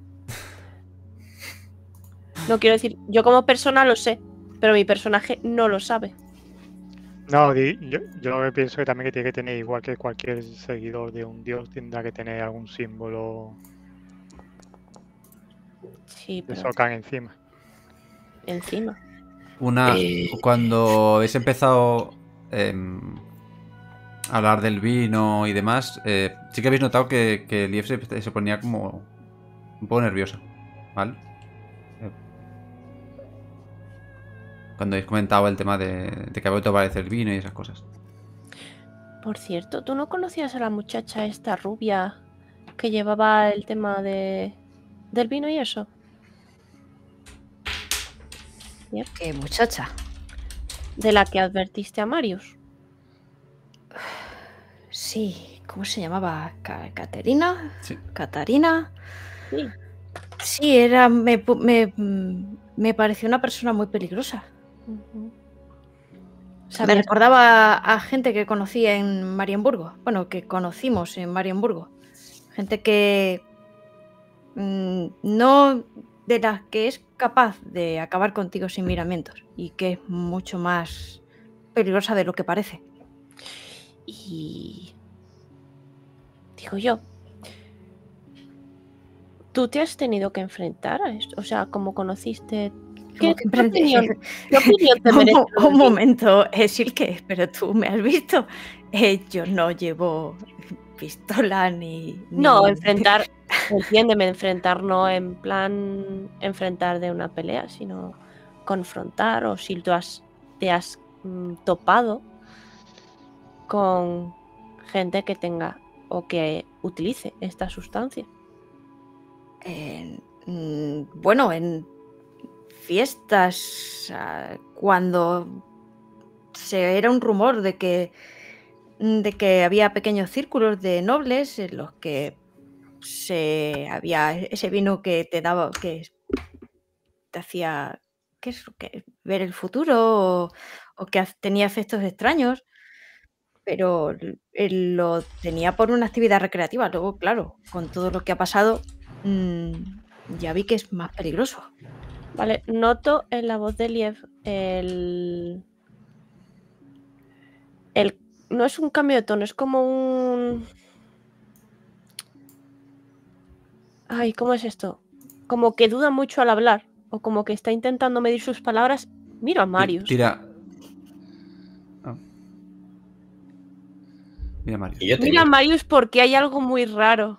Speaker 6: No quiero decir, yo como persona lo sé, pero mi personaje no lo sabe.
Speaker 4: No, di- yo, yo me pienso que también que tiene que tener, igual que cualquier seguidor de un dios, tendrá que tener algún símbolo
Speaker 6: Sí,
Speaker 4: de
Speaker 6: pero
Speaker 4: Sokan encima.
Speaker 6: encima.
Speaker 2: Una,
Speaker 1: Eh.
Speaker 2: Cuando habéis empezado em, a hablar del vino y demás, eh, sí que habéis notado que, que Lief se, se ponía como un poco nerviosa, ¿vale? Eh, Cuando habéis comentado el tema de, de que había vuelto a aparecer el vino y esas cosas.
Speaker 6: Por cierto, ¿tú no conocías a la muchacha esta rubia que llevaba el tema de del vino y eso?
Speaker 7: Qué muchacha.
Speaker 6: De la que advertiste a Marius.
Speaker 7: Sí, ¿cómo se llamaba? Ca- ¿Caterina?
Speaker 2: Sí.
Speaker 7: ¿Catarina?
Speaker 6: Sí.
Speaker 7: Sí, era. Me, pu- me, mm, me pareció una persona muy peligrosa.
Speaker 6: Ujú.
Speaker 7: Me
Speaker 6: ¿Sabías?
Speaker 7: recordaba a gente que conocí en Marienburgo. Bueno, que conocimos en Marienburgo. Gente que mm, no de las que es capaz de acabar contigo sin miramientos y que es mucho más peligrosa de lo que parece.
Speaker 6: Y digo yo, ¿tú te has tenido que enfrentar a esto? O sea, ¿cómo conociste? ¿Qué,
Speaker 7: Como que
Speaker 6: qué
Speaker 7: emprende-
Speaker 6: opinión, qué opinión te merece?
Speaker 7: un,
Speaker 6: lo del
Speaker 7: un
Speaker 6: vino?
Speaker 7: momento, eh, Silke, pero tú me has visto. Eh, yo no llevo pistola ni.
Speaker 6: No,
Speaker 7: ni-
Speaker 6: enfrentar, entiéndeme, enfrentar no en plan enfrentar de una pelea, sino confrontar, o si tú has, te has mm, topado con gente que tenga o que utilice esta sustancia.
Speaker 7: Eh, mm, bueno, en fiestas, ah, cuando se era un rumor de que de que había pequeños círculos de nobles en los que se había ese vino que te daba, que te hacía, ¿qué es? Que ver el futuro o, o que ha- tenía efectos extraños, pero l- él lo tenía por una actividad recreativa. Luego, claro, con todo lo que ha pasado, mm, ya vi que es más peligroso.
Speaker 6: Vale, noto en la voz de Liev el, el... No es un cambio de tono, es como un... Ay, ¿cómo es esto? Como que duda mucho al hablar, o como que está intentando medir sus palabras. Miro a Marius.
Speaker 2: Tira. Ah. Mira, Mario.
Speaker 1: Y yo te
Speaker 6: Mira a
Speaker 1: miro.
Speaker 6: Marius porque hay algo muy raro.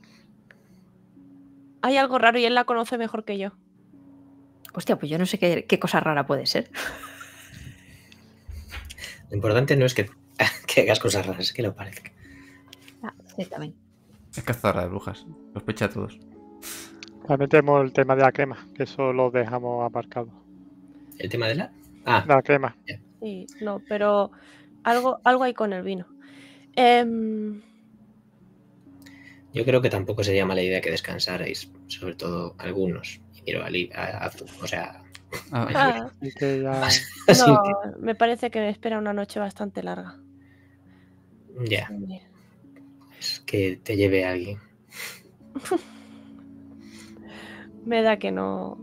Speaker 6: Hay algo raro y él la conoce mejor que yo.
Speaker 7: Hostia, pues yo no sé qué, qué cosa rara puede ser.
Speaker 1: Lo importante no es que, que hagas cosas raras, es que lo parezca.
Speaker 7: Sí, también.
Speaker 2: Es cazadora de brujas. Sospecha a todos.
Speaker 4: También tenemos el tema de la crema, que eso lo dejamos aparcado.
Speaker 1: ¿El tema de la? Ah,
Speaker 4: La crema.
Speaker 6: Sí, no, pero algo, algo hay con el vino. Em,
Speaker 1: yo creo que tampoco sería mala idea que descansarais, sobre todo algunos. Y miro a, Li- a, a Azu, o sea,
Speaker 2: Ah,
Speaker 6: ah,
Speaker 4: Así que ya...
Speaker 1: así
Speaker 6: no,
Speaker 1: que-
Speaker 6: me parece que me espera una noche bastante larga.
Speaker 1: ya,
Speaker 6: Sí.
Speaker 1: es que te lleve alguien.
Speaker 6: Me da que no.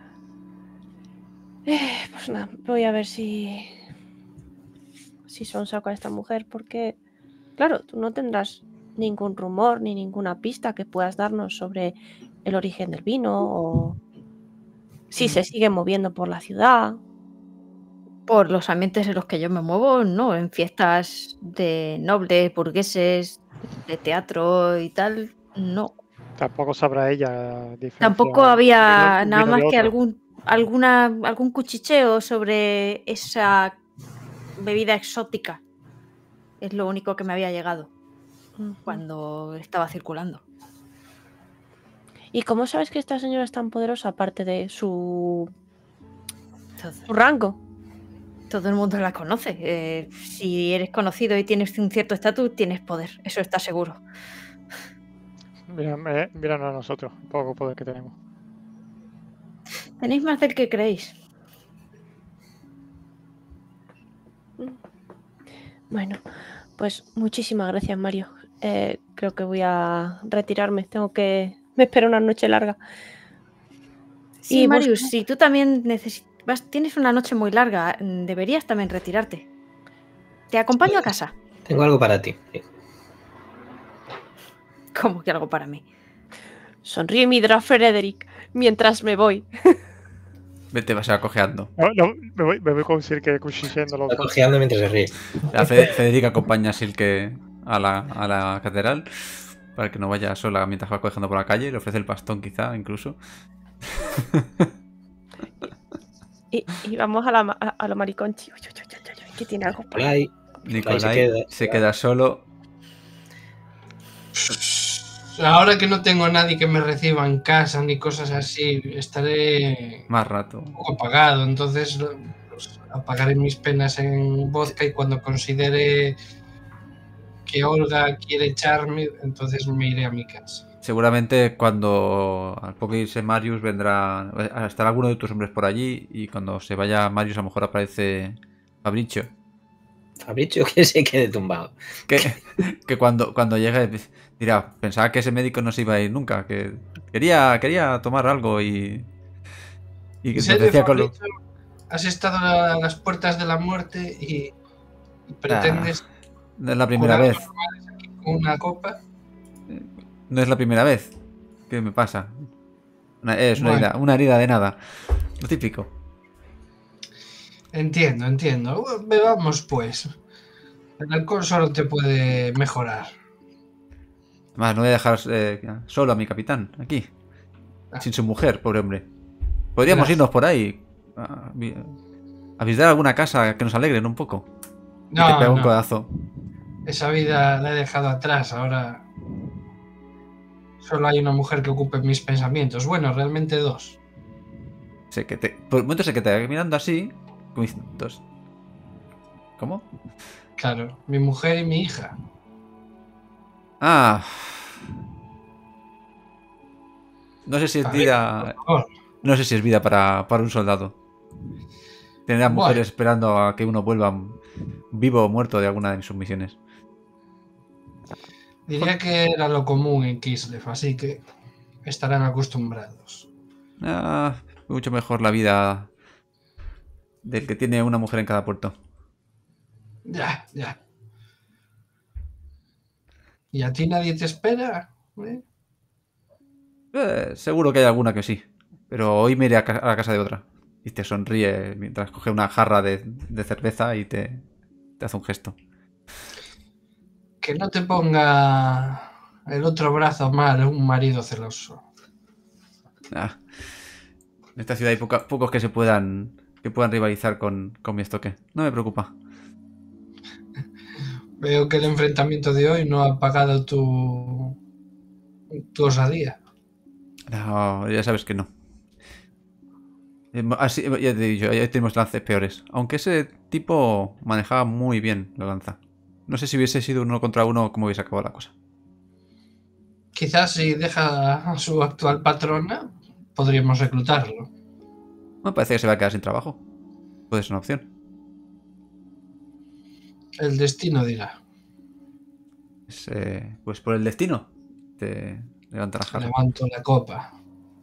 Speaker 6: Eh, pues nada, voy a ver si. Si son saco a esta mujer, porque. Claro, tú no tendrás ningún rumor ni ninguna pista que puedas darnos sobre el origen del vino o si se sigue moviendo por la ciudad.
Speaker 7: Por los ambientes en los que yo me muevo, no, en fiestas de nobles, burgueses, de teatro y tal, no.
Speaker 4: Tampoco sabrá ella diferenciar
Speaker 7: Tampoco
Speaker 4: un
Speaker 7: había
Speaker 4: vino- un
Speaker 7: nada
Speaker 4: vino
Speaker 7: más
Speaker 4: de
Speaker 7: que
Speaker 4: otro.
Speaker 7: algún, alguna, algún cuchicheo sobre esa bebida exótica. Es lo único que me había llegado
Speaker 6: Ujú.
Speaker 7: cuando estaba circulando.
Speaker 6: ¿Y cómo sabes que esta señora es tan poderosa aparte de su,
Speaker 7: Todo,
Speaker 6: su rango?
Speaker 7: todo el mundo la conoce. Eh, si eres conocido y tienes un cierto estatus, tienes poder. Eso está seguro.
Speaker 4: Mira, eh, míranos a nosotros, el poco poder que tenemos.
Speaker 7: Tenéis más del que creéis.
Speaker 6: Bueno, pues muchísimas gracias, Mario. Eh, creo que voy a retirarme. Tengo que... Me espera una noche larga.
Speaker 7: Sí,
Speaker 6: Y
Speaker 7: Marius,
Speaker 6: busca-
Speaker 7: si tú también neces- vas- tienes una noche muy larga, mm, deberías también retirarte. Te acompaño a casa.
Speaker 1: Tengo algo para ti. Sí.
Speaker 7: Como que algo para mí.
Speaker 6: Sonríe mi Dra Frederick mientras me voy.
Speaker 2: Vete, vas a ir cojeando.
Speaker 4: No, no, me voy, me voy con Silke cuchicheando los
Speaker 1: Está
Speaker 4: dos.
Speaker 1: cojeando mientras se ríe.
Speaker 2: La Fe- Federica acompaña a Silke a la, a la catedral para que no vaya sola mientras va cojeando por la calle. Le ofrece el bastón, quizá, incluso.
Speaker 6: Y, y vamos a, la, ma- a, a lo mariconchi. Uy, uy, uy, uy, uy, que tiene algo por ahí.
Speaker 1: Nicolai,
Speaker 2: Nicolai
Speaker 1: se queda.
Speaker 2: se queda solo.
Speaker 5: Ahora que no tengo nadie que me reciba en casa ni cosas así, estaré
Speaker 2: Más rato.
Speaker 5: un poco apagado. Entonces pues, apagaré mis penas en vodka y cuando considere que Olga quiere echarme, entonces me iré a mi casa.
Speaker 2: Seguramente cuando al poco irse Marius vendrá. Estará alguno de tus hombres por allí. Y cuando se vaya Marius, a lo mejor aparece Fabricio.
Speaker 1: Fabricio que se quede tumbado.
Speaker 2: Que, que cuando, cuando llegue dirá, pensaba que ese médico no se iba a ir nunca. Que quería, quería tomar algo y. Y que
Speaker 5: ¿En
Speaker 2: nos
Speaker 5: serio,
Speaker 2: decía con lo.
Speaker 5: Fabricio? Has estado a las puertas de la muerte y, y pretendes
Speaker 2: No es la primera
Speaker 5: curar
Speaker 2: vez.
Speaker 5: los males aquí con una copa.
Speaker 2: No es la primera vez. ¿Qué me pasa? Una- es una,
Speaker 5: Bueno.
Speaker 2: herida, una herida de nada. Lo típico.
Speaker 5: Entiendo, entiendo. Bebamos pues. El alcohol solo te puede mejorar.
Speaker 2: Además, no voy a dejar eh, solo a mi capitán aquí.
Speaker 5: Ah.
Speaker 2: Sin su mujer, pobre hombre. Podríamos
Speaker 5: Gracias.
Speaker 2: irnos por ahí. A, vi- a visitar alguna casa que nos alegren un poco. Y te
Speaker 5: No,
Speaker 2: pego un
Speaker 5: no.
Speaker 2: codazo.
Speaker 5: Esa vida la he dejado atrás. Ahora solo hay una mujer que ocupe mis pensamientos. Bueno, realmente dos.
Speaker 2: Sé que te. Por el momento sé que te mirando así. Como diciendo, dos. ¿Cómo?
Speaker 5: Claro, mi mujer y mi hija.
Speaker 2: Ah. No sé si es
Speaker 5: A ver,
Speaker 2: vida.
Speaker 5: por favor.
Speaker 2: No sé si es vida para, para un soldado. Tener a
Speaker 5: Bueno.
Speaker 2: mujeres esperando a que uno vuelva vivo o muerto de alguna de sus misiones.
Speaker 5: Diría que era lo común en Kislev, así que estarán acostumbrados.
Speaker 2: Ah, mucho mejor la vida del que tiene una mujer en cada puerto.
Speaker 5: Ya, ya. ¿Y a ti nadie te espera? ¿Eh?
Speaker 2: Eh, seguro que hay alguna que sí. Pero hoy me iré a, ca- a la casa de otra. Y te sonríe mientras coge una jarra de, de cerveza y te, te hace un gesto.
Speaker 5: Que no te ponga el otro brazo mal un marido celoso.
Speaker 2: Ah, en esta ciudad hay poca- pocos que se puedan que puedan rivalizar con, con mi estoque. No me preocupa.
Speaker 5: Veo que el enfrentamiento de hoy no ha apagado tu, tu osadía.
Speaker 2: No, ya sabes que no. Eh, Así, ya te he dicho, ya tenemos lances peores. Aunque ese tipo manejaba muy bien la lanza. No sé si hubiese sido uno contra uno, cómo hubiese acabado la cosa.
Speaker 5: Quizás si deja a su actual patrona, podríamos reclutarlo.
Speaker 2: Me parece que se va a quedar sin trabajo. Puede ser una opción.
Speaker 5: El destino dirá.
Speaker 2: Es, eh, pues por el destino. Te levanta la jarra.
Speaker 5: Levanto la copa.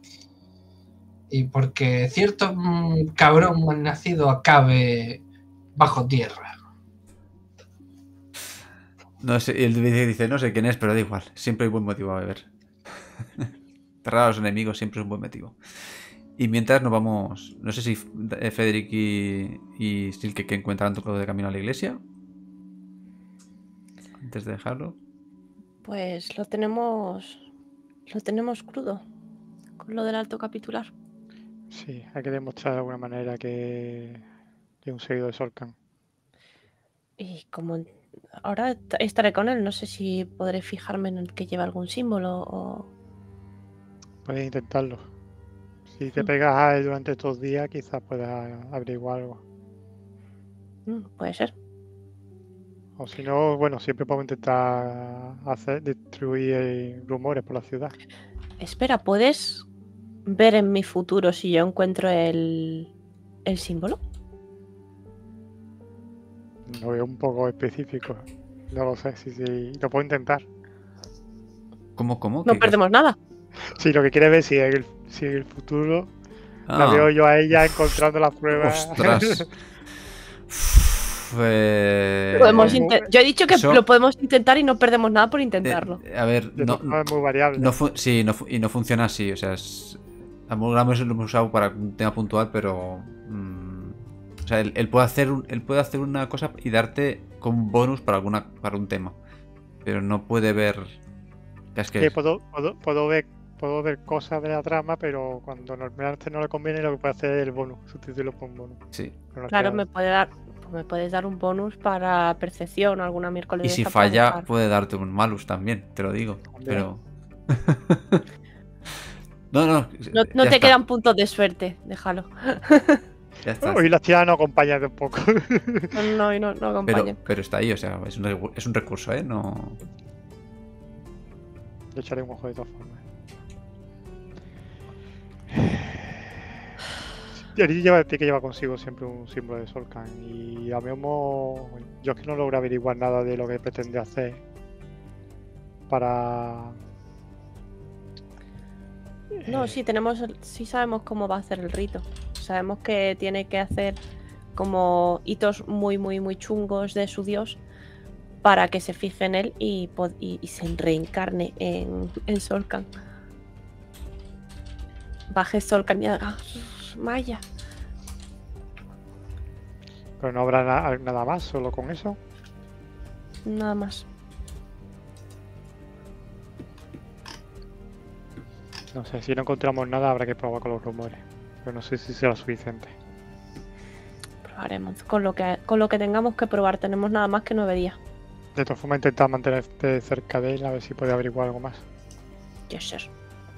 Speaker 5: Y porque cierto mm, cabrón mal nacido acabe bajo tierra.
Speaker 2: No sé, y él dice, no sé quién es, pero da igual. Siempre hay buen motivo a beber. Cerrar a los enemigos siempre es un buen motivo. Y mientras nos vamos... No sé si Federic y, y Silke que encuentran todo de camino a la iglesia. Antes de dejarlo.
Speaker 6: Pues lo tenemos. Lo tenemos crudo. Con lo del alto capitular.
Speaker 4: Sí, hay que demostrar de alguna manera que es un seguidor de Solkan.
Speaker 6: Y como ahora est- estaré con él, no sé si podré fijarme en el que lleva algún símbolo o.
Speaker 4: Puedes intentarlo. Si te
Speaker 6: Mm.
Speaker 4: pegas a él durante estos días, quizás puedas averiguar algo.
Speaker 6: Mm, puede ser.
Speaker 4: O si no, bueno, siempre podemos intentar hacer distribuir eh, rumores por la ciudad.
Speaker 6: Espera, ¿puedes ver en mi futuro si yo encuentro el, el símbolo?
Speaker 4: Lo veo un poco específico. No lo sé, si sí, lo puedo intentar.
Speaker 2: ¿Cómo, cómo?
Speaker 6: No
Speaker 2: ¿Qué-
Speaker 6: perdemos nada.
Speaker 4: Sí, lo que quiere ver si en el, si en el futuro la
Speaker 2: Ah,
Speaker 4: veo yo a ella encontrando las pruebas.
Speaker 2: ostras. Eh,
Speaker 6: Podemos
Speaker 4: eh,
Speaker 6: inte- yo he dicho que
Speaker 2: eso-
Speaker 6: lo podemos intentar y no perdemos nada por
Speaker 2: eh,
Speaker 6: intentarlo.
Speaker 2: a ver,
Speaker 4: de
Speaker 2: no,
Speaker 4: todas formas es muy variable.
Speaker 2: no fu- sí, no fu- y no funciona así. O sea, es, a lo mejor lo hemos usado para un tema puntual, pero... mm, o sea, él, él puede hacer un- él puede hacer una cosa y darte como un bonus para, alguna, para un tema. Pero no puede ver... Es que...
Speaker 4: Que puedo, puedo, puedo ver puedo ver cosas de la trama, pero cuando normalmente no le conviene, lo que puede hacer es el bonus, sustituirlo por un bonus.
Speaker 2: Sí.
Speaker 4: Pero no
Speaker 6: Claro,
Speaker 4: queda-
Speaker 6: me puede dar, pues me puedes dar un bonus para percepción o alguna miércoles.
Speaker 2: Y
Speaker 6: de
Speaker 2: si
Speaker 6: esta para
Speaker 2: falla,
Speaker 6: buscar.
Speaker 2: puede darte un malus también, te lo digo.
Speaker 4: También.
Speaker 2: Pero... no, no.
Speaker 6: No, no
Speaker 2: ya
Speaker 6: te
Speaker 2: está,
Speaker 6: quedan puntos de suerte, déjalo.
Speaker 2: ya está.
Speaker 4: Hoy las tías no acompañan tampoco.
Speaker 6: No, no, no, no
Speaker 2: Pero,
Speaker 6: acompañan.
Speaker 2: pero está ahí, o sea, es un, recu- es un recurso, ¿eh? No...
Speaker 4: Le echaré un ojo de todas formas. Yari lleva, tiene que llevar consigo siempre un símbolo de Solkan. Y a mí mismo, yo es que no logro averiguar nada de lo que pretende hacer para...
Speaker 6: No,
Speaker 4: eh,
Speaker 6: sí tenemos, el- sí sabemos cómo va a hacer el rito. Sabemos que tiene que hacer como hitos muy, muy, muy chungos de su dios para que se fije en él y, pod- y- y se reencarne en, en Solkan. Baje Solkan y haga Maya.
Speaker 4: Pero no habrá na- nada más, solo con eso.
Speaker 6: Nada más.
Speaker 4: No sé, si no encontramos nada habrá que probar con los rumores. Pero no sé si será suficiente.
Speaker 6: Probaremos. Con lo que, con lo que tengamos que probar, tenemos nada más que nueve días.
Speaker 4: De todas formas, intentar mantenerte cerca de él a ver si puede averiguar algo más.
Speaker 6: Yes, sir.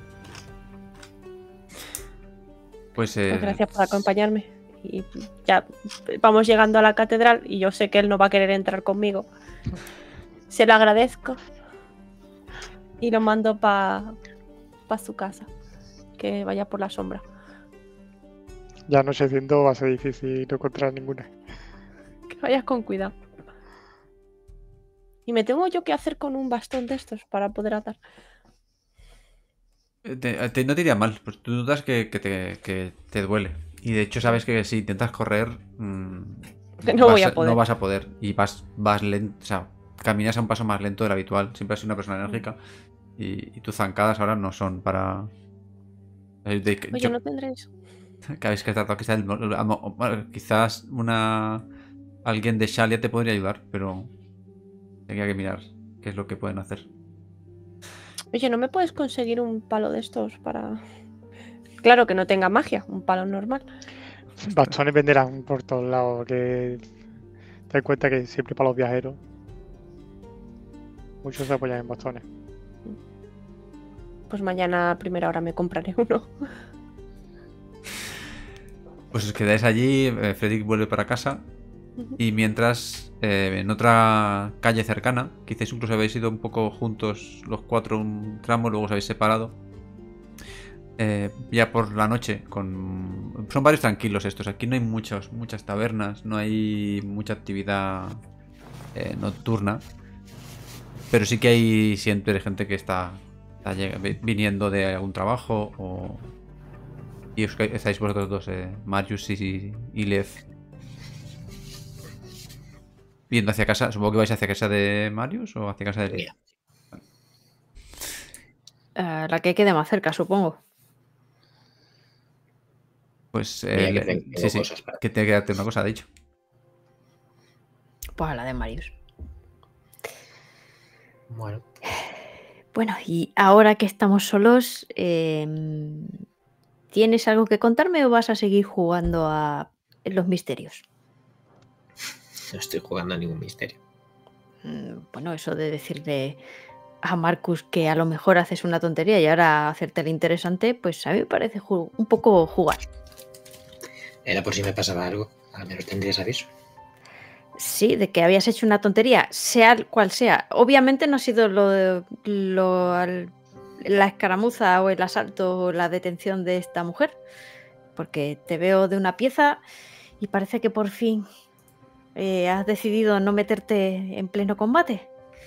Speaker 2: Pues, eh,
Speaker 6: Pues gracias por acompañarme. Y ya vamos llegando a la catedral y yo sé que él no va a querer entrar conmigo. Se lo agradezco. Y lo mando para pa su casa. Que vaya por la sombra.
Speaker 4: Ya anocheciendo va a ser difícil no encontrar ninguna.
Speaker 6: Que vayas con cuidado. Y me tengo yo que hacer con un bastón de estos para poder atar.
Speaker 2: te- te- no te iría mal, pues tú notas que, que te, que te duele. Y de hecho sabes que si intentas correr, mm,
Speaker 6: Que no
Speaker 2: vas
Speaker 6: voy a poder.
Speaker 2: no vas a poder. Y vas, vas lento, o sea, caminas a un paso más lento del habitual. Siempre has sido una persona enérgica. Y, y tus zancadas ahora no son para... eh, de-
Speaker 6: Oye,
Speaker 2: yo-
Speaker 6: ¿no tendréis?
Speaker 2: que habéis que tratar quizás, el- bueno, quizás una alguien de Shalia te podría ayudar, pero tendría que mirar qué es lo que pueden hacer.
Speaker 6: Oye, ¿no me puedes conseguir un palo de estos para...? Claro que no tenga magia, un palo normal.
Speaker 4: Bastones venderán por todos lados. Que ten en cuenta que siempre para los viajeros. Muchos se apoyan en bastones.
Speaker 6: Pues mañana a primera hora me compraré uno.
Speaker 2: Pues os quedáis allí, eh, Frederick vuelve para casa
Speaker 6: Ujú.
Speaker 2: y mientras eh, en otra calle cercana, quizás incluso habéis ido un poco juntos los cuatro un tramo, luego os habéis separado. Eh, ya por la noche, con son barrios tranquilos estos, aquí no hay muchos, muchas tabernas, no hay mucha actividad eh, nocturna, pero sí que hay siempre gente que está, está lleg- viniendo de algún trabajo o... Y os, estáis vosotros dos, eh, Marius y, y Lev, viendo hacia casa. Supongo que vais hacia casa de Marius o hacia casa de Lev.
Speaker 1: Mira,
Speaker 7: Eh, la que quede más cerca, supongo.
Speaker 2: Pues
Speaker 1: mira
Speaker 2: eh,
Speaker 1: que
Speaker 2: le-
Speaker 1: tengo
Speaker 2: sí, sí,
Speaker 1: cosas para...
Speaker 2: que tiene que darte una cosa, ha dicho.
Speaker 7: Pues a la de Marius.
Speaker 1: Bueno,
Speaker 7: Bueno, y ahora que estamos solos, em, ¿tienes algo que contarme o vas a seguir jugando a los misterios?
Speaker 1: no estoy jugando a ningún misterio.
Speaker 7: Mm, Bueno, eso de decirle a Marcus que a lo mejor haces una tontería y ahora hacerte el interesante, pues a mí me parece ju- un poco jugar.
Speaker 1: Era por si me pasaba algo. Al menos tendrías aviso.
Speaker 7: Sí, de que habías hecho una tontería, sea cual sea. Obviamente no ha sido lo, de- lo al- la escaramuza o el asalto o la detención de esta mujer, porque te veo de una pieza y parece que por fin eh, has decidido no meterte en pleno combate.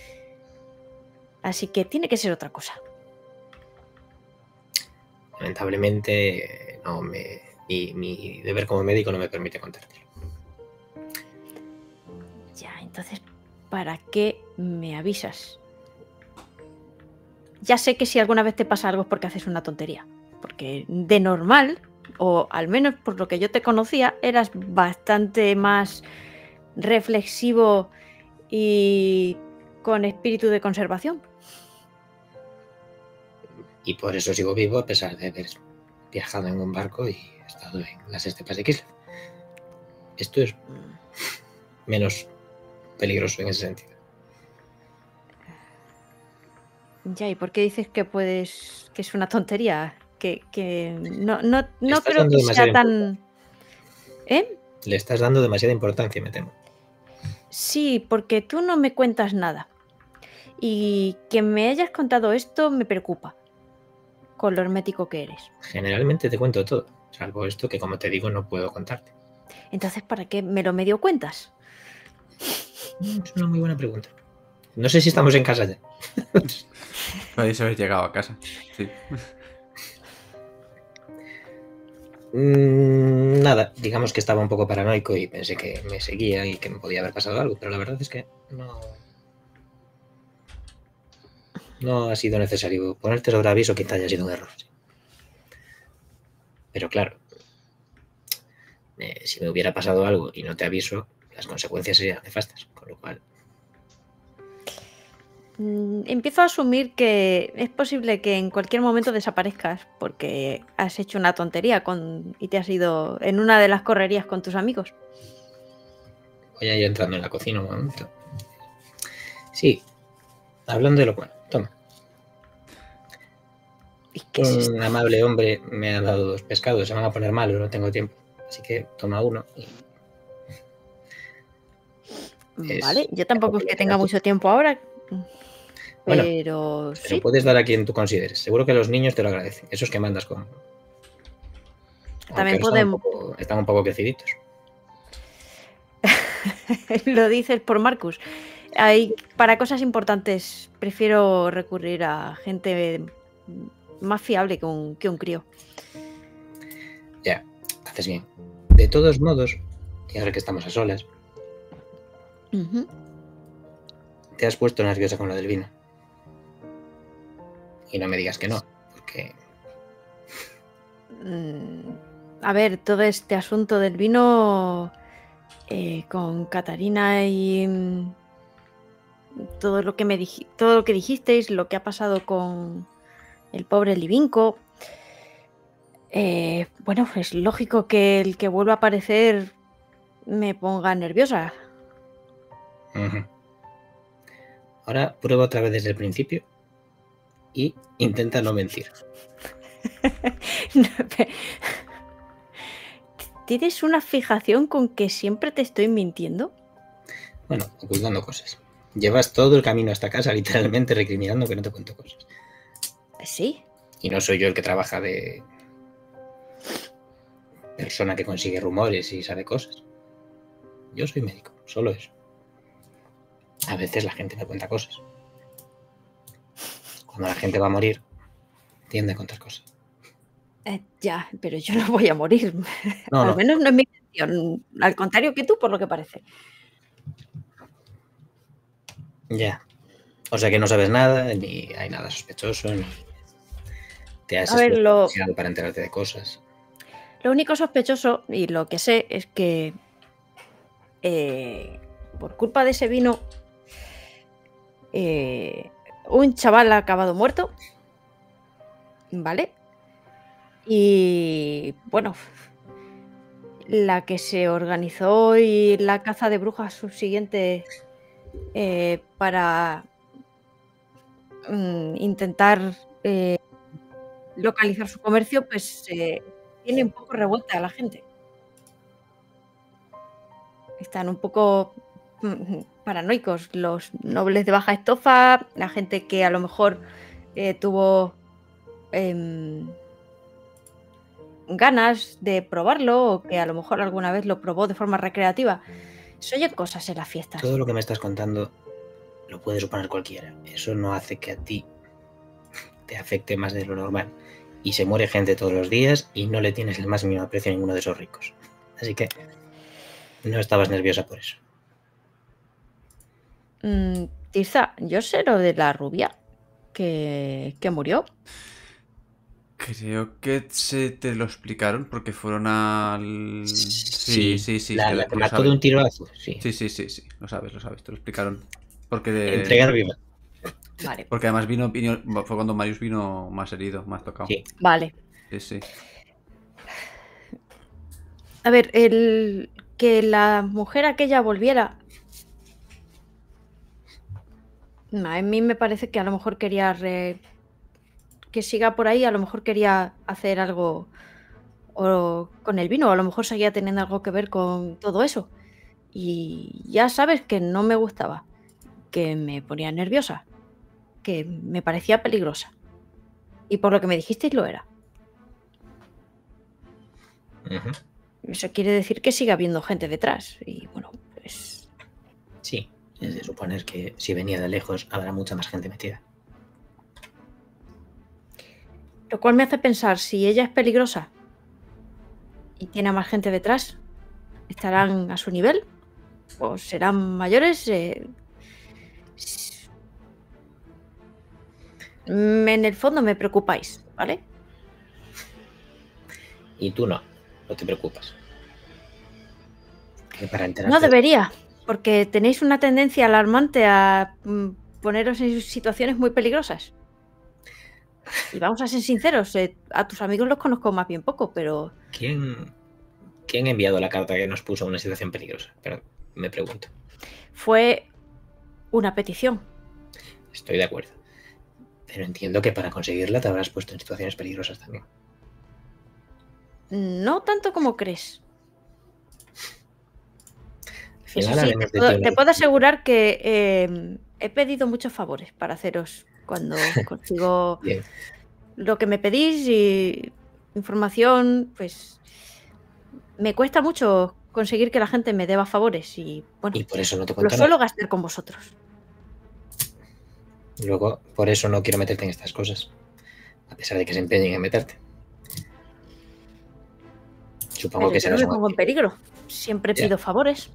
Speaker 7: Así que tiene que ser otra cosa.
Speaker 1: Lamentablemente, no me, mi, mi deber como médico no me permite contártelo.
Speaker 7: Ya, entonces, ¿para qué me avisas? Ya sé que si alguna vez te pasa algo es porque haces una tontería. Porque de normal, o al menos por lo que yo te conocía, eras bastante más reflexivo y con espíritu de conservación.
Speaker 1: Y por eso sigo vivo a pesar de haber viajado en un barco y estado en las estepas de Kislev. Esto es menos peligroso en ese sentido.
Speaker 7: Ya, ¿y por qué dices que puedes, que es una tontería? Que, que no, no, no
Speaker 1: estás
Speaker 7: creo
Speaker 1: dando
Speaker 7: que sea
Speaker 1: demasiada
Speaker 7: tan... ¿Eh?
Speaker 1: Le estás dando demasiada importancia, me temo.
Speaker 7: Sí, porque tú no me cuentas nada. Y que me hayas contado esto me preocupa, con lo hermético que eres.
Speaker 1: Generalmente te cuento todo, salvo esto que, como te digo, no puedo contarte.
Speaker 7: Entonces, ¿para qué me lo medio cuentas?
Speaker 1: Es una muy buena pregunta. No sé si estamos en casa ya.
Speaker 2: Podéis haber llegado a casa. Sí.
Speaker 1: Mm, nada, digamos que estaba un poco paranoico y pensé que me seguía y que me podía haber pasado algo, pero la verdad es que no. No ha sido necesario ponerte sobre aviso, quizá haya sido un error. Pero claro, eh, si me hubiera pasado algo y no te aviso, las consecuencias serían nefastas, con lo cual.
Speaker 7: Mm, Empiezo a asumir que es posible que en cualquier momento desaparezcas porque has hecho una tontería con, y te has ido en una de las correrías con tus amigos.
Speaker 1: Voy a ir entrando en la cocina un momento. Sí, hablando de lo cual, toma.
Speaker 7: ¿Y qué es esto?
Speaker 1: Un amable hombre me ha dado dos pescados, se van a poner malos, no tengo tiempo. Así que toma uno. Y... es-
Speaker 7: Vale, yo tampoco es que tenga mucho tiempo ahora, pero
Speaker 1: Bueno, Pero
Speaker 7: sí.
Speaker 1: puedes dar a quien tú consideres. Seguro que los niños te lo agradecen. Esos que mandas con.
Speaker 7: También
Speaker 1: Aunque ahora están un
Speaker 7: podemos-
Speaker 1: poco- están un poco creciditos.
Speaker 7: Lo dices por Marcus. Hay, para cosas importantes prefiero recurrir a gente más fiable que un, que un crío.
Speaker 1: Ya, haces bien. De todos modos, y ahora que estamos a solas,
Speaker 7: Ujú.
Speaker 1: te has puesto nerviosa con lo del vino. Y no me digas que no, porque
Speaker 7: Mm, A ver, todo este asunto del vino eh, con Catarina y mm, todo lo que me dij- todo lo que dijisteis, lo que ha pasado con el pobre Livinco. eh, bueno, es lógico que el que vuelva a aparecer me ponga nerviosa.
Speaker 1: Ujú. Ahora prueba otra vez desde el principio y intenta no mentir.
Speaker 7: No, pe- ¿Tienes una fijación con que siempre te estoy mintiendo?
Speaker 1: Bueno, ocultando cosas. Llevas todo el camino hasta casa literalmente recriminando que no te cuento cosas.
Speaker 7: Sí.
Speaker 1: Y no soy yo el que trabaja de persona que consigue rumores y sabe cosas. Yo soy médico, solo eso. A veces la gente me cuenta cosas. Cuando la gente va a morir, tiende a contar cosas.
Speaker 7: Eh, ya, pero yo no voy a morir.
Speaker 1: No,
Speaker 7: Al
Speaker 1: no.
Speaker 7: menos no es mi intención. Al contrario que tú, por lo que parece.
Speaker 1: Ya. O sea que no sabes nada, ni hay nada sospechoso, ni te has
Speaker 7: A ver, lo-
Speaker 1: esforzado para enterarte de cosas.
Speaker 7: Lo único sospechoso, y lo que sé, es que eh, por culpa de ese vino, eh, un chaval ha acabado muerto. ¿Vale? Y bueno, la que se organizó hoy la caza de brujas subsiguiente eh, para mm, intentar eh, localizar su comercio, pues eh, tiene un poco revuelta a la gente. Están un poco mm, paranoicos los nobles de baja estofa, la gente que a lo mejor eh, tuvo em, ganas de probarlo o que a lo mejor alguna vez lo probó de forma recreativa. Se oyen cosas en las fiestas.
Speaker 1: Todo lo que me estás contando lo puede suponer cualquiera. Eso no hace que a ti te afecte más de lo normal. Y se muere gente todos los días y no le tienes el más mínimo aprecio a ninguno de esos ricos. Así que no estabas nerviosa por eso.
Speaker 7: Mm, Tirza, yo sé lo de la rubia que, que murió.
Speaker 2: Creo que se te lo explicaron porque fueron al... Sí, sí, sí.
Speaker 1: La,
Speaker 2: te-
Speaker 1: la que
Speaker 2: lo
Speaker 1: mató
Speaker 2: sabes.
Speaker 1: de un tirazo. Sí.
Speaker 2: Sí, sí, sí, sí. Lo sabes, lo sabes. Te lo explicaron. Porque de...
Speaker 1: Entregar viva.
Speaker 7: Vale,
Speaker 2: Porque además vino, vino- fue cuando Marius vino más herido, más tocado.
Speaker 1: Sí.
Speaker 7: vale.
Speaker 2: Sí, sí.
Speaker 7: A ver, el que la mujer aquella volviera. A mí me parece que a lo mejor quería re- que siga por ahí, a lo mejor quería hacer algo o con el vino, o a lo mejor seguía teniendo algo que ver con todo eso. Y ya sabes que no me gustaba, que me ponía nerviosa, que me parecía peligrosa. Y por lo que me dijisteis lo era.
Speaker 1: Ujú.
Speaker 7: Eso quiere decir que sigue habiendo gente detrás. Y bueno, pues
Speaker 1: Sí. Es de suponer que si venía de lejos habrá mucha más gente metida.
Speaker 7: lo cual me hace pensar, si ella es peligrosa y tiene a más gente detrás, ¿estarán a su nivel? ¿O serán mayores? Eh, s- mm, En el fondo me preocupáis, ¿vale?
Speaker 1: Y tú no. No te preocupas. Que para enterarte
Speaker 7: No debería, porque tenéis una tendencia alarmante a mm, poneros en situaciones muy peligrosas. Y vamos a ser sinceros, eh, a tus amigos los conozco más bien poco, pero
Speaker 1: ¿Quién, ¿Quién ha enviado la carta que nos puso a una situación peligrosa? Pero me pregunto.
Speaker 7: fue una petición.
Speaker 1: Estoy de acuerdo. Pero entiendo que para conseguirla te habrás puesto en situaciones peligrosas también.
Speaker 7: No tanto como crees.
Speaker 1: Al
Speaker 7: Eso
Speaker 1: final
Speaker 7: sí,
Speaker 1: hablemos
Speaker 7: te
Speaker 1: de
Speaker 7: puedo,
Speaker 1: ti,
Speaker 7: te
Speaker 1: ¿no?
Speaker 7: puedo asegurar que eh, he pedido muchos favores para haceros cuando consigo
Speaker 1: Bien.
Speaker 7: lo que me pedís y información, pues me cuesta mucho conseguir que la gente me deba favores y bueno,
Speaker 1: Y por eso no te
Speaker 7: lo
Speaker 1: cuento
Speaker 7: suelo
Speaker 1: nada.
Speaker 7: gastar con vosotros.
Speaker 1: Luego, por eso no quiero meterte en estas cosas. A pesar de que se empeñen en meterte. Supongo
Speaker 7: Pero
Speaker 1: que
Speaker 7: yo no
Speaker 1: serás
Speaker 7: me
Speaker 1: un
Speaker 7: pongo en peligro. Siempre
Speaker 1: Ya.
Speaker 7: pido favores.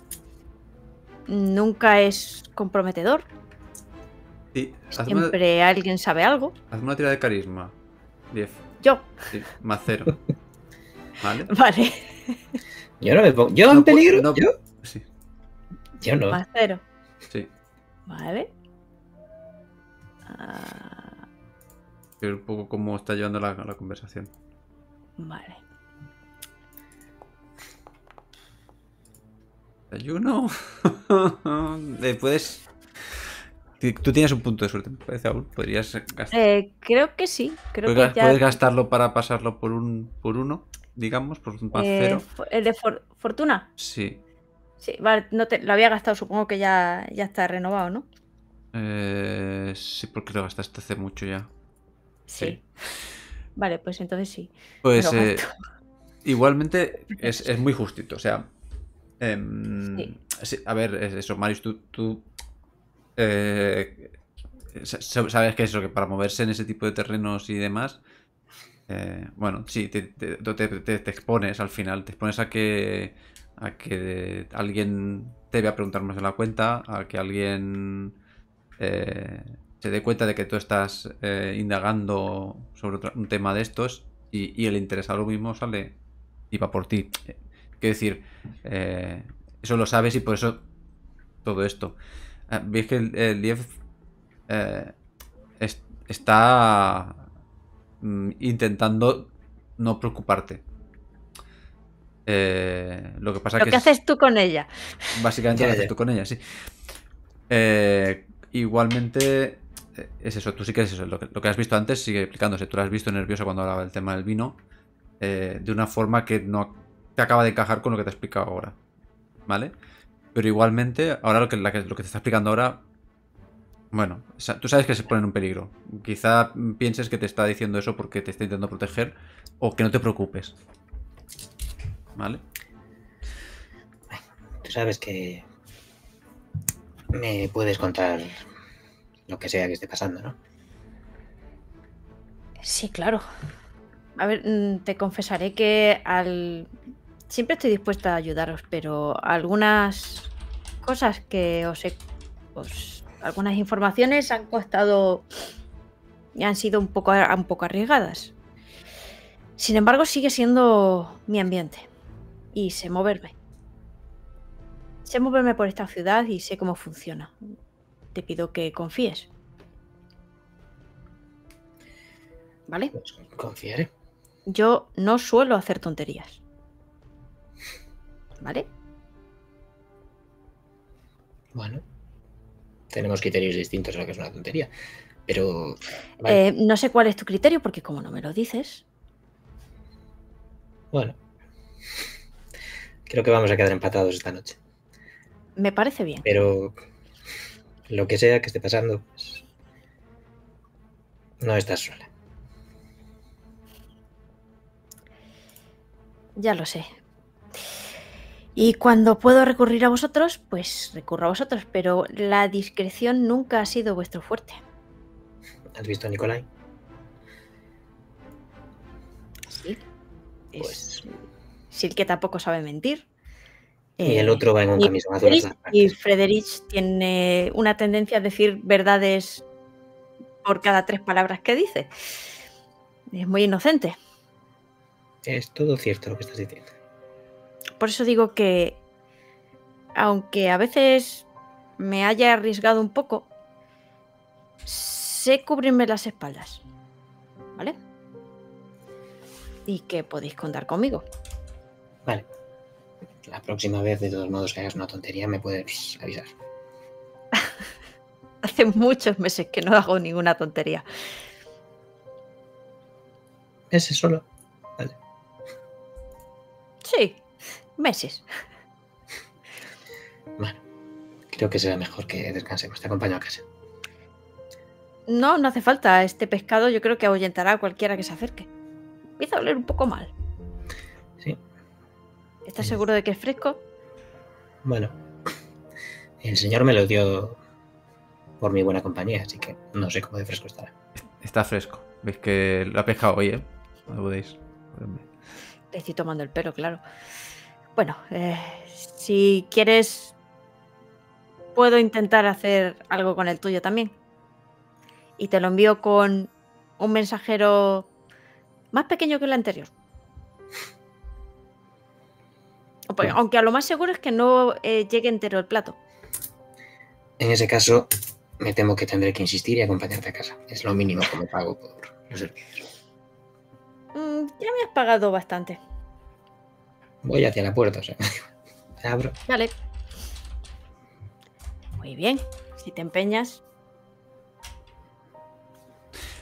Speaker 7: Nunca es comprometedor.
Speaker 2: Sí, hazme una,
Speaker 7: Siempre alguien sabe algo.
Speaker 2: hazme una tira de carisma. diez.
Speaker 7: Yo.
Speaker 2: Sí, más cero. ¿Vale?
Speaker 7: Vale.
Speaker 1: Yo no me pongo. ¿Yo
Speaker 2: No
Speaker 1: en
Speaker 2: pu-
Speaker 1: peligro?
Speaker 2: no-
Speaker 1: ¿Yo?
Speaker 2: Sí,
Speaker 1: Yo no.
Speaker 7: Más cero.
Speaker 2: sí.
Speaker 7: Vale. Ah,
Speaker 2: Ver un poco cómo está llevando la, la conversación.
Speaker 7: vale.
Speaker 2: Ayuno. Eh, puedes. Tú tienes un punto de suerte, me parece, aún. Podrías gastar.
Speaker 7: Eh, creo que sí. Creo
Speaker 2: Puedes,
Speaker 7: que ya.
Speaker 2: puedes gastarlo para pasarlo por un por uno, digamos, por un más
Speaker 7: eh,
Speaker 2: cero.
Speaker 7: fo- ¿El de for- Fortuna?
Speaker 2: Sí.
Speaker 7: Sí, vale, no te, lo había gastado, supongo que ya, ya está renovado, ¿no?
Speaker 2: Eh, sí, porque lo gastaste hace mucho ya.
Speaker 7: Sí. Vale, pues entonces sí.
Speaker 2: Pues
Speaker 7: Me lo
Speaker 2: eh,
Speaker 7: gasto.
Speaker 2: igualmente es, es muy justito. O sea, em,
Speaker 7: Sí.
Speaker 2: sí, a ver, es eso, Marius, tú, tú eh, sa- sa- sabes que eso, que para moverse en ese tipo de terrenos y demás, eh, bueno, sí, te, te- te- te- te expones al final, te expones a que a que alguien te vea preguntar más de la cuenta, a que alguien eh, se dé cuenta de que tú estás eh, indagando sobre otro- un tema de estos y, y el interesado mismo sale y va por ti. Eh, Quiero decir, eh, eso lo sabes y por eso todo esto. Ah, veis que el, el Lief eh, es- está mm, intentando no preocuparte. Eh, lo que pasa
Speaker 7: Lo
Speaker 2: que
Speaker 7: que
Speaker 2: es
Speaker 7: haces tú con ella.
Speaker 2: básicamente
Speaker 1: Ya,
Speaker 2: lo que haces
Speaker 1: ya.
Speaker 2: tú con ella, sí. Eh, igualmente eh, es eso, tú sí que es eso, lo que, lo que has visto antes sigue explicándose. Tú la has visto nerviosa cuando hablaba del tema del vino, eh, de una forma que no te acaba de encajar con lo que te he explicado ahora, ¿vale? Pero igualmente, ahora lo que, la que- lo que te está explicando ahora, bueno, sa- tú sabes que se pone en un peligro. Quizá mm, pienses que te está diciendo eso porque te está intentando proteger o que no te preocupes, ¿vale?
Speaker 1: Tú sabes que me puedes contar lo que sea que esté pasando, ¿no?
Speaker 7: Sí, claro. A ver, mm, te confesaré que al... siempre estoy dispuesta a ayudaros, pero algunas cosas que os he... os- algunas informaciones han costado y han sido un poco, un poco arriesgadas. Sin embargo, sigue siendo mi ambiente y sé moverme. Sé moverme por esta ciudad y sé cómo funciona. Te pido que confíes. ¿Vale?
Speaker 1: Pues confiaré.
Speaker 7: Yo no suelo hacer tonterías. ¿Vale?
Speaker 1: Bueno, tenemos criterios distintos a lo que es una tontería. Pero. Vale.
Speaker 7: Eh, no sé cuál es tu criterio porque como no me lo dices...
Speaker 1: Bueno. Creo que vamos a quedar empatados esta noche.
Speaker 7: Me parece bien.
Speaker 1: Pero. Lo que sea que esté pasando, pues. No estás sola.
Speaker 7: Ya lo sé. Y cuando puedo recurrir a vosotros, pues recurro a vosotros, pero la discreción nunca ha sido vuestro fuerte.
Speaker 1: ¿Has visto a Nicolai?
Speaker 7: Sí. Es...
Speaker 1: Pues.
Speaker 7: Sí, que tampoco sabe mentir.
Speaker 1: Y el
Speaker 7: Eh,
Speaker 1: otro va en un
Speaker 7: y
Speaker 1: camisón azul a
Speaker 7: Friedrich-
Speaker 1: todas
Speaker 7: Y
Speaker 1: partes.
Speaker 7: Friedrich tiene una tendencia a decir verdades por cada tres palabras que dice. Es muy inocente.
Speaker 1: Es todo cierto lo que estás diciendo.
Speaker 7: Por eso digo que, aunque a veces me haya arriesgado un poco, sé cubrirme las espaldas. ¿Vale? Y que podéis contar conmigo.
Speaker 1: Vale. La próxima vez, de todos modos, que hagas una tontería, me puedes avisar.
Speaker 7: Hace muchos meses que no hago ninguna tontería.
Speaker 1: Ese solo. Vale.
Speaker 7: Sí, meses.
Speaker 1: Bueno, creo que será mejor que descansemos. Te acompaño a casa.
Speaker 7: No, no hace falta. Este pescado yo creo que ahuyentará a cualquiera que se acerque. Empieza a oler un poco mal.
Speaker 1: Sí.
Speaker 7: ¿Estás
Speaker 1: Sí.
Speaker 7: seguro de que es fresco?
Speaker 1: Bueno, el señor me lo dio por mi buena compañía, así que no sé cómo de fresco estará.
Speaker 2: Está fresco. Veis que lo ha pescado hoy, ¿eh? No lo podéis.
Speaker 7: Le estoy tomando el pelo, claro. Bueno, eh, si quieres, puedo intentar hacer algo con el tuyo también. Y te lo envío con un mensajero más pequeño que el anterior. Pues,
Speaker 1: Bueno.
Speaker 7: aunque a lo más seguro es que no eh, llegue entero el plato.
Speaker 1: En ese caso, me temo que tendré que insistir y acompañarte a casa. Es lo mínimo como pago por los servicios.
Speaker 7: Mm, ya me has pagado bastante.
Speaker 1: Voy hacia la puerta, o sea, te abro.
Speaker 7: Vale. Muy bien. Si te empeñas,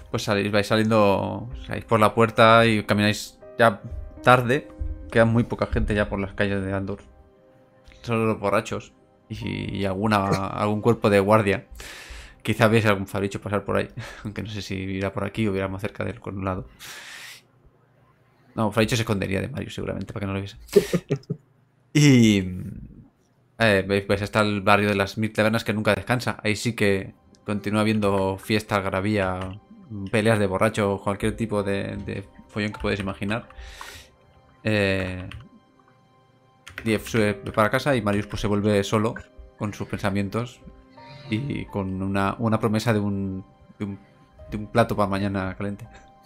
Speaker 2: pues salís, vais saliendo, salís por la puerta y camináis ya tarde. Queda muy poca gente ya por las calles de Andor. Solo los borrachos y, y alguna, algún cuerpo de guardia. Quizá viese algún fabricho pasar por ahí. Aunque no sé si irá por aquí o irá más cerca de él con un lado. No, Fraicho se escondería de Mario seguramente para que no lo viese. Y... Eh, veis, pues está el barrio de las Mil Tabernas que nunca descansa. Ahí sí que continúa habiendo fiesta, algarabía, peleas de borrachos, cualquier tipo de, de follón que podéis imaginar. Eh, Lief sube para casa y Marius pues se vuelve solo con sus pensamientos y con una, una promesa de un, de un de un plato para mañana caliente.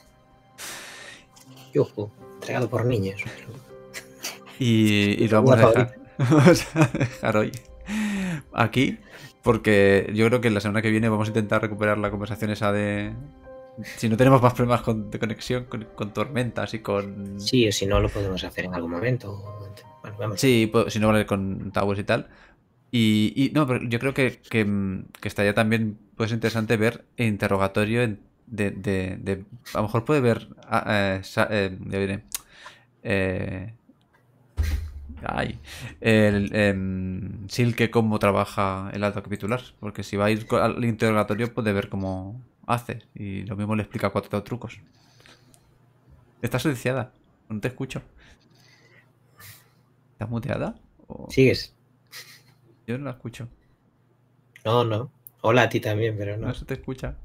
Speaker 1: Yujú, entregado por niños.
Speaker 2: Y, y lo vamos a dejar. Vamos a dejar hoy aquí porque yo creo que la semana que viene vamos a intentar recuperar la conversación esa de... Si no tenemos más problemas con, de conexión con, con tormentas y con...
Speaker 1: Sí, o si no lo podemos hacer en algún momento. Bueno, vamos.
Speaker 2: Sí, puedo- si no vale con Towers y tal. Y, y no, pero yo creo que, que, mm, que estaría también pues interesante ver el interrogatorio en- de, de, de- a lo mejor puede ver ah, eh, sa- eh, ya diré, eh, ay, el em, Silke cómo trabaja el alto capitular, porque si va a ir co- al interrogatorio puede ver cómo hace y lo mismo le explica cuatro trucos. ¿Estás silenciada? No te escucho. ¿Estás muteada? O-
Speaker 1: ¿Sigues?
Speaker 2: Yo no la escucho.
Speaker 1: No, no. Hola a ti también, pero
Speaker 2: No
Speaker 1: no.
Speaker 2: se te escucha.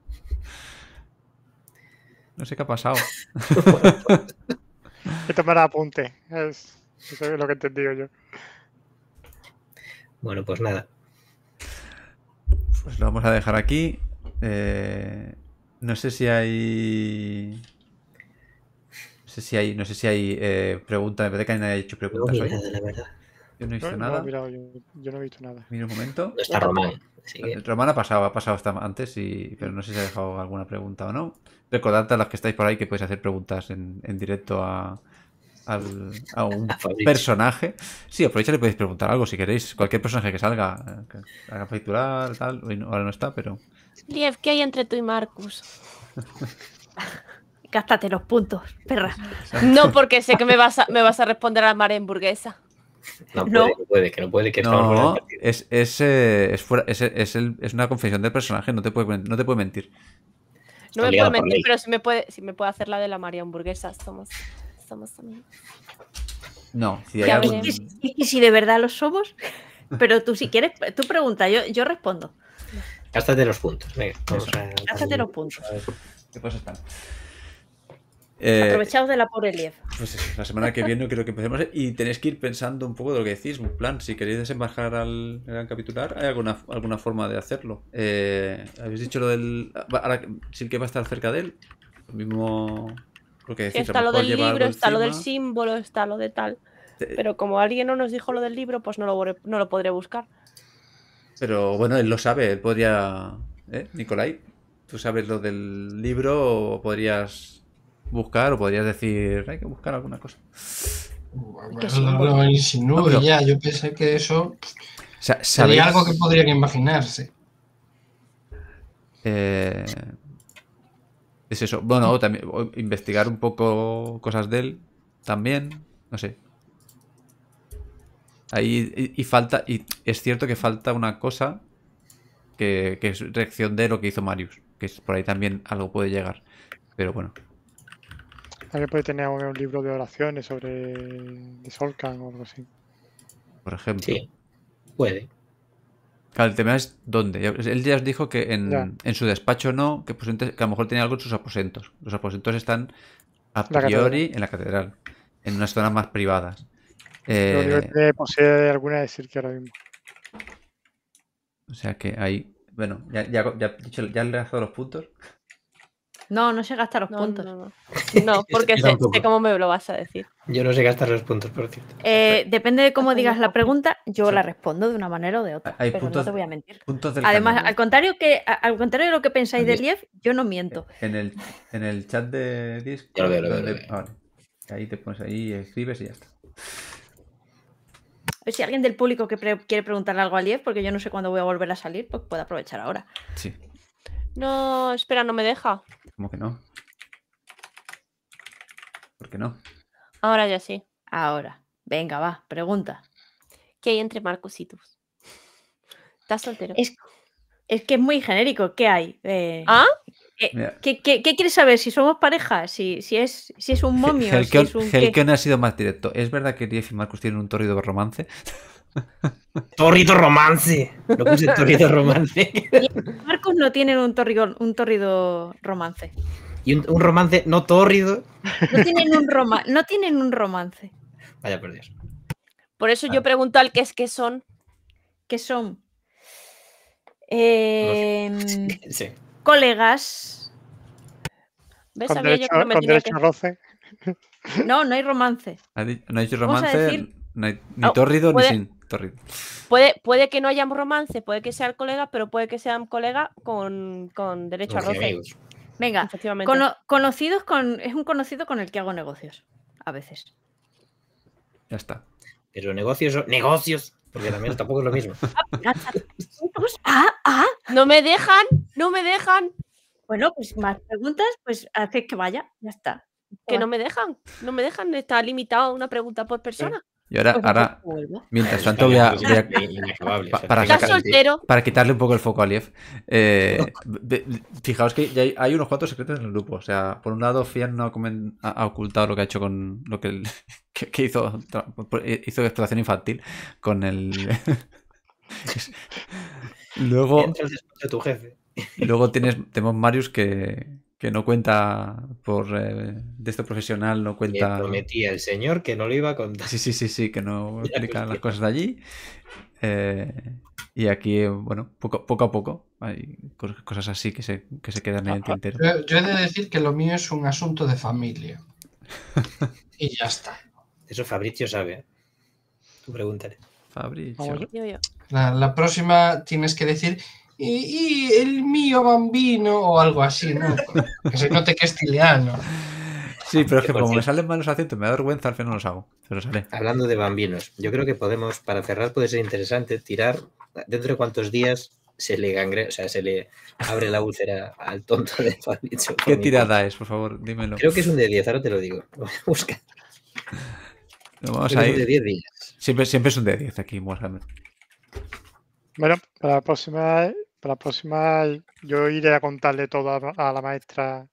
Speaker 2: No sé qué ha pasado.
Speaker 4: Que tomar apunte. Es, eso es lo que he entendido yo.
Speaker 1: Bueno, pues nada.
Speaker 2: Pues lo vamos a dejar aquí. Eh, no sé si hay. No sé si hay. No sé si hay eh, preguntas. En vez de que nadie haya hecho
Speaker 1: No
Speaker 2: preguntas
Speaker 1: vi
Speaker 2: hoy.
Speaker 1: nada, la verdad.
Speaker 2: Yo no he
Speaker 4: No,
Speaker 2: visto
Speaker 4: no,
Speaker 2: nada.
Speaker 4: mira, yo, yo no he visto nada.
Speaker 2: Mira un momento.
Speaker 1: No está Román. Así que...
Speaker 2: Román ha pasado, ha pasado hasta antes, y, pero no sé si ha dejado alguna pregunta o no. Recordad a las que estáis por ahí que podéis hacer preguntas en, en directo a, al- a un
Speaker 1: A Fabricio.
Speaker 2: personaje. Sí, aprovecha y le podéis preguntar algo si queréis. Cualquier personaje que salga, eh, que haga capitular, tal. Hoy no- ahora no está, pero.
Speaker 6: Lief, ¿qué hay entre tú y Marcus?
Speaker 7: Gástate los puntos, perra.
Speaker 6: No, porque sé que me vas a, me vas a responder a la marea hamburguesa.
Speaker 1: No
Speaker 7: No.
Speaker 1: puede, no puede, que no puede, que estamos fuera
Speaker 2: No,
Speaker 1: del partido.
Speaker 2: es, es, eh, es, fuera, es, es, el- es una confesión del personaje, no te puede, men- no te puede mentir.
Speaker 6: No me
Speaker 1: obligado
Speaker 6: puede
Speaker 1: por
Speaker 6: mentir,
Speaker 1: ley.
Speaker 6: pero sí me puede, sí me puede hacer la de la María hamburguesa. Somos, somos amigos.
Speaker 2: No, si hay
Speaker 6: Ya
Speaker 2: algún...
Speaker 6: veremos.
Speaker 7: Y, y si de verdad lo somos, pero tú si quieres, tú pregunta, yo, yo respondo.
Speaker 1: Gástate los puntos. Venga, vamos a...
Speaker 7: Gástate los puntos.
Speaker 2: ¿Qué cosas están? Eh,
Speaker 7: Aprovechaos de la pobre Lief.
Speaker 2: Pues eso, la semana que viene creo que empecemos y tenéis que ir pensando un poco de lo que decís, un plan, si queréis desembarcar al gran capitular, ¿hay alguna, alguna forma de hacerlo? Eh, ¿Habéis dicho lo del... va- Ahora, sí que va a estar cerca de él, lo mismo... Lo que
Speaker 6: Sí,
Speaker 2: decís, a
Speaker 6: está lo
Speaker 2: mejor
Speaker 6: del
Speaker 2: lleva
Speaker 6: libro,
Speaker 2: algo
Speaker 6: está lo del
Speaker 2: encima.
Speaker 6: símbolo, está lo de tal.
Speaker 2: Eh,
Speaker 6: Pero como alguien no nos dijo lo del libro, pues no lo, borré- no lo podré buscar.
Speaker 2: Pero bueno, él lo sabe, él podría... ¿Eh, Nicolai? ¿Tú sabes lo del libro o podrías buscar o podrías decir, hay que buscar alguna cosa?
Speaker 7: ¿Qué
Speaker 5: Lo,
Speaker 7: símbolo?
Speaker 5: lo insinúo
Speaker 2: No, pero-
Speaker 5: ya. Yo pensé que eso
Speaker 2: Sa- ¿Sabéis?
Speaker 5: sería algo que podrían imaginarse.
Speaker 2: Eh, es eso. Bueno, o también o investigar un poco cosas de él también. No sé. Ahí y, y falta. Y es cierto que falta una cosa que, que es reacción de lo que hizo Marius. Que es por ahí también algo puede llegar. Pero bueno.
Speaker 4: Alguien puede tener un, un libro de oraciones sobre de Solkan o algo así.
Speaker 2: Por ejemplo.
Speaker 1: Sí, puede.
Speaker 2: Claro, el tema es dónde. Ya- Él ya os dijo que en,
Speaker 4: Ya.
Speaker 2: en su despacho no, que, posiblemente- que a lo mejor tenía algo en sus aposentos. Los aposentos están a
Speaker 4: La
Speaker 2: priori en la catedral, en unas zonas más privadas.
Speaker 4: Lo único
Speaker 2: Eh,
Speaker 4: que posee alguna es decir que ahora mismo.
Speaker 2: o sea que ahí, bueno, ya, ya, ya, dicho- ya le he dado los puntos.
Speaker 7: No, no se gasta los
Speaker 6: No,
Speaker 7: puntos.
Speaker 6: no, no. No, porque
Speaker 1: Yo
Speaker 6: sé,
Speaker 1: tampoco.
Speaker 6: sé cómo me lo vas a decir.
Speaker 1: Yo no sé gastar los puntos, por cierto.
Speaker 7: Eh, depende de cómo
Speaker 6: Hasta
Speaker 7: digas la
Speaker 6: luego.
Speaker 7: pregunta, yo
Speaker 2: Sí.
Speaker 7: la respondo de una manera o de otra.
Speaker 2: Hay
Speaker 7: pero
Speaker 2: puntos-
Speaker 7: no te voy a mentir.
Speaker 2: Puntos del
Speaker 7: Además,
Speaker 2: canon.
Speaker 7: al contrario, que, a- al contrario de lo que pensáis de
Speaker 1: Ahí
Speaker 7: Lief, yo no miento.
Speaker 2: En el, en el chat de Discord.
Speaker 1: Ya lo veo, lo veo,
Speaker 2: donde-
Speaker 1: lo veo.
Speaker 2: ah, vale. Ahí te pones ahí, escribes y ya está.
Speaker 7: Si alguien del público que pre- quiere preguntarle algo a Lief, porque yo no sé cuándo voy a volver a salir, pues puede aprovechar ahora.
Speaker 2: Sí.
Speaker 6: No, espera, no me deja.
Speaker 2: ¿Cómo que no? ¿Por qué no?
Speaker 6: Ahora ya sí.
Speaker 7: Ahora, venga, va, pregunta.
Speaker 6: ¿Qué hay entre Marcus y tú? ¿Estás soltero?
Speaker 7: Es, es que es muy genérico. ¿Qué hay? Eh,
Speaker 6: ¿Ah?
Speaker 7: eh,
Speaker 2: Mira.
Speaker 7: ¿qué, qué, qué quieres saber? ¿Si somos pareja? ¿Si, si, es, si es un momio? Si
Speaker 2: Helkion,
Speaker 7: es un qué?
Speaker 2: Helkion ha sido más directo. ¿Es verdad que Lief y Marcus tienen un tórrido romance?
Speaker 1: ¡Torrido romance! Lo puse torrido romance.
Speaker 7: Marcos no tienen un tórrido, un tórrido romance.
Speaker 1: Y un, un romance no tórrido.
Speaker 7: No tienen un, roma no tienen un romance.
Speaker 1: Vaya por Dios.
Speaker 6: Por eso yo pregunto al que es que son.
Speaker 7: ¿Qué son? Eh,
Speaker 1: Sí.
Speaker 7: colegas.
Speaker 6: ¿Ves?
Speaker 4: Con
Speaker 6: Sabía yo
Speaker 4: derecho,
Speaker 6: que no me
Speaker 4: con
Speaker 6: tenía
Speaker 4: derecho
Speaker 6: que...
Speaker 4: a roce.
Speaker 7: No, no hay romance.
Speaker 2: ¿Ha di- ¿No ha dicho
Speaker 7: Vamos a
Speaker 2: romance?
Speaker 7: decir-
Speaker 2: No hay ni
Speaker 6: Oh,
Speaker 2: tórrido
Speaker 6: puede-
Speaker 2: ni sin tórrido.
Speaker 6: Puede, puede que no haya romance, puede que sean colegas, pero puede que sean colegas con, con derecho a
Speaker 1: Unos
Speaker 6: roce.
Speaker 1: amigos.
Speaker 7: Venga,
Speaker 6: Efectivamente.
Speaker 7: cono conocidos con. Es un conocido con el que hago negocios. A veces.
Speaker 2: Ya está.
Speaker 1: Pero negocios son negocios. Porque también tampoco es lo mismo.
Speaker 7: Ah, ah.
Speaker 6: ¡No me dejan! ¡No me dejan!
Speaker 7: Bueno, pues más preguntas, pues haces que vaya. Ya está.
Speaker 6: Que no me dejan. No me dejan. Está limitado a una pregunta por persona.
Speaker 2: Y ahora,
Speaker 7: Pues
Speaker 2: ahora
Speaker 7: vuelvo.
Speaker 2: mientras
Speaker 1: Es
Speaker 2: tanto, voy a,
Speaker 1: inacabable,
Speaker 2: voy a-
Speaker 1: es inacabable,
Speaker 2: pa-
Speaker 1: o sea,
Speaker 2: para
Speaker 1: tengo
Speaker 6: ¿Estás
Speaker 2: sacar-
Speaker 1: que-
Speaker 6: soltero?
Speaker 2: para quitarle un poco el foco a Lief. eh, ve- ve- fijaos que ya hay, hay unos cuantos secretos en el grupo. O sea, por un lado, Fian no ha, comen- ha- ha ocultado lo que ha hecho con lo que, el- que, que hizo, hizo explotación infantil con el. Luego,
Speaker 1: Entra el despacho de tu jefe.
Speaker 2: luego tienes, tenemos Marius que, que no cuenta por eh, de esto profesional, no
Speaker 1: Le
Speaker 2: cuenta.
Speaker 1: prometía el señor que no lo iba a contar.
Speaker 2: Sí, sí, sí, sí, que no
Speaker 1: Ya
Speaker 2: explica
Speaker 1: lo
Speaker 2: las
Speaker 1: sé.
Speaker 2: cosas de allí. Eh, y aquí, eh, bueno, poco, poco a poco hay cos- cosas así que se, que se quedan en el tintero.
Speaker 5: Yo, yo he de decir que lo mío es un asunto de familia. Y ya está.
Speaker 1: Eso Fabricio sabe. Tú pregúntale.
Speaker 2: Fabricio.
Speaker 4: Vamos,
Speaker 6: Digo yo.
Speaker 5: La, la próxima tienes que decir, y, y el mío bambino o algo así, ¿no? Que se note que es tiliano.
Speaker 2: Sí, pero es que
Speaker 1: Por
Speaker 2: como me
Speaker 1: cierto.
Speaker 2: salen malos acentos, me da vergüenza, al final no los hago. Pero sale.
Speaker 1: Hablando de bambinos, yo creo que podemos, para cerrar, puede ser interesante tirar dentro de cuántos días se le gangre, o sea, se le abre la úlcera al tonto de Fabricio.
Speaker 2: ¿Qué tirada es, por favor? Dímelo.
Speaker 1: Creo que es un de diez, ahora te lo digo. Lo voy a buscar.
Speaker 2: Lo vamos
Speaker 1: Creo
Speaker 2: a
Speaker 1: que es un de
Speaker 2: ir.
Speaker 1: diez días.
Speaker 2: Siempre, siempre es un de diez aquí, Warhammer.
Speaker 4: Bueno, para la próxima, para la próxima yo iré a contarle todo a, a la maestra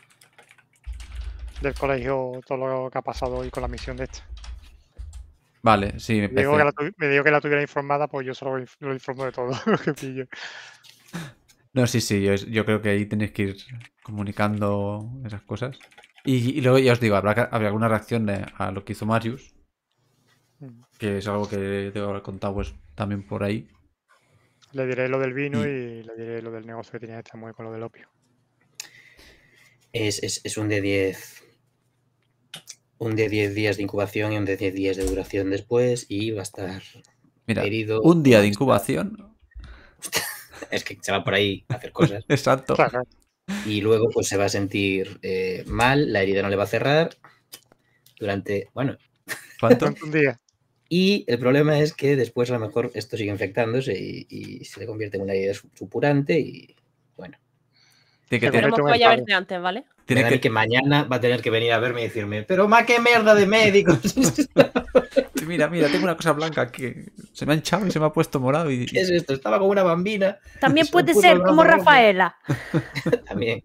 Speaker 4: del colegio, todo lo que ha pasado hoy con la misión de esta.
Speaker 2: Vale, sí, me
Speaker 4: Me digo que la,
Speaker 2: parece.
Speaker 4: tu- me digo que la tuviera informada, pues yo solo inf- lo informo de todo lo que pillo.
Speaker 2: No, sí, sí, yo, yo creo que ahí tenéis que ir comunicando esas cosas. Y, y luego ya os digo, habrá, que- habrá alguna reacción de- a lo que hizo Marius,
Speaker 4: Mm.
Speaker 2: que es algo que debo haber contado pues, también por ahí.
Speaker 4: Le diré lo del vino
Speaker 2: Y-
Speaker 4: y le diré lo del negocio que tenía esta mujer con lo del opio.
Speaker 1: Es, es, es un de diez. Un de diez días de incubación y un de diez días de duración después. Y va a estar
Speaker 2: Mira,
Speaker 1: herido.
Speaker 2: un día de
Speaker 1: no,
Speaker 2: incubación.
Speaker 1: Es que se va por ahí a hacer cosas.
Speaker 2: Exacto.
Speaker 4: Claro,
Speaker 1: Y luego pues se va a sentir eh, mal, la herida no le va a cerrar durante, bueno,
Speaker 2: ¿Cuánto?
Speaker 4: durante un día.
Speaker 1: y el problema es que después a lo mejor esto sigue infectándose y, y se le convierte en una herida su- supurante y bueno,
Speaker 2: Tiene que,
Speaker 4: Se
Speaker 2: tener-
Speaker 6: Esperemos que
Speaker 4: un
Speaker 6: vaya a
Speaker 4: estado.
Speaker 6: verte antes, ¿vale?
Speaker 1: me
Speaker 2: tiene
Speaker 1: da a mí
Speaker 2: que-
Speaker 1: que mañana va a tener que venir a verme y decirme, pero ma qué mierda de médicos.
Speaker 2: Mira, mira, tengo una cosa blanca que se me ha hinchado y se me ha puesto morado y...
Speaker 1: ¿Qué es esto? Estaba con una bambina.
Speaker 7: También
Speaker 1: Se me
Speaker 7: puede
Speaker 1: puso
Speaker 7: ser
Speaker 1: el
Speaker 7: como
Speaker 1: brazo rojo.
Speaker 7: Rafaela.
Speaker 1: También.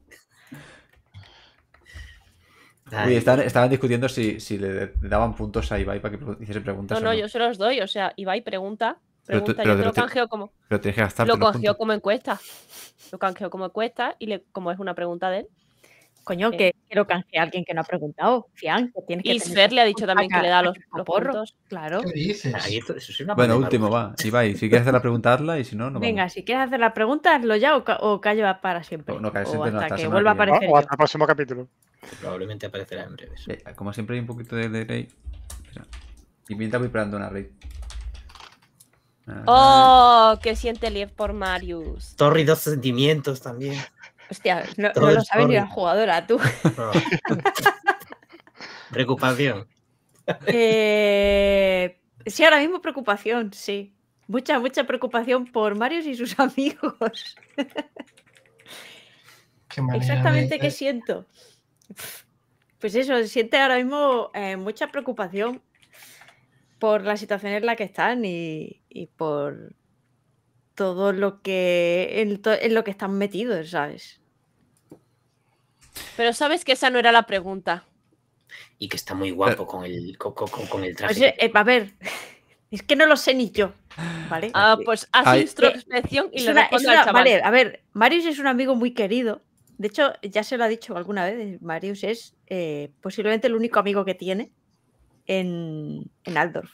Speaker 2: Oye,
Speaker 1: Ay,
Speaker 2: estaban, estaban discutiendo si, si le daban puntos a Ibai para que pro- hiciese preguntas
Speaker 6: No,
Speaker 2: o
Speaker 6: no, yo se los doy. O sea, Ibai pregunta.
Speaker 2: Pero tú-
Speaker 6: Pregunta,
Speaker 2: pero
Speaker 6: yo te
Speaker 2: te
Speaker 6: lo
Speaker 2: lo te-
Speaker 6: canjeo como.
Speaker 2: Pero tienes que gastarte
Speaker 6: Lo
Speaker 2: los
Speaker 6: canjeo
Speaker 2: puntos.
Speaker 6: como encuesta. Lo canjeo como encuesta y le, como es una pregunta de él.
Speaker 7: Coño,
Speaker 6: Eh.
Speaker 7: que quiero canjear a alguien que no ha preguntado. Fian, que tienes que
Speaker 6: Y
Speaker 7: tener
Speaker 6: Sfer le ha dicho
Speaker 7: a
Speaker 6: también que
Speaker 7: ca-
Speaker 6: le da
Speaker 7: a
Speaker 6: los, los
Speaker 7: cacaporro.
Speaker 6: puntos.
Speaker 7: Claro.
Speaker 5: ¿Qué dices?
Speaker 1: ay, esto- eso es una
Speaker 2: Bueno,
Speaker 1: banda
Speaker 2: último,
Speaker 1: maruja.
Speaker 2: va. Ibai, si quieres hacer la pregunta, hazla y si no, no
Speaker 7: Venga,
Speaker 2: vamos.
Speaker 7: si quieres hacer la pregunta, hazlo ya o, ca- o callo para siempre.
Speaker 2: No, no, calles
Speaker 7: o
Speaker 2: siempre no,
Speaker 7: hasta
Speaker 2: hasta
Speaker 7: que
Speaker 2: semana
Speaker 7: vuelva a
Speaker 2: que viene.
Speaker 7: aparecer
Speaker 4: O
Speaker 7: yo.
Speaker 4: hasta el próximo capítulo.
Speaker 1: Probablemente aparecerá en breves.
Speaker 2: Eh, como siempre hay un poquito de delay. Espera. Y mientras voy preparando una raid. Ah,
Speaker 6: ¡Oh! ¿Qué siente Liev por Marius?
Speaker 1: Torridos sentimientos también.
Speaker 7: Hostia, no,
Speaker 1: Todo
Speaker 7: no lo
Speaker 1: es
Speaker 7: sabe ni la
Speaker 1: horrible.
Speaker 7: jugadora, tú.
Speaker 1: No. Preocupación.
Speaker 7: Eh, sí, ahora mismo preocupación, sí. Mucha, mucha preocupación por Marius y sus amigos.
Speaker 5: Qué manera
Speaker 7: exactamente
Speaker 5: de-
Speaker 7: qué siento. Pues eso, siente ahora mismo eh, mucha preocupación por la situación en la que están y, y por todo lo que en, to- en lo que están metidos, ¿sabes?
Speaker 6: Pero sabes que esa no era la pregunta.
Speaker 1: Y que está muy guapo con el, con, con- con el traje.
Speaker 7: Pues,
Speaker 1: que
Speaker 7: eh, a ver, es que no lo sé ni yo, ¿vale?
Speaker 6: Ah, pues haz
Speaker 2: Ay.
Speaker 6: introspección y
Speaker 7: Es
Speaker 6: le
Speaker 7: una- es
Speaker 6: responde
Speaker 7: una-
Speaker 6: al chaval.
Speaker 7: vale, a ver, Marius es un amigo muy querido. De hecho, ya se lo ha dicho alguna vez. Marius es eh, posiblemente el único amigo que tiene en, en Aldorf.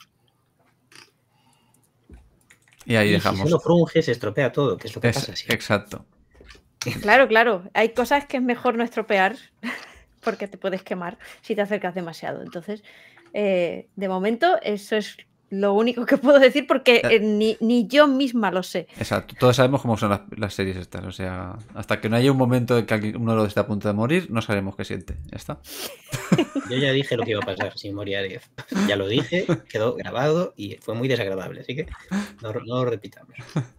Speaker 2: Y ahí
Speaker 1: y si
Speaker 2: dejamos.
Speaker 1: solo frunge, se estropea todo, que es lo que
Speaker 2: Es-
Speaker 1: pasa. Sí.
Speaker 2: exacto.
Speaker 7: Claro, claro. Hay cosas que es mejor no estropear porque te puedes quemar si te acercas demasiado. Entonces, eh, de momento, eso es lo único que puedo decir porque eh, ni, ni yo misma lo sé.
Speaker 2: Exacto. Todos sabemos cómo son las, las series estas. O sea, hasta que no haya un momento en que alguien- uno lo esté a punto de morir, no sabemos qué siente. Ya está.
Speaker 1: Yo ya dije lo que iba a pasar si moría Ariel. Ya lo dije, quedó grabado y fue muy desagradable. Así que no, no lo repitamos.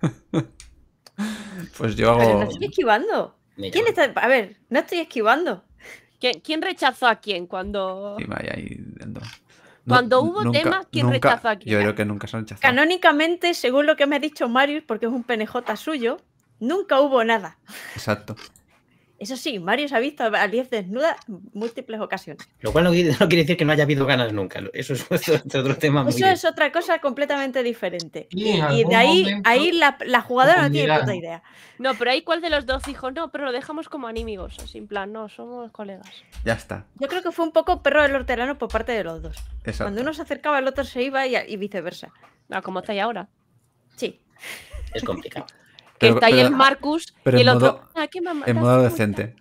Speaker 2: Pues yo
Speaker 7: Pero
Speaker 2: hago.
Speaker 7: no estoy esquivando.
Speaker 1: Me
Speaker 7: ¿Quién
Speaker 1: llamo-
Speaker 7: está? A ver, no estoy esquivando.
Speaker 6: ¿Quién, quién rechazó a quién cuando...?
Speaker 2: Y vaya ahí dando.
Speaker 6: Cuando hubo tema, ¿quién
Speaker 2: nunca-
Speaker 6: rechazó a quién?
Speaker 2: Yo creo que nunca se han rechazado.
Speaker 7: Canónicamente, según lo que me ha dicho Marius, porque es un P N J suyo, nunca hubo nada.
Speaker 2: Exacto.
Speaker 7: Eso sí, Marius ha visto a Lief desnuda múltiples ocasiones.
Speaker 1: Lo cual no quiere, no quiere decir que no haya habido ganas nunca. Eso es otro, otro tema muy
Speaker 7: Eso es otra cosa completamente diferente.
Speaker 5: Y
Speaker 7: Y,
Speaker 5: en
Speaker 7: y
Speaker 5: algún
Speaker 7: de ahí,
Speaker 5: momento
Speaker 7: ahí la, la jugadora no tiene
Speaker 5: confundirán.
Speaker 7: puta idea.
Speaker 6: No, pero ahí cuál de los dos dijo, no, pero lo dejamos como enemigos. Así en plan, no, somos colegas.
Speaker 2: Ya está.
Speaker 7: Yo creo que fue un poco perro del hortelano por parte de los dos.
Speaker 2: Exacto.
Speaker 7: Cuando uno se acercaba, el otro se iba y, y viceversa.
Speaker 6: Ah, como estáis ahora.
Speaker 7: Sí.
Speaker 1: Es complicado.
Speaker 6: Que
Speaker 2: Pero-
Speaker 6: está ahí
Speaker 2: pero-
Speaker 6: el Marcus
Speaker 2: pero
Speaker 6: y el
Speaker 2: en
Speaker 6: otro.
Speaker 2: modo-
Speaker 6: "Ah, ¿qué me ha
Speaker 2: En
Speaker 6: matado?
Speaker 2: modo
Speaker 6: Muy
Speaker 2: decente.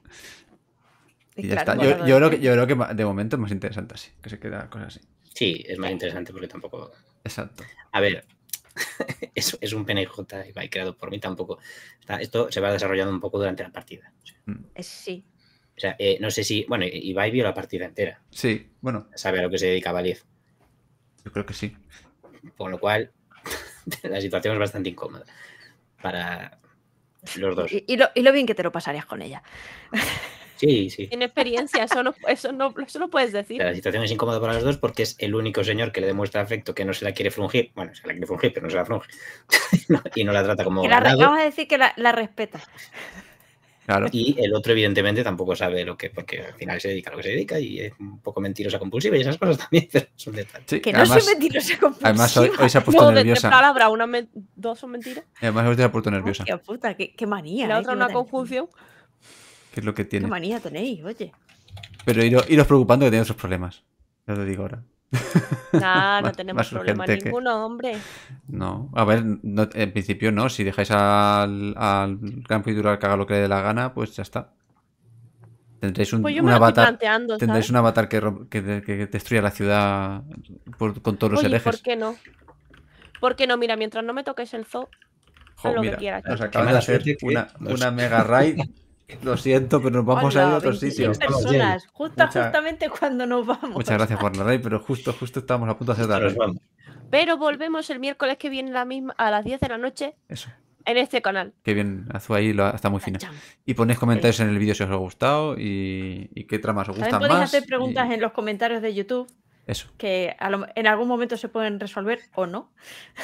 Speaker 2: Y ya
Speaker 7: claro,
Speaker 2: está. Yo,
Speaker 7: modo
Speaker 2: yo creo que,
Speaker 7: decente.
Speaker 2: yo creo que ma- de momento es más interesante así. Que se queda cosas así.
Speaker 1: Sí, es más interesante porque tampoco.
Speaker 2: Exacto.
Speaker 1: A ver, es, es un P N J y va creado por mí tampoco. Está- esto se va desarrollando un poco durante la partida.
Speaker 7: Es, sí.
Speaker 1: O sea, eh, no sé si. Bueno, Ibai vio la partida entera.
Speaker 2: Sí, bueno,
Speaker 1: Sabe a lo que se dedica Valiez.
Speaker 2: yo creo que sí.
Speaker 1: Con lo cual, la situación es bastante incómoda para los dos.
Speaker 7: Y, y lo, y lo bien que te lo pasarías con ella.
Speaker 1: Sí, sí.
Speaker 6: Tiene experiencia, eso no, eso no, eso no puedes
Speaker 1: O
Speaker 6: decir.
Speaker 1: sea, la situación es incómoda para los dos porque es el único señor que le demuestra afecto que no se la quiere frungir. Bueno, se la quiere frungir, pero no se la frunge. No, y no la trata como
Speaker 7: Que la, re-
Speaker 1: ganado.
Speaker 7: vamos a decir que la, la respeta.
Speaker 2: Claro.
Speaker 1: Y el otro, evidentemente, tampoco sabe lo que, porque al final se dedica a lo que se dedica y es un poco mentirosa compulsiva y esas cosas también, pero es un detalle.
Speaker 2: Sí,
Speaker 7: Que no
Speaker 2: además,
Speaker 7: soy mentirosa compulsiva.
Speaker 2: además hoy, hoy se ha puesto
Speaker 6: No, de tres
Speaker 2: nerviosa.
Speaker 6: palabras, una men- dos son mentiras.
Speaker 2: Además hoy se ha puesto nerviosa.
Speaker 7: Hostia puta, qué, qué manía.
Speaker 6: Y la
Speaker 7: eh,
Speaker 6: otra
Speaker 7: que
Speaker 6: una
Speaker 7: tenéis.
Speaker 6: conjunción.
Speaker 2: Que es lo que
Speaker 7: Qué
Speaker 2: tiene.
Speaker 7: manía tenéis, oye.
Speaker 2: Pero iros, iros preocupando que tiene otros problemas. Ya lo digo ahora.
Speaker 6: Nah, no
Speaker 2: Más-
Speaker 6: tenemos
Speaker 2: más
Speaker 6: problema
Speaker 2: urgente que-
Speaker 6: ninguno, hombre.
Speaker 2: No, a ver, no- en principio no. Si dejáis al, al gran titular que haga lo que le dé la gana, pues ya está. Tendréis un,
Speaker 6: Pues yo
Speaker 2: un
Speaker 6: me lo estoy
Speaker 2: avatar.
Speaker 6: planteando,
Speaker 2: Tendréis
Speaker 6: ¿sabes?
Speaker 2: un avatar que, rom- que, que destruya la ciudad por- con todos los
Speaker 6: Oye,
Speaker 2: herejes.
Speaker 6: ¿por qué no? ¿Por qué no? Mira, mientras no me toques el zoo,
Speaker 2: Jo,
Speaker 6: haz lo que
Speaker 2: mira,
Speaker 6: quieras.
Speaker 2: nos
Speaker 1: Qué
Speaker 2: acaban de
Speaker 1: mala
Speaker 2: hacer
Speaker 1: suerte que
Speaker 2: una,
Speaker 1: nos-
Speaker 2: una mega raid. Lo siento, pero nos vamos a ir a
Speaker 7: Hola,
Speaker 2: otro
Speaker 7: veintiséis
Speaker 2: sitio.
Speaker 1: Estamos
Speaker 7: personas, justo
Speaker 2: Mucha-
Speaker 7: justamente cuando nos vamos.
Speaker 2: Muchas gracias por la raid, pero justo, justo estábamos a punto de hacer la
Speaker 1: Nos
Speaker 2: raid.
Speaker 1: vamos.
Speaker 6: Pero volvemos el miércoles que viene la misma, a las diez de la noche
Speaker 2: Eso.
Speaker 6: en este canal.
Speaker 2: Qué bien, Azu ahí lo, está muy fina.
Speaker 7: Cham.
Speaker 2: Y ponéis comentarios en el vídeo si os ha gustado y, y qué tramas os
Speaker 7: También
Speaker 2: gustan
Speaker 7: podéis
Speaker 2: más.
Speaker 7: hacer preguntas
Speaker 2: y-
Speaker 7: en los comentarios de YouTube
Speaker 2: Eso.
Speaker 7: que a lo- en algún momento se pueden resolver o no.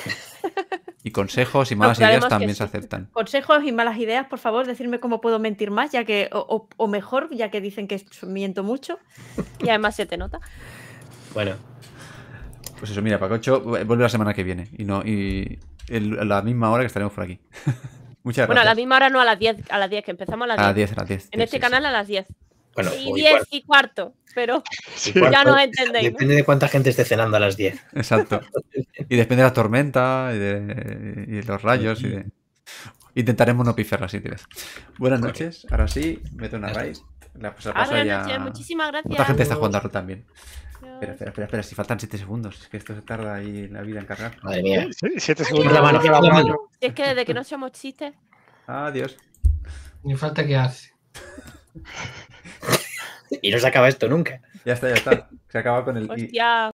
Speaker 2: Y consejos y malas
Speaker 6: Procuraremos
Speaker 2: ideas
Speaker 6: que
Speaker 2: también
Speaker 6: sí.
Speaker 2: se aceptan.
Speaker 7: Consejos y malas ideas, por favor, decirme cómo puedo mentir más, ya que o, o- o mejor, ya que dicen que miento mucho.
Speaker 6: Y además se te nota.
Speaker 1: Bueno,
Speaker 2: Pues eso, mira, Pacocho vuelve la semana que viene. Y no y el- a la misma hora que estaremos por aquí. Muchas
Speaker 6: Bueno, a la
Speaker 2: gracias.
Speaker 6: misma hora no, a las diez, a las diez, que empezamos a las
Speaker 2: A las
Speaker 6: diez.
Speaker 2: diez, a las diez.
Speaker 6: En
Speaker 2: sí,
Speaker 6: este
Speaker 2: sí,
Speaker 6: canal a las diez.
Speaker 1: bueno.
Speaker 6: Y
Speaker 1: o
Speaker 6: diez
Speaker 1: igual-
Speaker 6: y cuarto, pero
Speaker 1: y cuarto,
Speaker 6: ya nos entendéis, ¿no?
Speaker 1: Depende de cuánta gente esté cenando a las diez.
Speaker 2: sí. Exacto. Y depende de la tormenta y de, y de los rayos y de... Intentaremos no pifiarla así, tío. Buenas noches. Ahora sí, meto una raid. La pues, la paso
Speaker 6: Buenas
Speaker 2: ya-
Speaker 6: noches, muchísimas gracias.
Speaker 2: Otra gente está jugando a rol también.
Speaker 6: Adiós.
Speaker 2: Espera, espera, espera, espera, si faltan siete segundos. Es que esto se tarda ahí la vida en cargar.
Speaker 1: Madre mía.
Speaker 4: Sí, Siete
Speaker 1: Gira
Speaker 4: segundos.
Speaker 1: la mano, gira la mano.
Speaker 6: Si es que desde que no somos chistes,
Speaker 2: Adiós.
Speaker 5: Ni falta que hace.
Speaker 1: Y no se acaba esto nunca.
Speaker 2: Ya está, ya está. Se acaba con el... y-
Speaker 6: hostia.